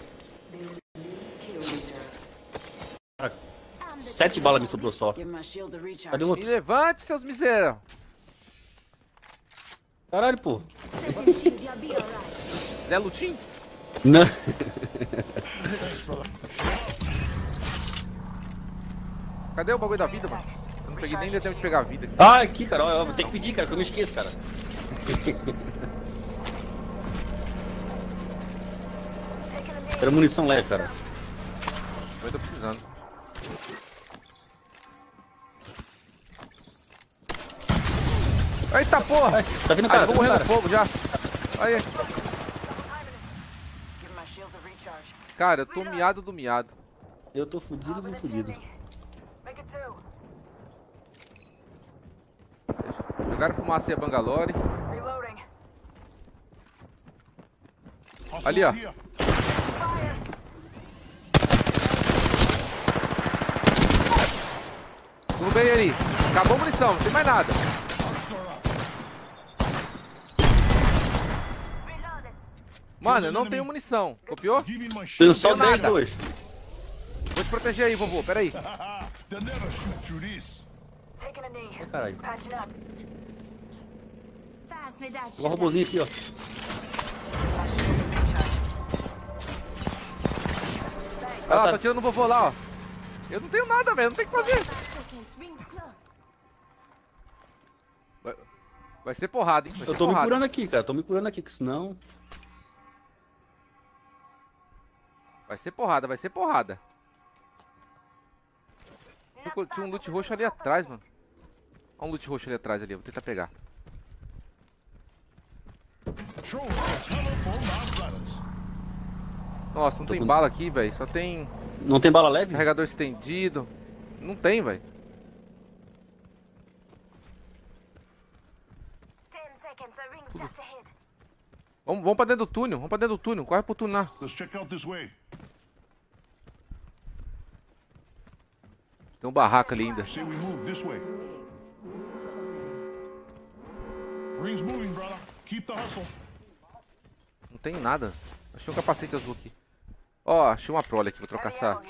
Sete balas me sobrou só. Give my shields a recharge. Cadê o Me outro? levante, seus misérios. Caralho, pô. Zé Lutim? Não. Cadê o bagulho da vida, mano? Eu não peguei nem deu tempo de pegar a vida. Ah, aqui, cara. Ó, eu vou ter que pedir, cara, que eu me esqueço, cara. Era munição leve, cara. Eu tô precisando. Eita porra! Ai, tá vindo, Ai, cara. eu vou tá vindo, morrer no cara. fogo já. Aí, Give my shields a recharge. cara, eu tô miado do miado. Eu tô fudido do fudido. Make it two. Jogaram fumaça e a Bangalore. Reloading. Hostile Ali, ó. here. Derrubei ele. Acabou a munição, não tem mais nada. Mano, eu não tenho munição. Copiou? Give me my Tenho shield. só Deu dez, nada. dois. Vou te proteger aí, vovô. Pera aí. They'll never shoot through this. Taking a knee. Caralho. Patching up. Pass me that Ó o shit. robôzinho aqui, ó. My shields a recharge. Olha lá, tá. tô tirando o vovô lá, ó. Eu não tenho nada, velho. Não tem o que fazer. Seconds, rings close. Vai, vai ser porrada, hein? Vai Eu ser tô me porrada. curando aqui, cara. Tô me curando aqui, que senão. Vai ser porrada, vai ser porrada. Tinha- Tinha um loot roxo ali atrás, mano. Olha um loot roxo ali atrás ali, eu vou tentar pegar. Nossa, não tem com... bala aqui, velho. Só tem... Não tem bala leve? Carregador estendido. Não tem, velho. Vamos, vamos pra dentro do túnel. Vamos pra dentro do túnel. Corre pro túnel lá. Tem um barraco ali ainda. Não tem nada. Achei um capacete azul aqui. Ó, achei uma prole aqui, vou trocar essa.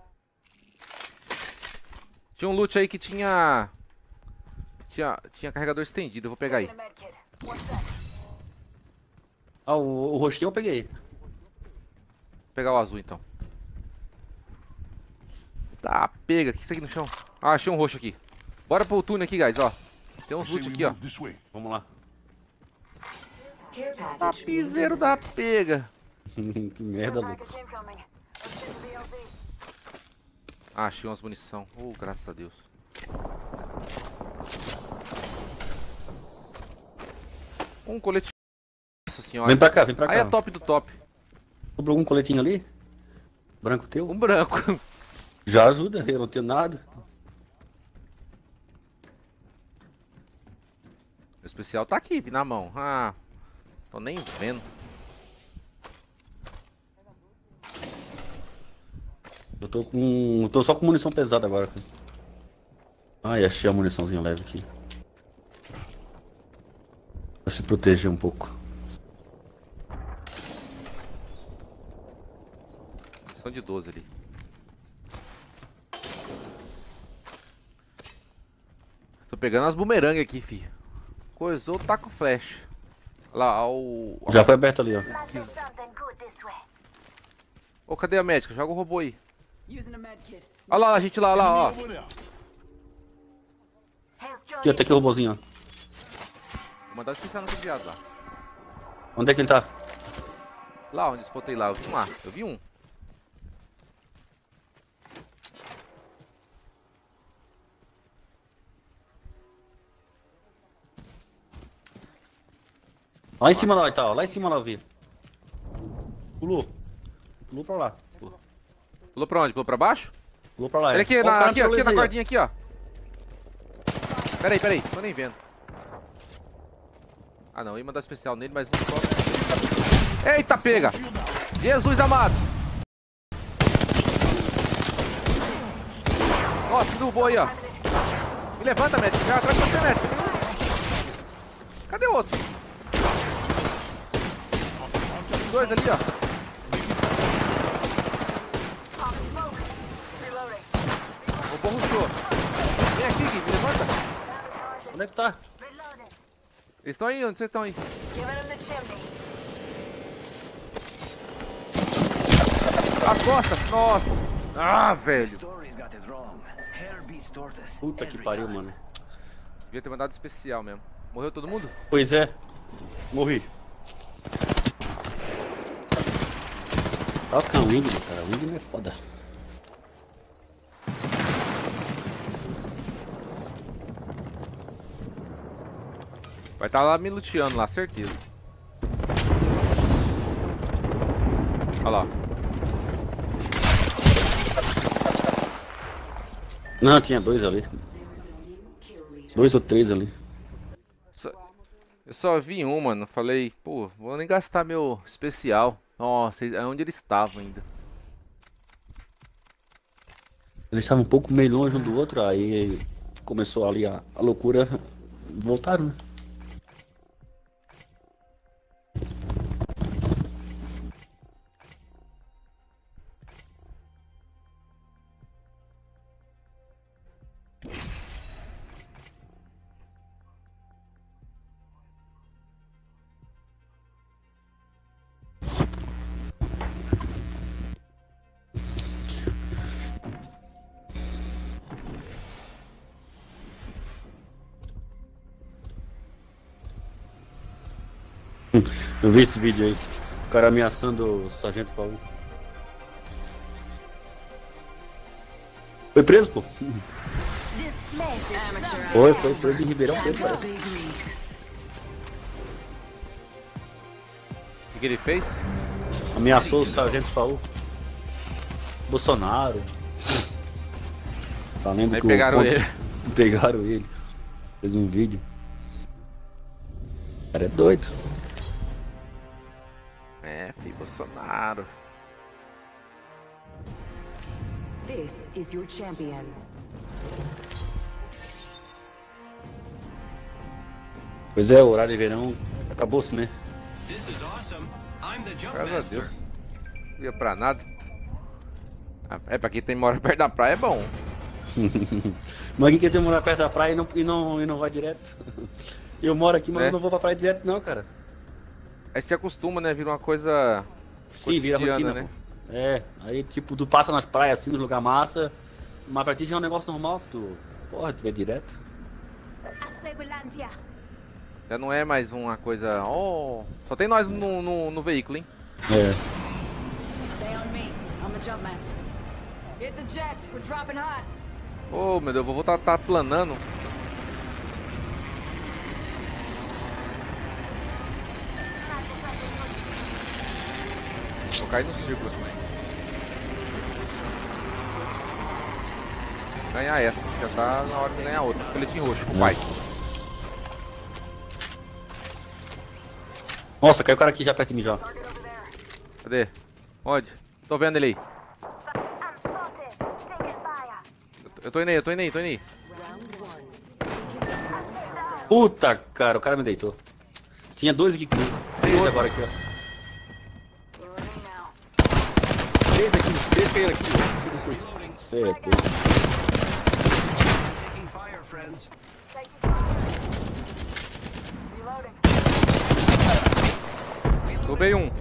Tinha um loot aí que tinha... Tinha, tinha carregador estendido, eu vou pegar aí. Ah, o, o roxinho eu peguei. Vou pegar o azul então. Tá, pega, o que é isso aqui no chão? Ah, achei um roxo aqui. Bora pro túnel aqui, guys, ó. Tem uns loot aqui, ó. Vamos lá. Tapizeiro da pega. Que merda, louco. Ah, achei umas munição. Oh, graças a Deus. Um colete. Nossa senhora. Vem pra cá, vem pra cá. Aí é top do top. Sobrou algum coletinho ali? Branco teu? Um branco. Já ajuda, eu não tenho nada. O especial tá aqui, na mão. Ah, tô nem vendo. Eu tô com... Eu tô só com munição pesada agora. Ai, achei a muniçãozinha leve aqui. Pra se proteger um pouco. São de doze ali. Tô pegando as bumerangue aqui, fi. Coisou, tá com flash. Olha lá, o... Já foi aberto ali, ó. Ô, cadê a médica? Joga o robô aí. Olha lá, a gente lá, lá, ó. Aqui, até aqui o robôzinho, ó. Vou mandar o especial no viado lá. Onde é que ele tá? Lá onde eu spotei lá, eu vi um lá. Eu vi um. Lá em cima lá, tá, ó. Lá em cima lá eu vi. Pulou. Pulou pra lá. Pulou pra onde? Pulou pra baixo? Pulou pra lá, Ele é. aqui, Ó, na, cara, aqui, aqui na aí, cordinha aqui, ó. Pera aí, pera aí, tô nem vendo. Ah não, eu ia mandar especial nele, mas não só. Eita, pega! Jesus amado! Nossa, que derrubou aí, ó. Me levanta, médico. Já atrás de você, médico. Cadê o outro? Os dois ali, ó. O bom rushou. Vem aqui, Gui, me levanta. Onde é que tá? Eles estão aí, onde vocês estão aí? As costas, nossa. Ah, velho. Puta que pariu, mano. Devia ter mandado especial mesmo. Morreu todo mundo? Pois é. Morri. Toca um Wingman, cara. O Wingman é foda. Vai estar lá me luteando lá, certeza. Olha lá. Não, tinha dois ali. Dois ou três ali. Só... Eu só vi um, mano. Falei, pô, vou nem gastar meu especial. Nossa, é onde eles estavam ainda. Eles estavam um pouco meio longe um do outro, aí começou ali a, a loucura. Voltaram, né? Eu vi esse vídeo aí. O cara ameaçando o sargento falou. Foi preso, pô. Foi, foi preso em Ribeirão Preto, parece. que ele fez? Ameaçou o sargento Saul. Bolsonaro. Tá lendo Aí que pegaram o... ele. Pegaram ele. Fez um vídeo. O cara é doido. É, filho, Bolsonaro. This is your champion. Pois é, o horário de verão acabou-se, né? Graças a Deus. Não ia pra nada. É, pra quem tem mora perto da praia é bom. Mas aqui quem tem morar perto da praia e não, e não, e não vai direto. Eu moro aqui, mas É. eu não vou pra praia direto não, cara. Aí se acostuma, né? Vira uma coisa. Sim, vira rotina, né? né? É, aí tipo, tu passa nas praias assim, no lugar massa, mas pra ti já é um negócio normal que tu, porra, tu vê direto. Já não é mais uma coisa. Oh, só tem nós no, no, no veículo, hein? É. Stay on me. I'm the jump master. Hit the jets. We're dropping hot. Oh, meu Deus, eu vou estar tá, tá planando. Vou cair no círculo. Ganhar essa, já tá na hora de ganhar outra. Coletinho roxo, com o pai. Nossa, caiu o cara aqui já perto de mim já. Cadê? Onde? Tô vendo ele aí. Eu tô, eu tô indo aí, eu tô indo aí, tô indo aí. Puta, cara, o cara me deitou. Tinha dois aqui comigo. Três agora aqui, ó. Três aqui, três caindo aqui. Certo. Roubei um.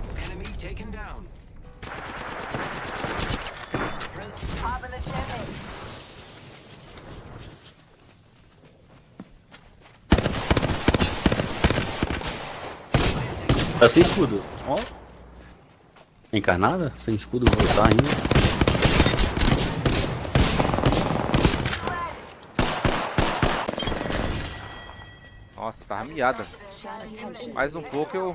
Tá sem escudo. Ó. Encarnada? Sem escudo, vou voltar ainda. Nossa, tá miada. Mais um pouco eu.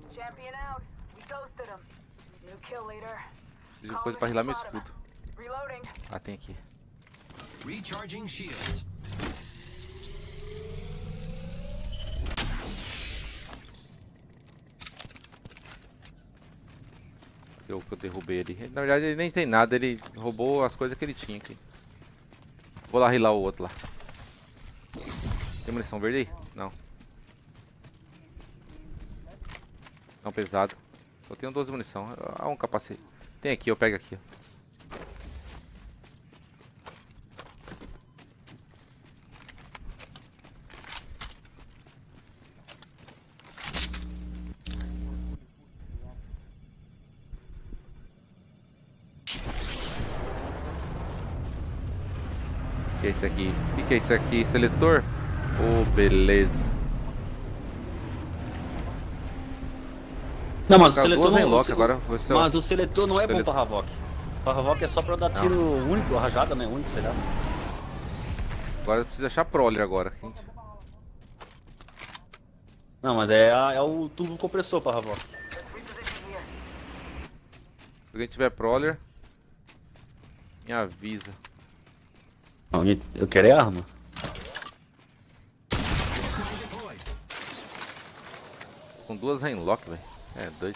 Preciso de coisa pra rilar meu escudo. Ah, tem aqui. Recharging shields. Eu que eu derrubei ali. Na verdade ele nem tem nada, ele roubou as coisas que ele tinha aqui. Vou lá rilar o outro lá. Tem munição verde aí? Não. Não, pesado. Só tenho doze munição. Ah, um capacete. Tem aqui, eu pego aqui. Ó. O que é isso aqui? O que, que é isso aqui? Seletor? Oh, beleza. Não, mas o Cara, seletor duas não, Rainlock o, agora, você, ó. mas o seletor não é bom Seletor. pra Havok. Pra Havok é só pra dar tiro Não. único, rajada, né? Único, sei lá. Agora precisa achar prole agora. Gente. Não, mas é, a- é o turbo compressor pra Havok. Se alguém tiver prowler, me avisa. Não, eu quero é arma. Com duas Rainlock, velho. É, dois.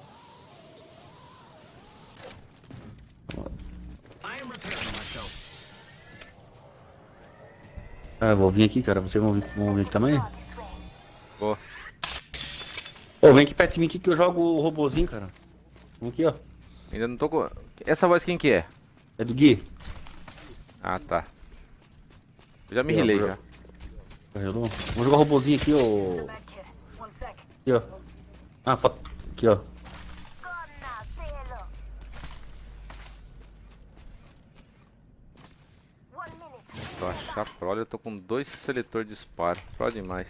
Ah, eu vou vir aqui, cara. Vocês vão vir, vão vir aqui também? Boa. Ô, vem aqui perto de mim aqui que eu jogo o robozinho, cara. Vamos aqui, ó. Ainda não tô com... Essa voz quem que é? É do Gui. Ah, tá. Eu já me Eu, rilei eu. já. Carregou? Vamos jogar o robozinho aqui, ó. Aqui, ó. Ah, foto. Aqui, ó. Pra achar prole, eu tô com dois seletor de disparo. Prole demais.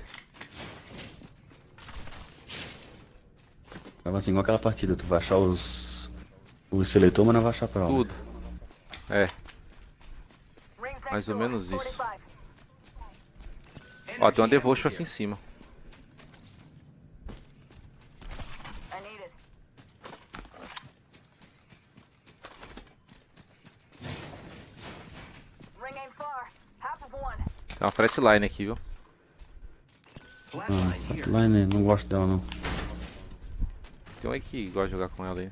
Vai assim igual aquela partida. Tu vai achar os... os seletor, mas não vai achar pra Tudo. É. Mais ou menos isso. Ó, tem uma devotion aqui em cima. Tem uma flatline aqui, viu? Ah, flatline, não gosto dela não. Tem um aí que gosta de jogar com ela aí.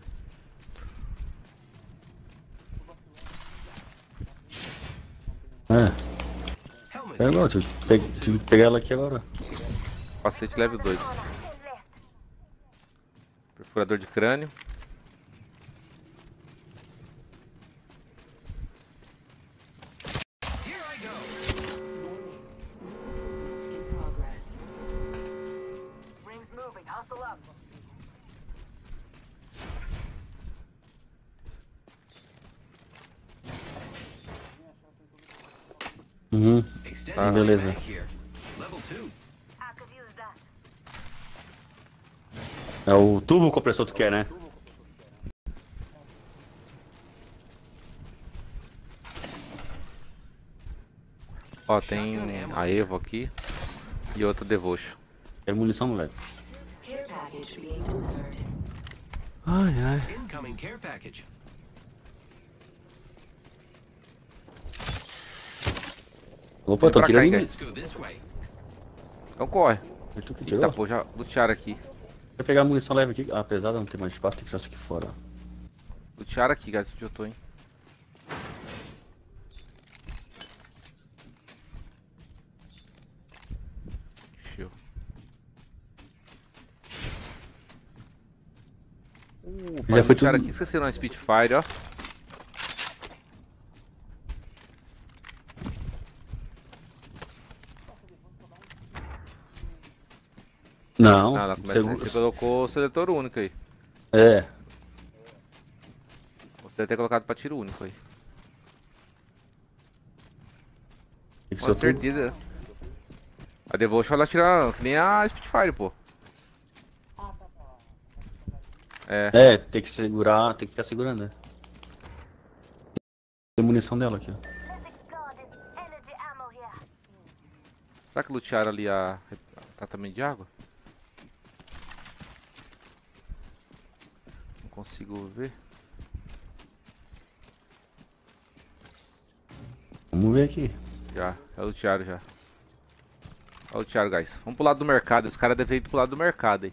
É. É agora, tive que pe- tive que pegar ela aqui agora. Capacete level dois. Perfurador de crânio. Rings moving. Hustle up. Uhum. Tá. Beleza. I could use that. É o tubo compressor que tu quer, né? Ó, tem a Evo aqui e outro Devotion. É munição no leve. Care package being delivered. Ai, ai. Incoming care package. Opa, tô pra cá, tirando. hein, em- Let's go this way. Então corre. É tu que Eita, tirou? pô, já lutearam aqui. Vai pegar a munição leve aqui. Ah, apesar de não ter mais espaço, tem que tirar isso aqui fora. Lutearam aqui, guys, onde eu tô, hein. Show. Uh, Já foi lutearam tudo- aqui, esqueceram a Spitfire, ó. Não. Ah, ela começa, segu- você colocou o seletor único aí. É. Você deve ter colocado pra tiro único aí. Tem que Com ser tudo. certeza. A Devotion ela tira que nem a Spitfire, pô. É. É, tem que segurar, tem que ficar segurando, né? Tem munição dela aqui, ó. Let's explore this energy ammo here. Será que lutearam ali a a tratamento de água? Não consigo ver. Vamos ver aqui. Já, é lutearam já. É lutearam, guys. Vamos pro lado do mercado. Os caras devem ir pro lado do mercado aí.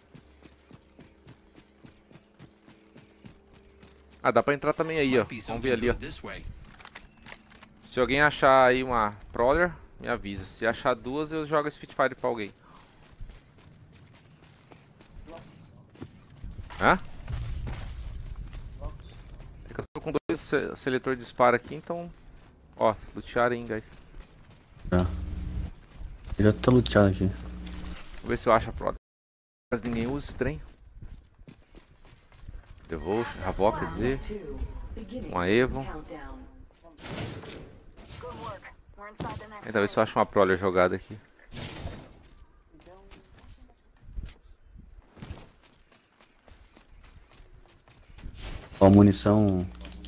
Ah, dá pra entrar também aí, ó. Might be Vamos ver something ali, ó. good this way. Se alguém achar aí uma Prowler, me avisa. Se achar duas, eu jogo a Spitfire pra alguém. Hã? É que eu tô com dois se seletor de disparo aqui, então... Ó, lutearam, hein, guys. Já. Já tá luteado aqui. Vou ver se eu acho a Prowler. Mas ninguém usa esse trem. Devotion, Havoc, quer dizer. Two. Beginning Uma Evo. countdown. Good work. We're inside the next Ainda ver se eu acho uma Prowler jogada aqui. Ó, munição.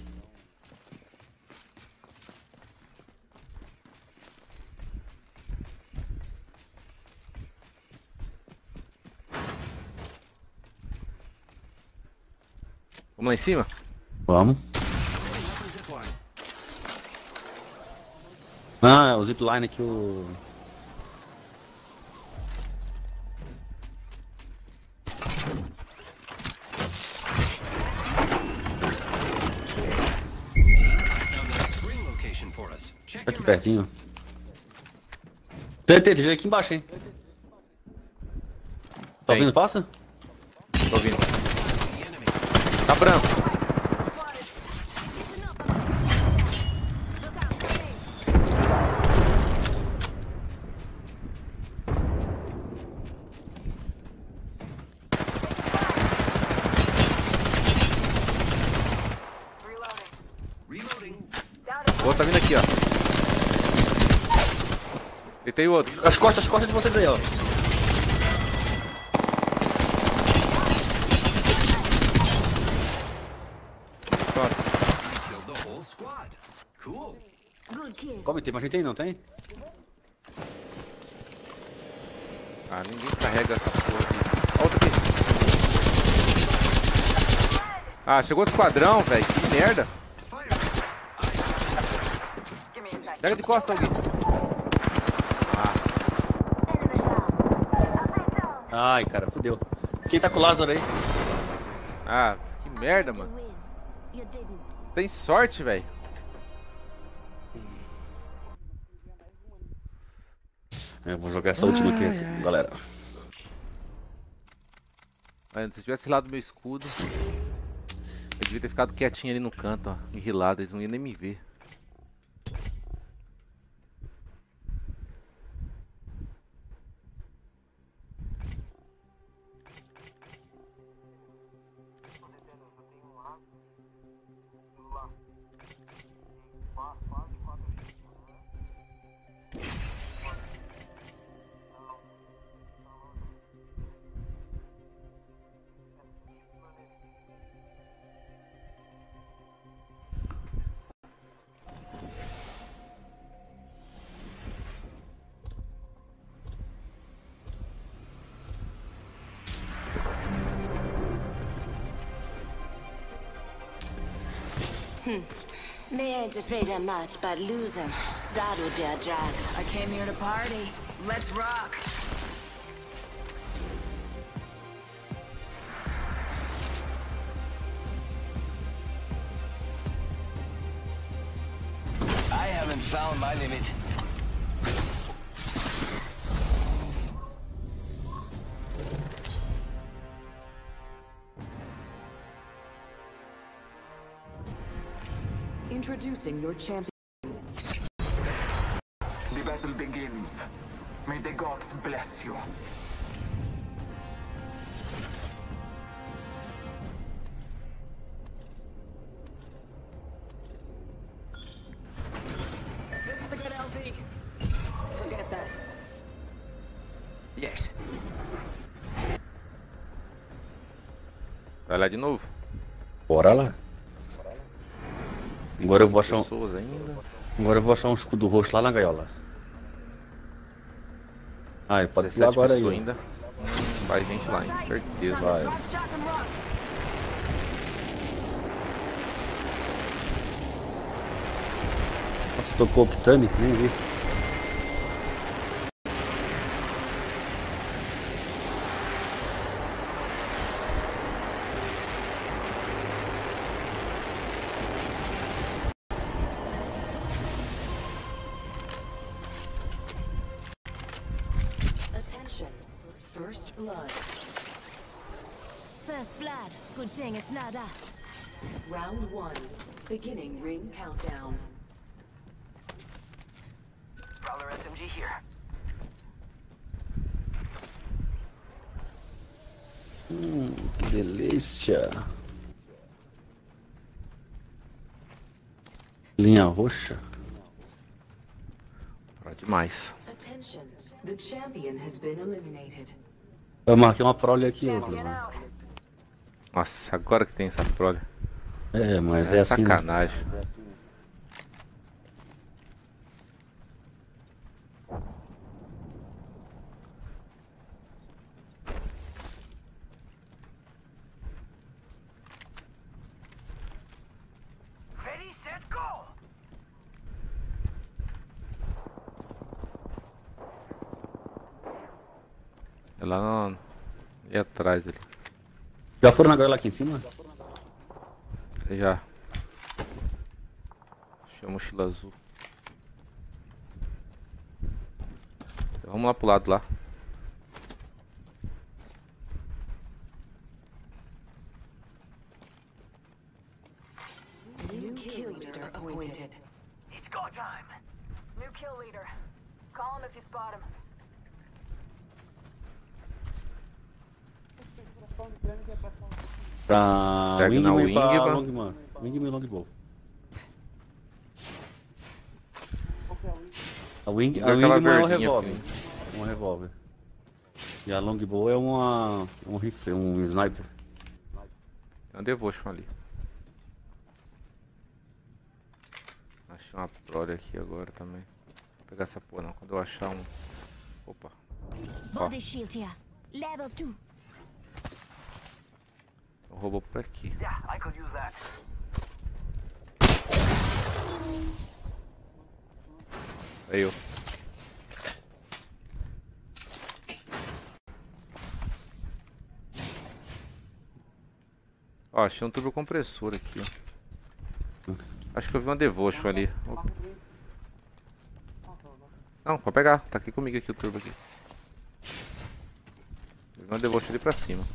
Vamos lá em cima? Vamos. Ah, é o zipline que o. Ring location for us. Check Tá your aqui maps. pertinho. Tem, tem, tem aqui embaixo, hein? Tá Tem. ouvindo? Passa? Tô ouvindo. The enemy. Tá branco. Reloading. Reloading. Down to O outro tá vindo aqui, ó. Deitei o outro. As costas, as costas de vocês aí, ó. Pronto. Killed the whole squad. Cool. Good kid. Come, tem mais gente aí, não tem? Ah, ninguém carrega essa porra aqui. Ó, outro aqui. Ah, chegou outro esquadrão, velho. Que merda. Fire. give me a sec. Pega de costa alguém. Ai, cara, fodeu. Quem tá com o Lázaro aí? Ah, que merda, mano. Tem sorte, velho. Eu vou jogar essa última aqui, ai, galera. Mano, se tivesse lá do meu escudo, eu devia ter ficado quietinho ali no canto, ó, enrilado, eles não iam nem me ver. Hmm. Me ain't afraid of much, but losing, that would be a drag. I came here to party. Let's rock. I haven't found my limit. Introducing your champion. The battle begins. May the gods bless you. This is the good L Z. Forget that. Yes. Vai lá de novo? Bora lá. Agora eu vou achar um... ainda. Agora eu vou achar um escudo roxo lá na gaiola. Ai, pode pular agora aí. Ainda. Hum, vai gente lá, hein? Certeza. Vai. Nossa, tocou o Kitami? Nem vi. First blood. First blood. Good thing it's not us. Round one. Beginning ring countdown. Prowler S M G here. Hum, que delícia. Linha roxa. Para demais. Attention. The champion has been eliminated. Eu marquei uma prole aqui, ó. Nossa, agora que tem essa prole. É, mas é, é assim. Sacanagem. Ready, set, go! É lá no... e atrás ali. Já foram na gaiola aqui em cima? Já. Achei a mochila azul. Então, vamos lá pro lado lá. New kill leader appointed. It's go time. New kill leader. Call him if you spot him. Pra Segue na Wingman e pra Wingman. Longman. Wingman e Longbow. A, Wing, a Aquela Wingman é um verdinha, revólver. filho. Um revólver. E a Longbow é uma, um rifle, um sniper. É um devotion ali. Achei uma prole aqui agora também. Vou pegar essa porra não. Quando eu achar um... Opa. Ó, Body shield here. Level two. um robô por aqui. Yeah, I could use that. Aí eu. Ó, achei um turbo compressor aqui, ó. Acho que eu vi uma Devotion ali. Não, pode pegar. Tá aqui comigo aqui o turbo aqui. Eu vi uma Devotion ali pra cima.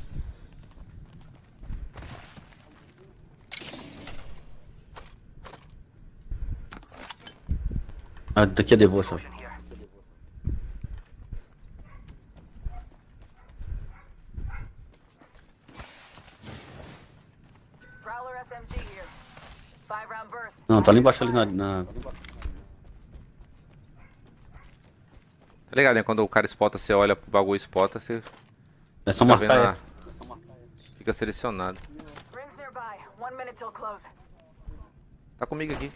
Ah, daqui é Devotion. Não, tá ali embaixo ali na... na... Tá ligado, né? Quando o cara spota, você olha pro bagulho e spota, você... É só fica marcar, vendo é. a- Fica selecionado. Tá comigo aqui.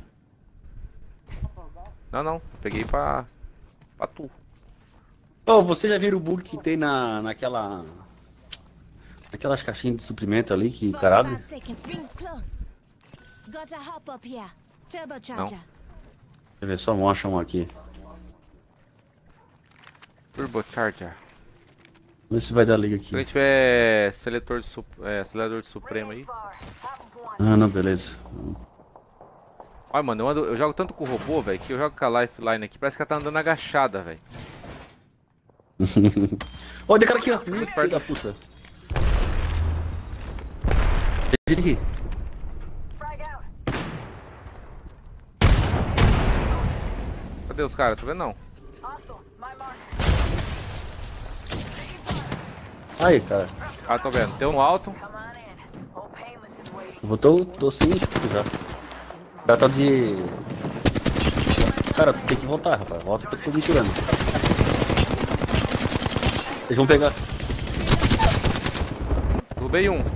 Não, não. Eu peguei pra... pra tu. Ô, você já viu o bug que tem na... naquela... Naquelas caixinhas de suprimento ali que caralho? Não. Deixa eu ver, só mostra um aqui. Turbocharger. Vê se vai dar liga aqui. Se a gente tiver seletor de, su... é, acelerador de supremo aí. Ah, não, beleza. Olha, mano, eu, ando... eu jogo tanto com o robô, velho, que eu jogo com a lifeline aqui, parece que ela tá andando agachada, velho. Olha o cara aqui, ó. Filho da puta. Ele aqui. Cadê os caras? Tô vendo não. Aí, cara. Ah, tô vendo. Tem um no alto. Eu vou tô, tô sem escudo já. O cara tá de... Cara, tu tem que voltar, rapaz. Volta que eu tô me tirando. Eles vão pegar. Derrubei um.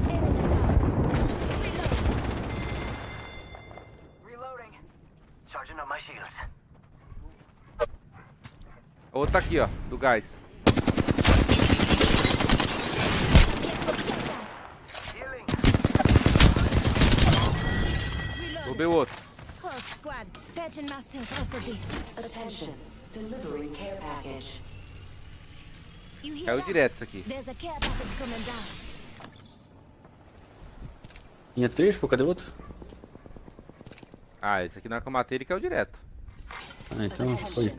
O outro tá aqui, ó. Do gás. Derrubei o outro. Attention, delivering care package. Caiu direto isso aqui. Tinha três, pô, cadê o outro? Ah, esse aqui na hora que eu matei ele caiu direto. Ah, então foi.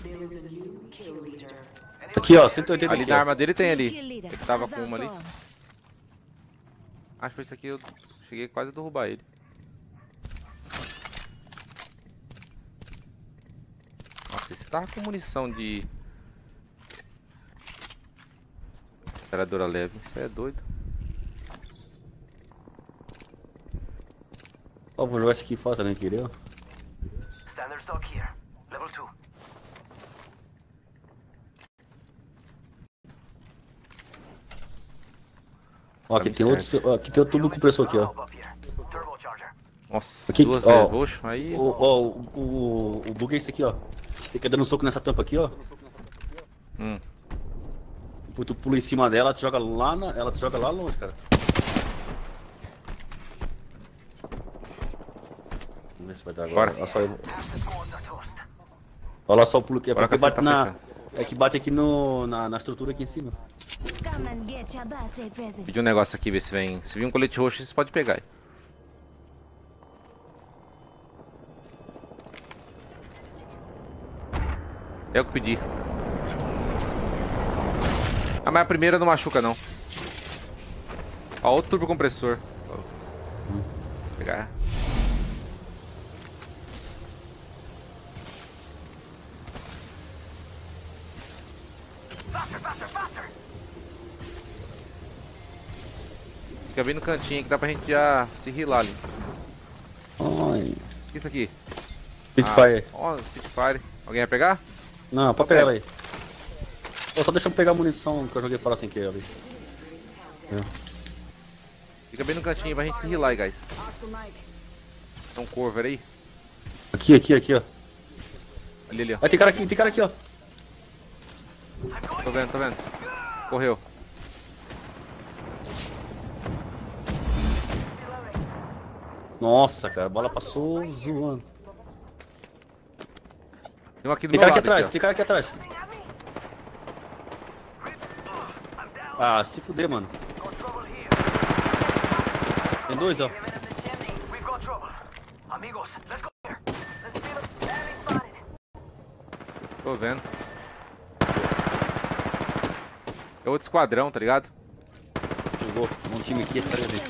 Aqui, ó, cento e oitenta Ali aqui, na ó. arma dele tem ali. Ele tava com uma ali. Acho que foi isso aqui, eu cheguei quase a derrubar ele. Nossa, esse tava com munição de... Metralhadora leve, isso aí é doido. Ó, vou jogar esse aqui fora, né, queria? Standard stock here. Level two. Ó, aqui tem outro, ó, aqui tem outro tubo compressor aqui, ó. Nossa, Aqui, duas ó, Devotion aí. O, ó, o, o, o bug é esse aqui, ó. Fica dando um soco nessa tampa aqui, ó. Hum. Depois tu pula em cima dela, ela te joga lá, na, ela te joga lá longe, cara. Vamos ver se vai dar agora. Bora. Olha só, eu... Olha lá só o pulo aqui, é Bora porque que você bate tá na... fechando. É que bate aqui no, na, na estrutura aqui em cima. Pedi um negócio aqui, ver se vem. Se vir um colete roxo, você pode pegar aí. É o que pedi. Ah, mas a primeira não machuca, não. Ó, outro turbo compressor. Vou pegar. Fica bem no cantinho que dá pra gente já se rilar ali. Ai. O que é isso aqui? Spitfire. Ah, ó, Spitfire. Alguém vai pegar? Não, pode pegar ela aí. Pô, só deixa eu pegar a munição que eu joguei fora sem querer ali. É. Fica bem no cantinho pra gente se rilar aí, guys. Tem um cover aí. Aqui, aqui, aqui, ó. Ali, ali, ó. Aí tem cara aqui, tem cara aqui, ó. Tô vendo, tô vendo. Correu. Nossa, cara, a bola passou zoando. Tem um aqui do Tem meu cara aqui lado, atrás, aqui, tem cara aqui atrás. Ah, se fuder, mano. dois, ó. We've got trouble. Amigos, let's go there. Let's feel it. Enemy spotted. Tô vendo. É outro esquadrão, tá ligado? Chegou. Um time aqui atrás dele.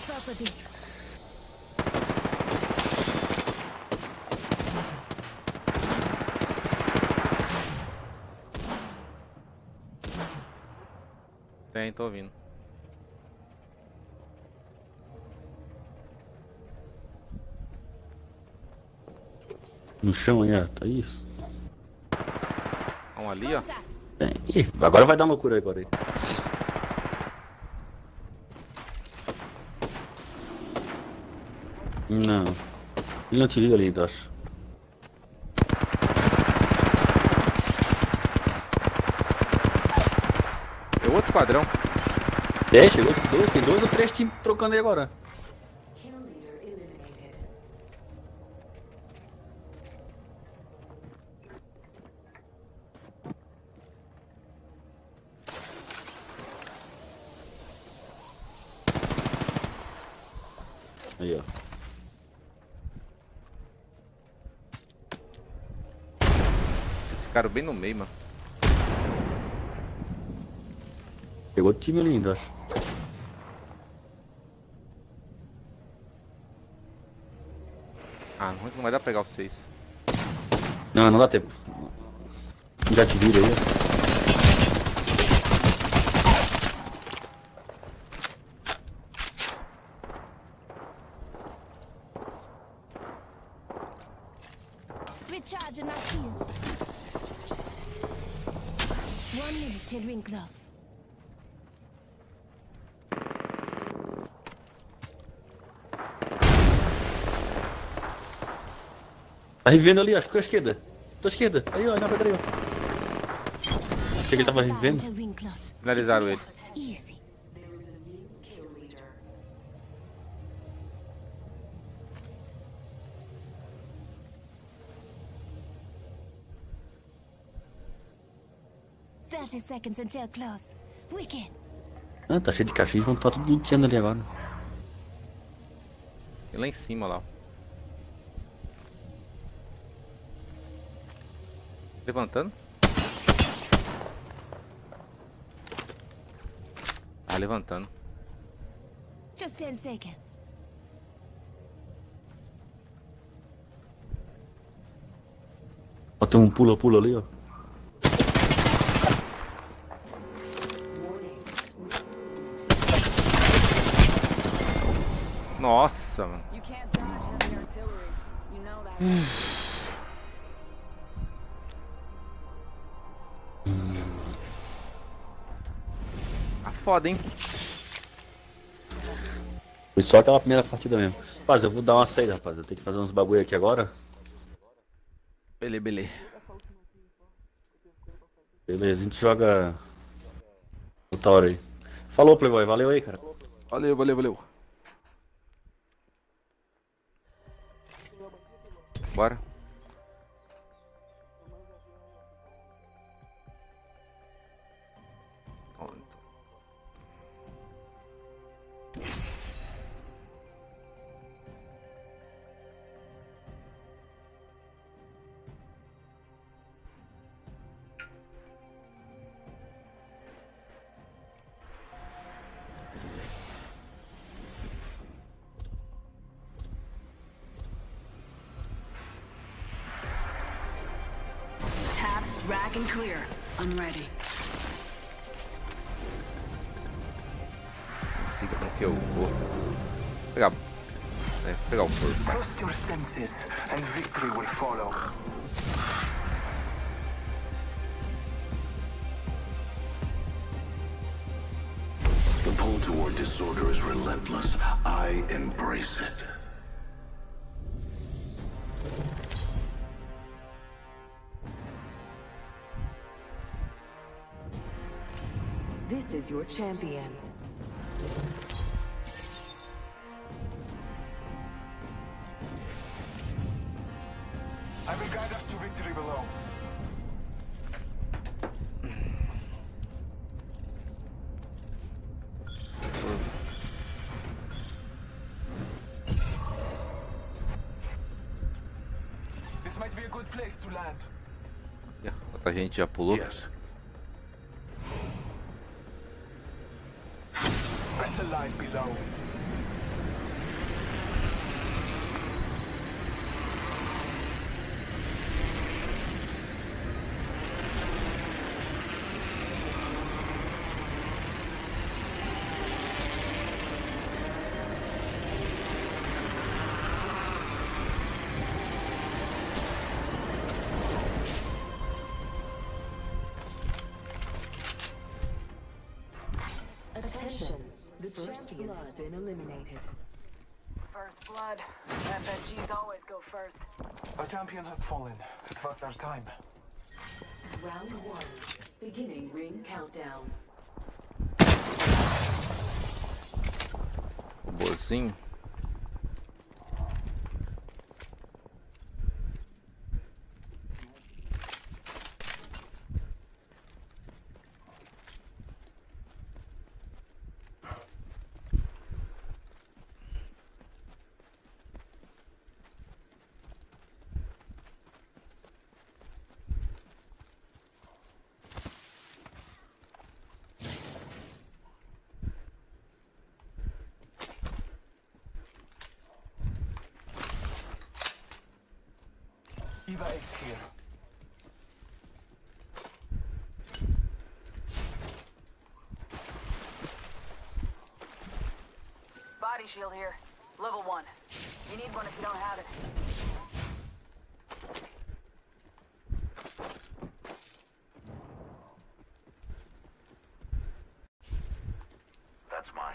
Tem, tô ouvindo. No chão aí, ó. Tá isso. Um ali, ó. Tem. Ih, agora vai dar loucura agora aí. Não. Ele não te liga ali, tu acha? É outro esquadrão. É, chegou dois, tem dois ou três times trocando aí agora. Aí, ó. Eles ficaram bem no meio, mano. Pegou outro time ali ainda, acho. Ah, ruim que não vai dar pra pegar os seis. Não, não dá tempo. Já te vira aí, ó. Recharging my shields. One minute till ring close. Tá revivendo ali, acho que à esquerda. Tô à esquerda. Aí, ó, na pedra aí, ó. Achei que ele tava revivendo. Finalizaram ele. Easy. thirty seconds until close. Wicked. Ah, tá cheio de caixinhas, vão estar tudo luteando ali agora. E lá em cima, lá. Levantando. Ah, levantando. Just ten seconds. Ó, tem um pula-pula ali, ó. Nossa, mano. You can't dodge heavy artillery. You know that. Ah, foda, hein? Foi só aquela primeira partida mesmo. Rapaz, eu vou dar uma saída, rapaz. Eu tenho que fazer uns bagulho aqui agora. Beleza, beleza. Beleza, a gente joga outra hora aí. Falou, Playboy. Valeu aí, cara. Valeu, valeu, valeu. Bora. Rack and clear. I'm ready. Siga com que eu vou pegar, é, pegar o corpo. Trust your senses and victory will follow. The pull toward disorder is relentless. I embrace it. This is your champion. I will guide us to victory below. might be a good place to land. Outra gente já pulou. Yes. Better lies below. Attention, the champion has been eliminated. First blood. F F Gs always go first. A champion has fallen. It was their time. Round one, beginning ring countdown. Boazinho. Eva eight here. Body shield here. Level one. You need one if you don't have it. That's mine.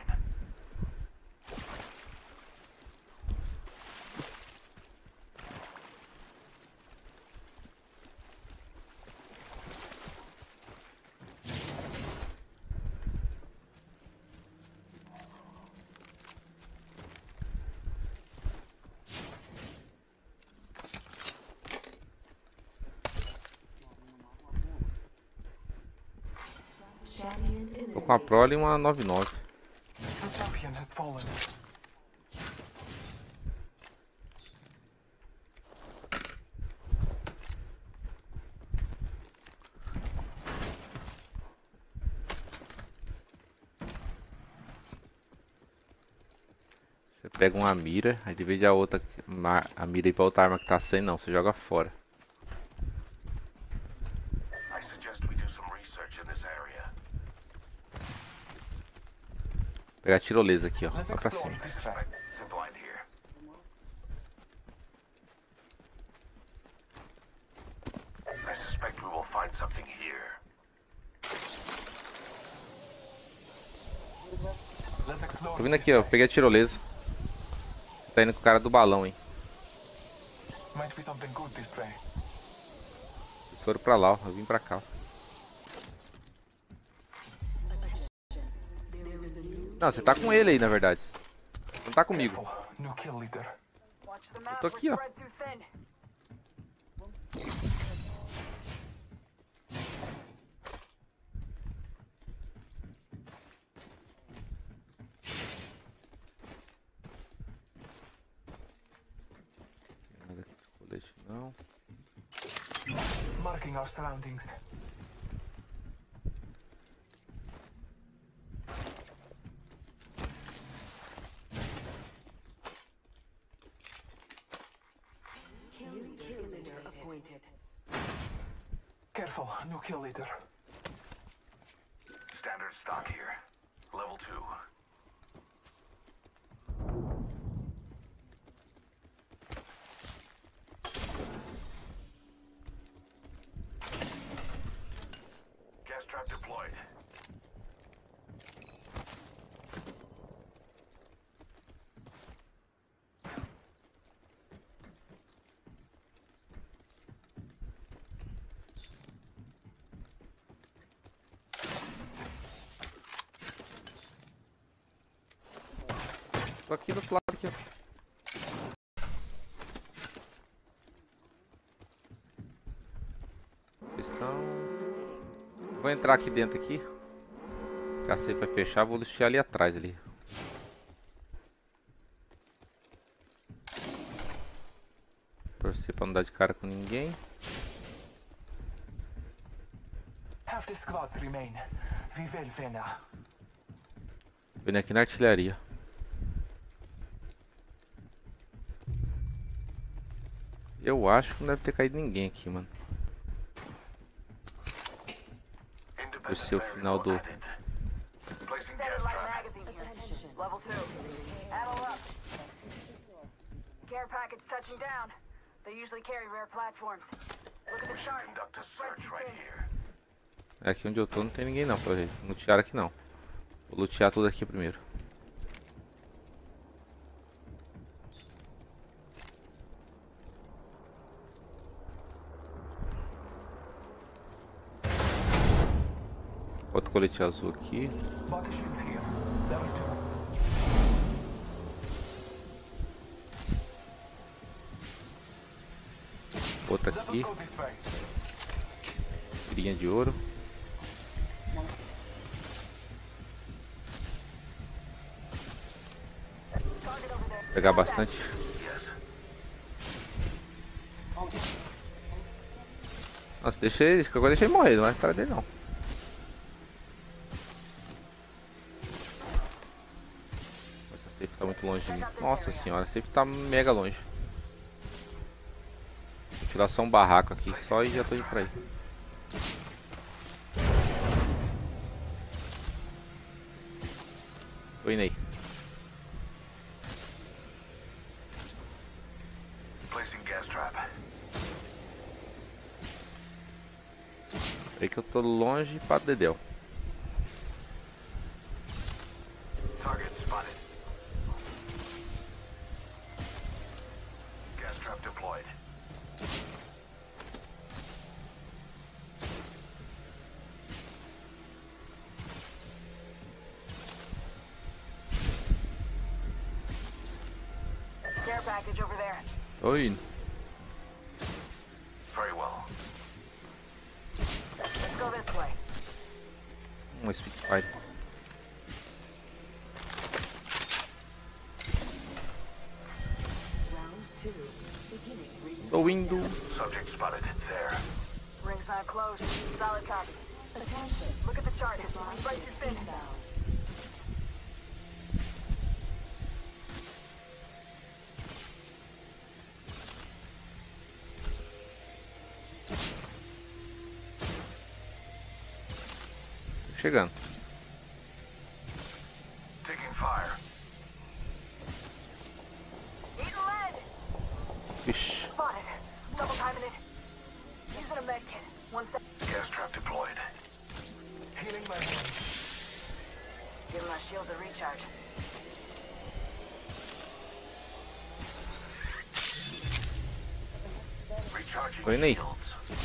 Tô com a Prole e uma nove nove. A champion has fallen. Você pega uma mira, aí divide a outra, a mira aí pra outra arma que tá sem, não, você joga fora. I suggest we do some research in this area. Pegar a tirolesa aqui, ó, Let's vai pra explore cima. this way. Zipline here. I suspect we will find something here. Let's explore Tô vindo this aqui, ó, way. peguei a tirolesa. Tá indo com o cara do balão, hein. Might be something good this way. Eles foram pra lá, ó, eu vim pra cá. Não, você tá com ele aí, na verdade. Não tá comigo. Careful. New kill leader. Watch the map. tô We're aqui, ó. spread too thin. Nada aqui de colete, não. Marking our surroundings. Careful, new kill leader. Standard stock here. Level two. Gas trap deployed. Tô aqui do outro lado aqui, ó. Vocês estão... Vou entrar aqui dentro aqui. Cacei vai fechar, vou lixar ali atrás ali. Torcer pra não dar de cara com ninguém. Half the squads remain. We will win. Vendo aqui na artilharia. Eu acho que não deve ter caído ninguém aqui, mano. Por ser o final do... Standard light magazine here. Level two. Ammo up. Care package touching down. They usually carry rare platforms. Look at the chart. Spread too thin. Aqui onde eu tô não tem ninguém não, pra ver. Lutear aqui não. Vou lutear tudo aqui primeiro. Outro colete azul aqui. Body shields here. Level two. Outra Let us aqui. go this way. Tirinha de ouro. Pegar bastante. Nossa, deixa ele, agora deixa ele morrer, não vai ficar dele não. Essa safe tá muito longe de mim. Nossa senhora, a safe tá mega longe. Vou tirar só um barraco aqui, só e já tô indo pra aí. Tô indo aí. Peraí que eu tô longe pra dedéu. Target spotted. Gas trap deployed. Care package over there. Tô indo. Very well. Let's go this way. Um Spitfire. Tô indo. Subject spotted there. Ring's not closed. Solid copy. Look at the chart. Spread too thin. Chegando. Taking fire. Eating lead. Vixe. Spotted. Double timing it. Using a med kit. One sec. Gas trap deployed. Healing my wounds. Give my shields a recharge. Recharging Tô indo aí. shields.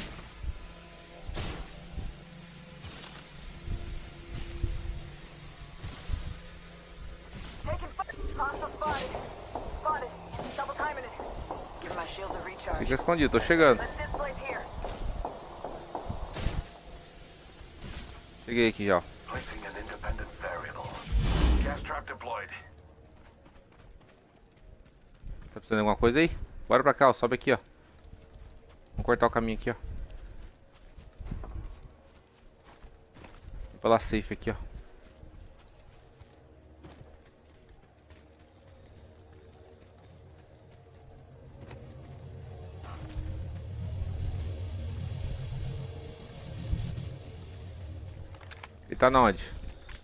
Taking fire. Hostile spotted. Spotted. Double timing it. Give my shields a recharge. Fica escondido, tô chegando. Let's displace here. Cheguei aqui já. Placing an independent variable. Gas trap deployed. Tá precisando de alguma coisa aí? Bora pra cá, ó. Sobe aqui, ó. Vamos cortar o caminho aqui, ó. Vou pela safe aqui, ó. Ele tá na onde?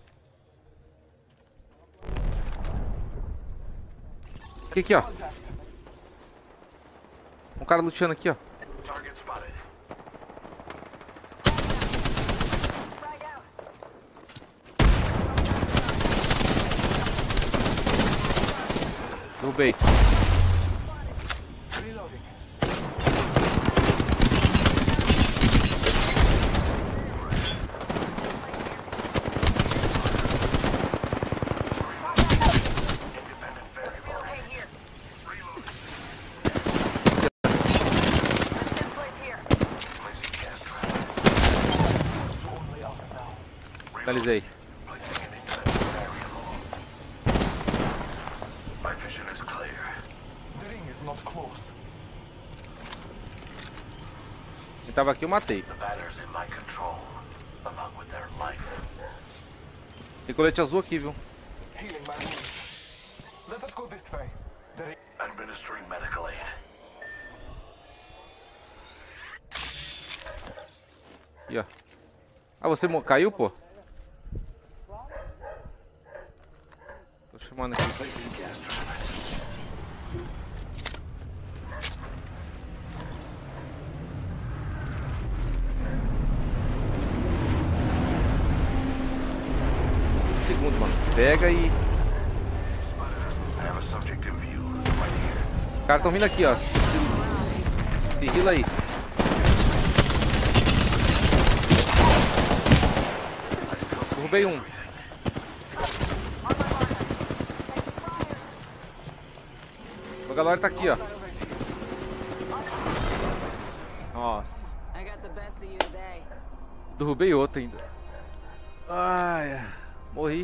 Aqui, aqui, ó. Um cara luteando aqui, ó. Target spotted. Frag out. Derrubei. Reloading. Relocate here. Displace here. Placing gas trap. It's only us now. Finalizei. Placing an independent variable. My vision is clear. The ring is not close. Quem tava aqui eu matei. Tem colete azul aqui, viu? Aqui, ó. Ah, você caiu, pô? Tô chamando aqui. Segundo, mano. Pega e... Os caras tão vindo aqui, ó. Se rila aí. Derrubei um. A galera tá aqui, ó. Nossa. Derrubei outro ainda. Ai, morri.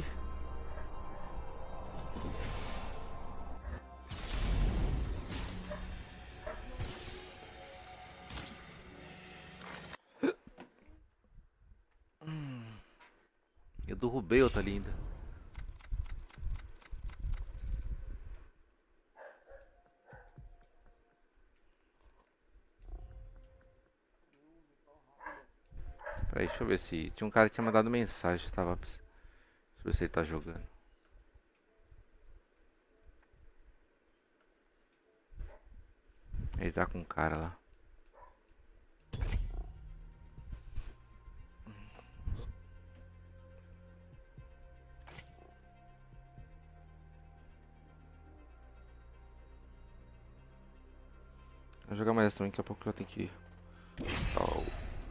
Eu derrubei outra linda. Peraí, deixa eu ver se... Tinha um cara que tinha mandado mensagem, tava... Deixa eu ver se ele tá jogando. Ele tá com um cara lá. Vou jogar mais essa também, daqui a pouco eu tenho que ir. Tchau.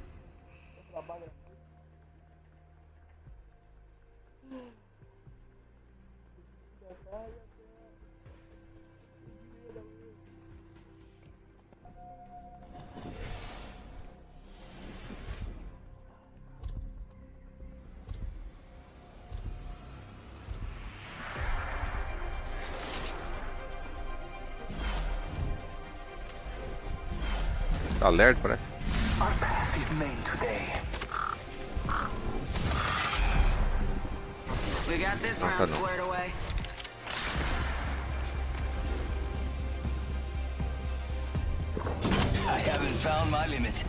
Tá alerta, parece. Our path is made today. We got this Ah, round tá não. squared away. I haven't found my limit.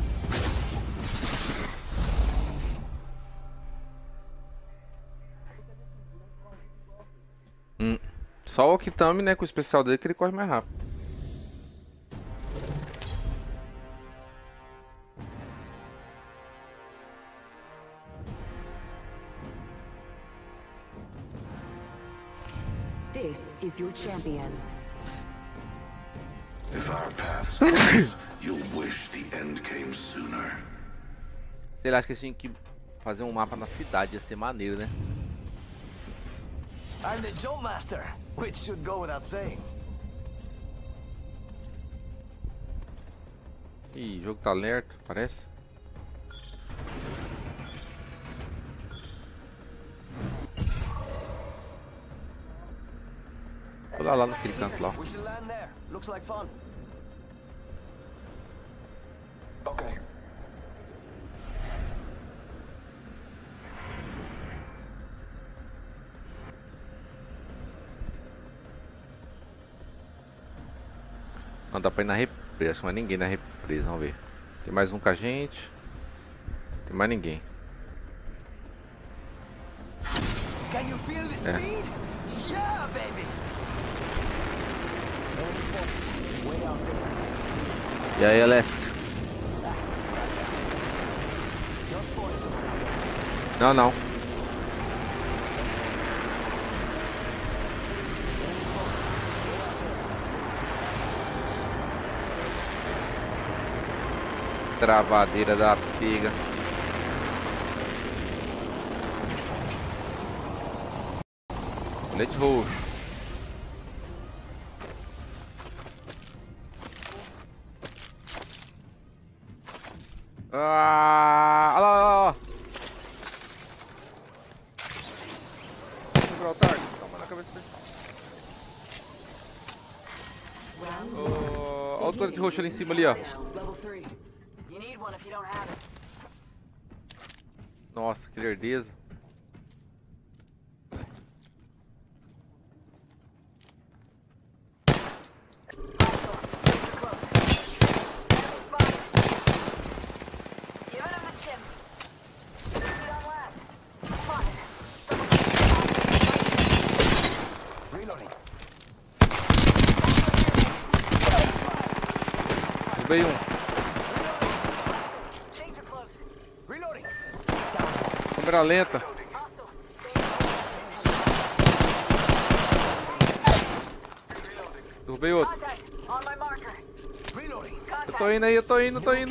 Hum. Só o Okitami, né, com o especial dele, que ele corre mais rápido. This is your champion. If our paths cross, you'll wish the end came sooner. Sei lá, acho que eles tinham que fazer um mapa na cidade, ia ser maneiro, né? I'm the Jump Master, which should go without saying. Ih, o jogo tá alerta, parece. Vou lá, lá naquele canto lá. We should land there. Looks like fun. Okay. Não dá pra ir na represa, acho que não é ninguém na represa, vamos ver. Tem mais um com a gente. Tem mais ninguém. Can you feel the É. speed? Yeah, baby. E aí, Alessia? Não, não. Travadeira da pega. Colete roxo. Ah, olha lá, olha lá, olha lá. Quebrar o target. Toma na cabeça dele. Oh, olha o colete roxo ali em cima ali, ó. Level three. You need one if you don't have it. Nossa, que lerdeza. Derrubei um. Câmera lenta. Derrubei outro. Eu tô indo aí, eu tô indo, tô indo.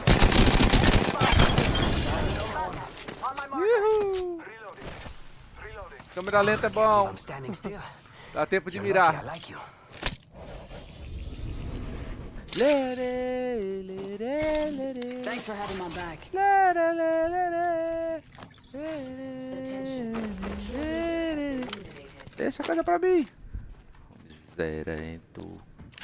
Uhul. Câmera lenta é bom. Dá tempo de mirar. Thanks for having my back. Deixa a coisa pra mim. Zerento.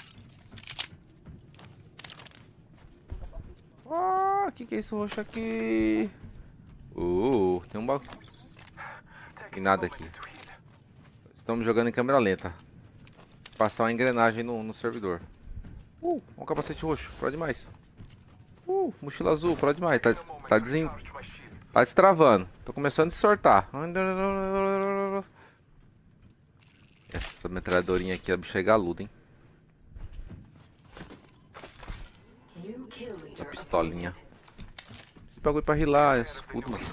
Oh, que que é isso roxo aqui? Uh, tem um bagulho. Tem nada aqui. Estamos jogando em câmera lenta. Passar uma engrenagem no, no servidor. Uh, um capacete roxo, pro demais. Uh, mochila azul, pro demais. Tá, tá, desen... tá destravando. Tô começando a se sortar. Essa metralhadorinha aqui, a bicha é galuda, hein? Essa pistolinha. Esse bagulho pra rilar, é escudo, mano.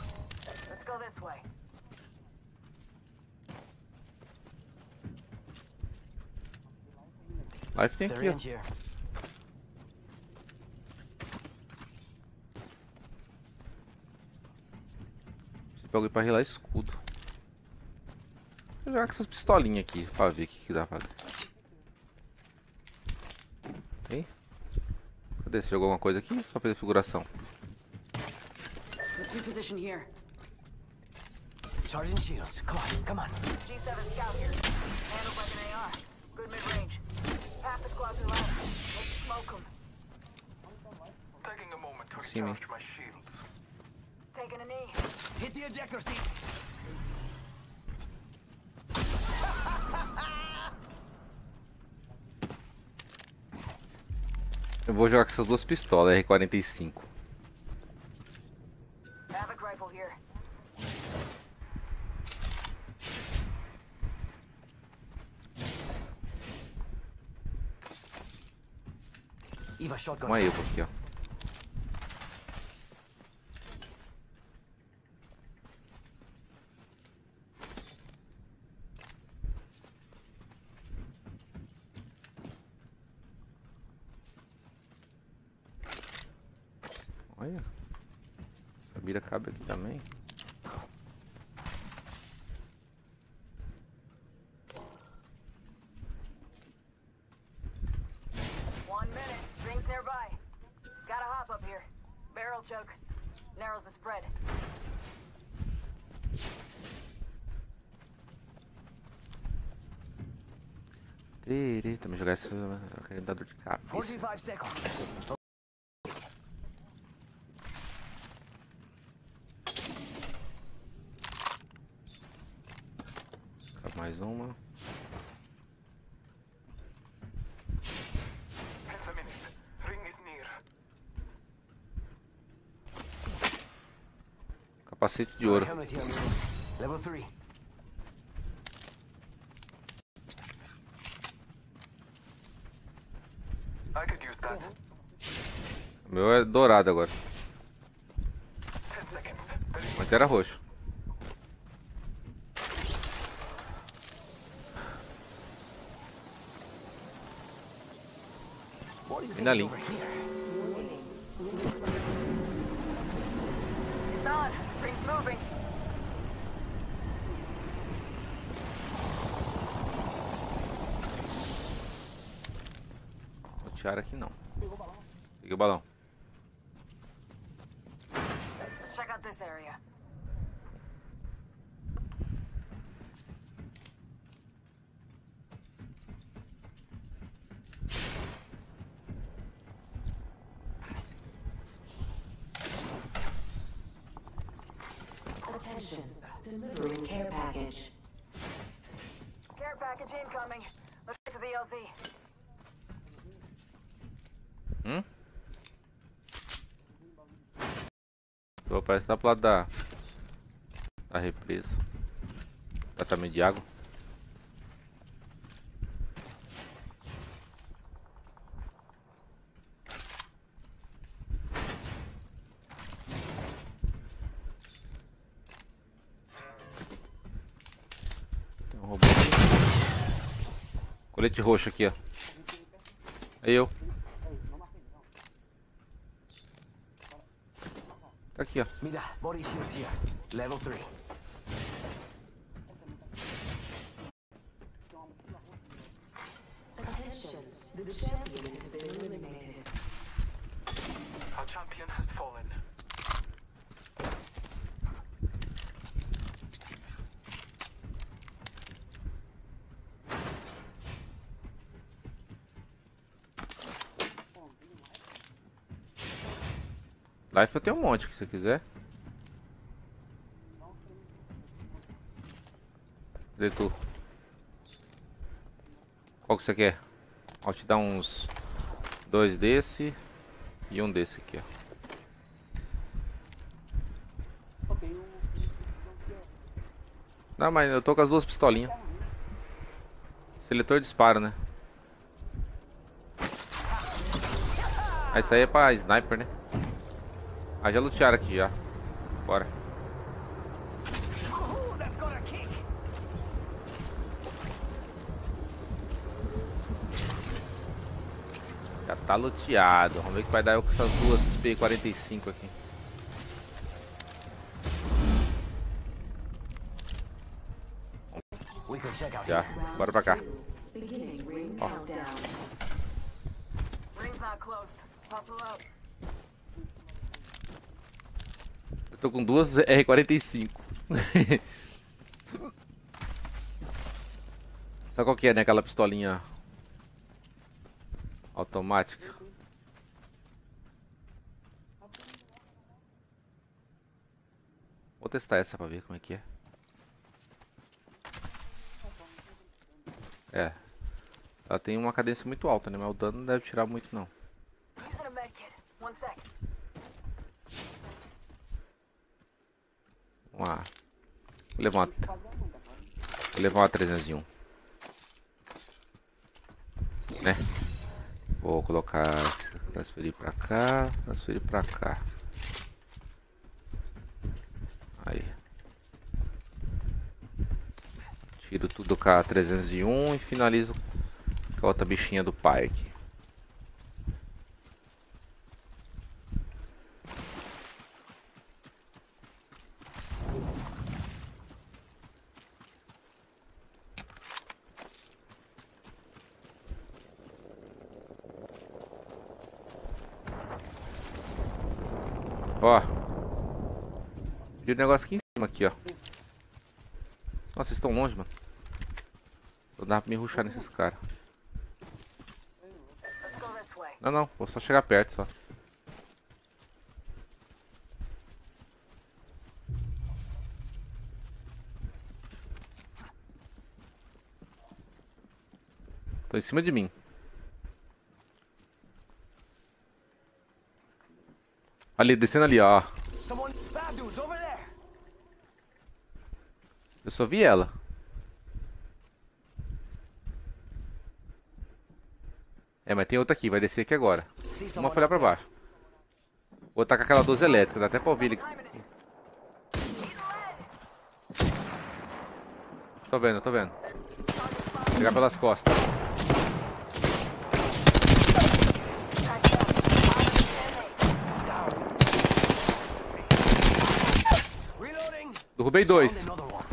Life tem aqui, ó. Esse bagulho pra rilar escudo. Vou jogar com essas pistolinhas aqui pra ver o que, que dá pra fazer. Tem? Cadê? Você jogou alguma coisa aqui? Só fazer figuração. Let's reposition here. Charging shields. Come on, come on. G seven scout here. Handled like an A R. Good mid-range. Half the squad's alive. Let's smoke them. Taking a moment to See me. recharge my shields. Taking a knee. Hit the ejector seat. Eu vou jogar com essas duas pistolas, R quarenta e cinco. Havoc rifle here. Eva shotgun. Uma Evo aqui, ó. Olha. Essa mira cabe aqui também. One minute. Rings nearby. Gotta hop up here. Barrel choke. Narrows the spread. Tere, também jogar esse carregador de cabeça. forty-five seconds. Mais uma. Half a minute. Ring is near. Capacete de ouro. Helmet here. Level three. I could use that. O meu é dourado agora. Ten seconds. There is Mas era roxo. Ainda ali. It's on. Rings moving. Vou tirar aqui não. Peguei o balão. Let's check out this area. Attention, delivering care package. Care package incoming. Let's get to the L Z. Hum? Tô, parece que tá pro lado da, da represa. Tratamento de água. Tem um robô aqui. Colete roxo aqui, ó. É eu. Tá aqui, ó. Mira, body shields here. Level three. Attention, the champion has been eliminated. Our champion has fallen. Life eu tenho um monte, que você quiser. Cadê tu? Qual que você quer? Vou te dar uns dois desse e um desse aqui, ó. Não, mas eu tô com as duas pistolinhas. Seletor dispara, né? Ah, isso aí é pra sniper, né? Ah, já lutearam aqui já. Bora. Já tá luteado. Vamos ver o que vai dar eu com essas duas P quarenta e cinco aqui. Já, bora pra cá. Ó. Ring's not close. Hustle up. Eu tô com duas R quarenta e cinco. Sabe qual que é, né? Aquela pistolinha automática. Vou testar essa pra ver como é que é. É. Ela tem uma cadência muito alta, né? Mas o dano não deve tirar muito, não. Using a medkit. One sec. Vamos lá. Vou levar uma, vou levar uma trezentos e um. Né? Vou colocar. Transferir pra cá. Transferir pra cá. Aí. Tiro tudo com a trezentos e um e finalizo com a outra bichinha do pai aqui. Ó. E o negócio aqui em cima aqui, ó. Nossa, vocês estão longe, mano. Não dá pra me rushar nesses caras. Não, não, vou só chegar perto só. Tô em cima de mim. Ali, descendo ali, ó. Eu só vi ela. É, mas tem outra aqui, vai descer aqui agora. Uma foi lá pra baixo. Vou tacar aquela doze elétrica, dá até pra ouvir ele. Tô vendo, tô vendo. Vou pegar pelas costas. Derrubei dois.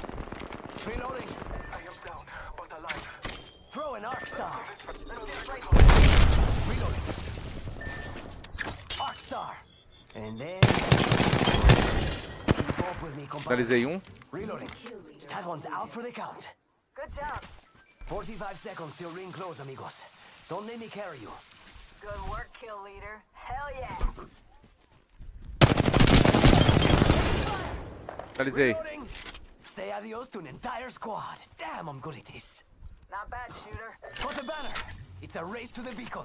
Finalizei um. That one's out for the count. Good job. forty-five seconds till ring close, amigos. Don't let me carry you. Good work, kill leader. Hell yeah. Finalizei. Say adios to an entire squad. Damn, I'm good at this. Not bad, shooter. Put the banner. It's a race to the beacon.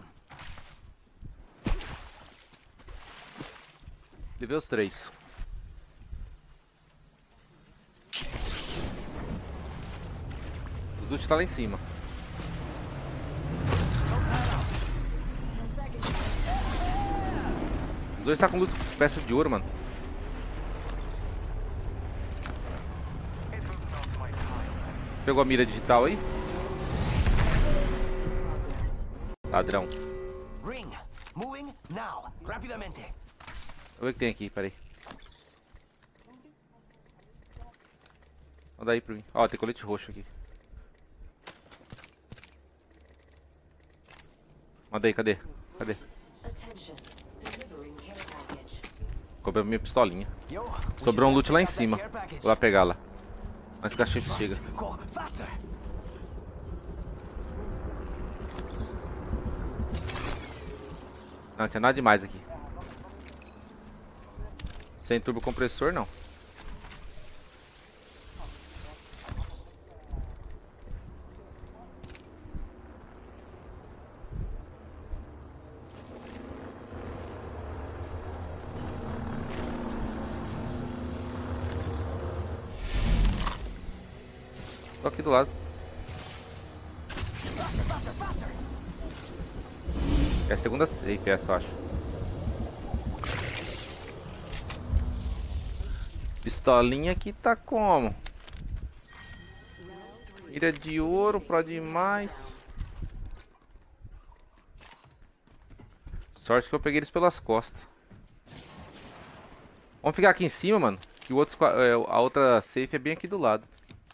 Levei os três. Os loot tá lá em cima. Os dois tá com loot, peça de ouro, mano. Pegou a mira digital aí? Ladrão. Ring. Moving now. Rapidamente. Vamos ver o que tem aqui, peraí. Manda aí pra mim. Ó, tem colete roxo aqui. Manda aí, cadê? Cadê? Cobrou minha pistolinha. Sobrou um loot lá em cima. Vou lá pegar lá. Mas que a chefe chega. Não, tinha nada demais aqui. Sem turbo compressor, não. Tô aqui do lado. É a segunda safe essa, eu acho. Pistolinha aqui tá como? Mira de ouro, pro demais. Sorte que eu peguei eles pelas costas. Vamos ficar aqui em cima, mano. Que o outro, a outra safe é bem aqui do lado.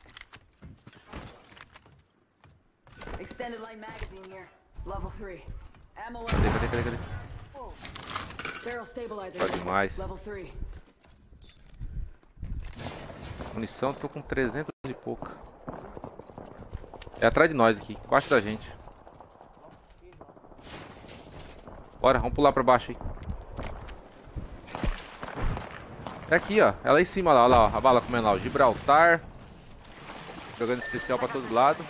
Extended light magazine here. Level three. Ammo. Cadê, cadê, cadê, cadê? Barrel stabilizer. Tá demais. Level three. Munição, tô com trezentos e pouco. É atrás de nós aqui, embaixo da gente. Bora, vamos pular pra baixo aí. É aqui, ó. É lá em cima, lá, lá, ó. A bala comendo lá, o Gibraltar. Jogando especial pra todo lado.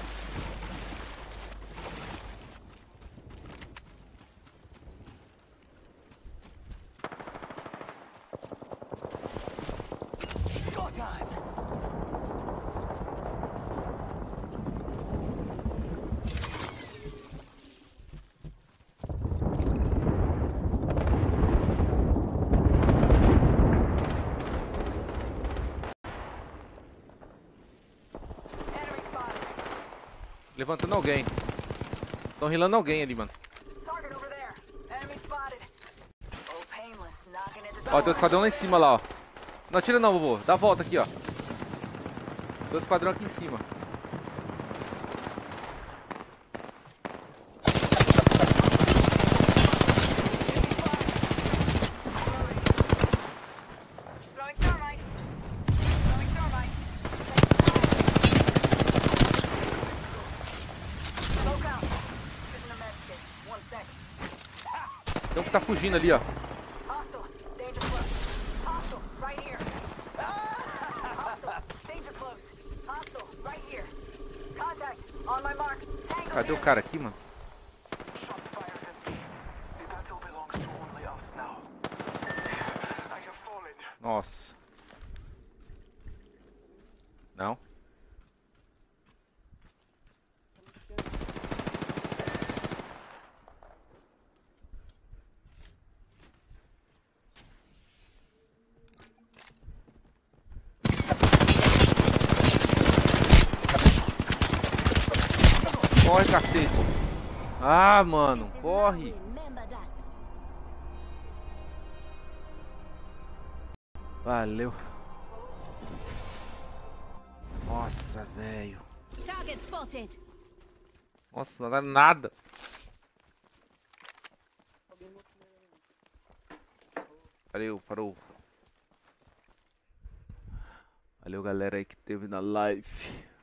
Levantando alguém. Estão rilando alguém ali, mano. Ó, tem outro esquadrão lá em cima, lá, ó. Não atira não, vovô. Dá a volta aqui, ó. Tem outro esquadrão aqui em cima. Tem um que tá fugindo ali, ó. Cadê o cara aqui, mano? Nossa. Não. Corre, cacete. Ah, mano, corre. Valeu. Nossa, velho. Nossa, não dá nada. Valeu, parou. Valeu, galera aí que teve na live.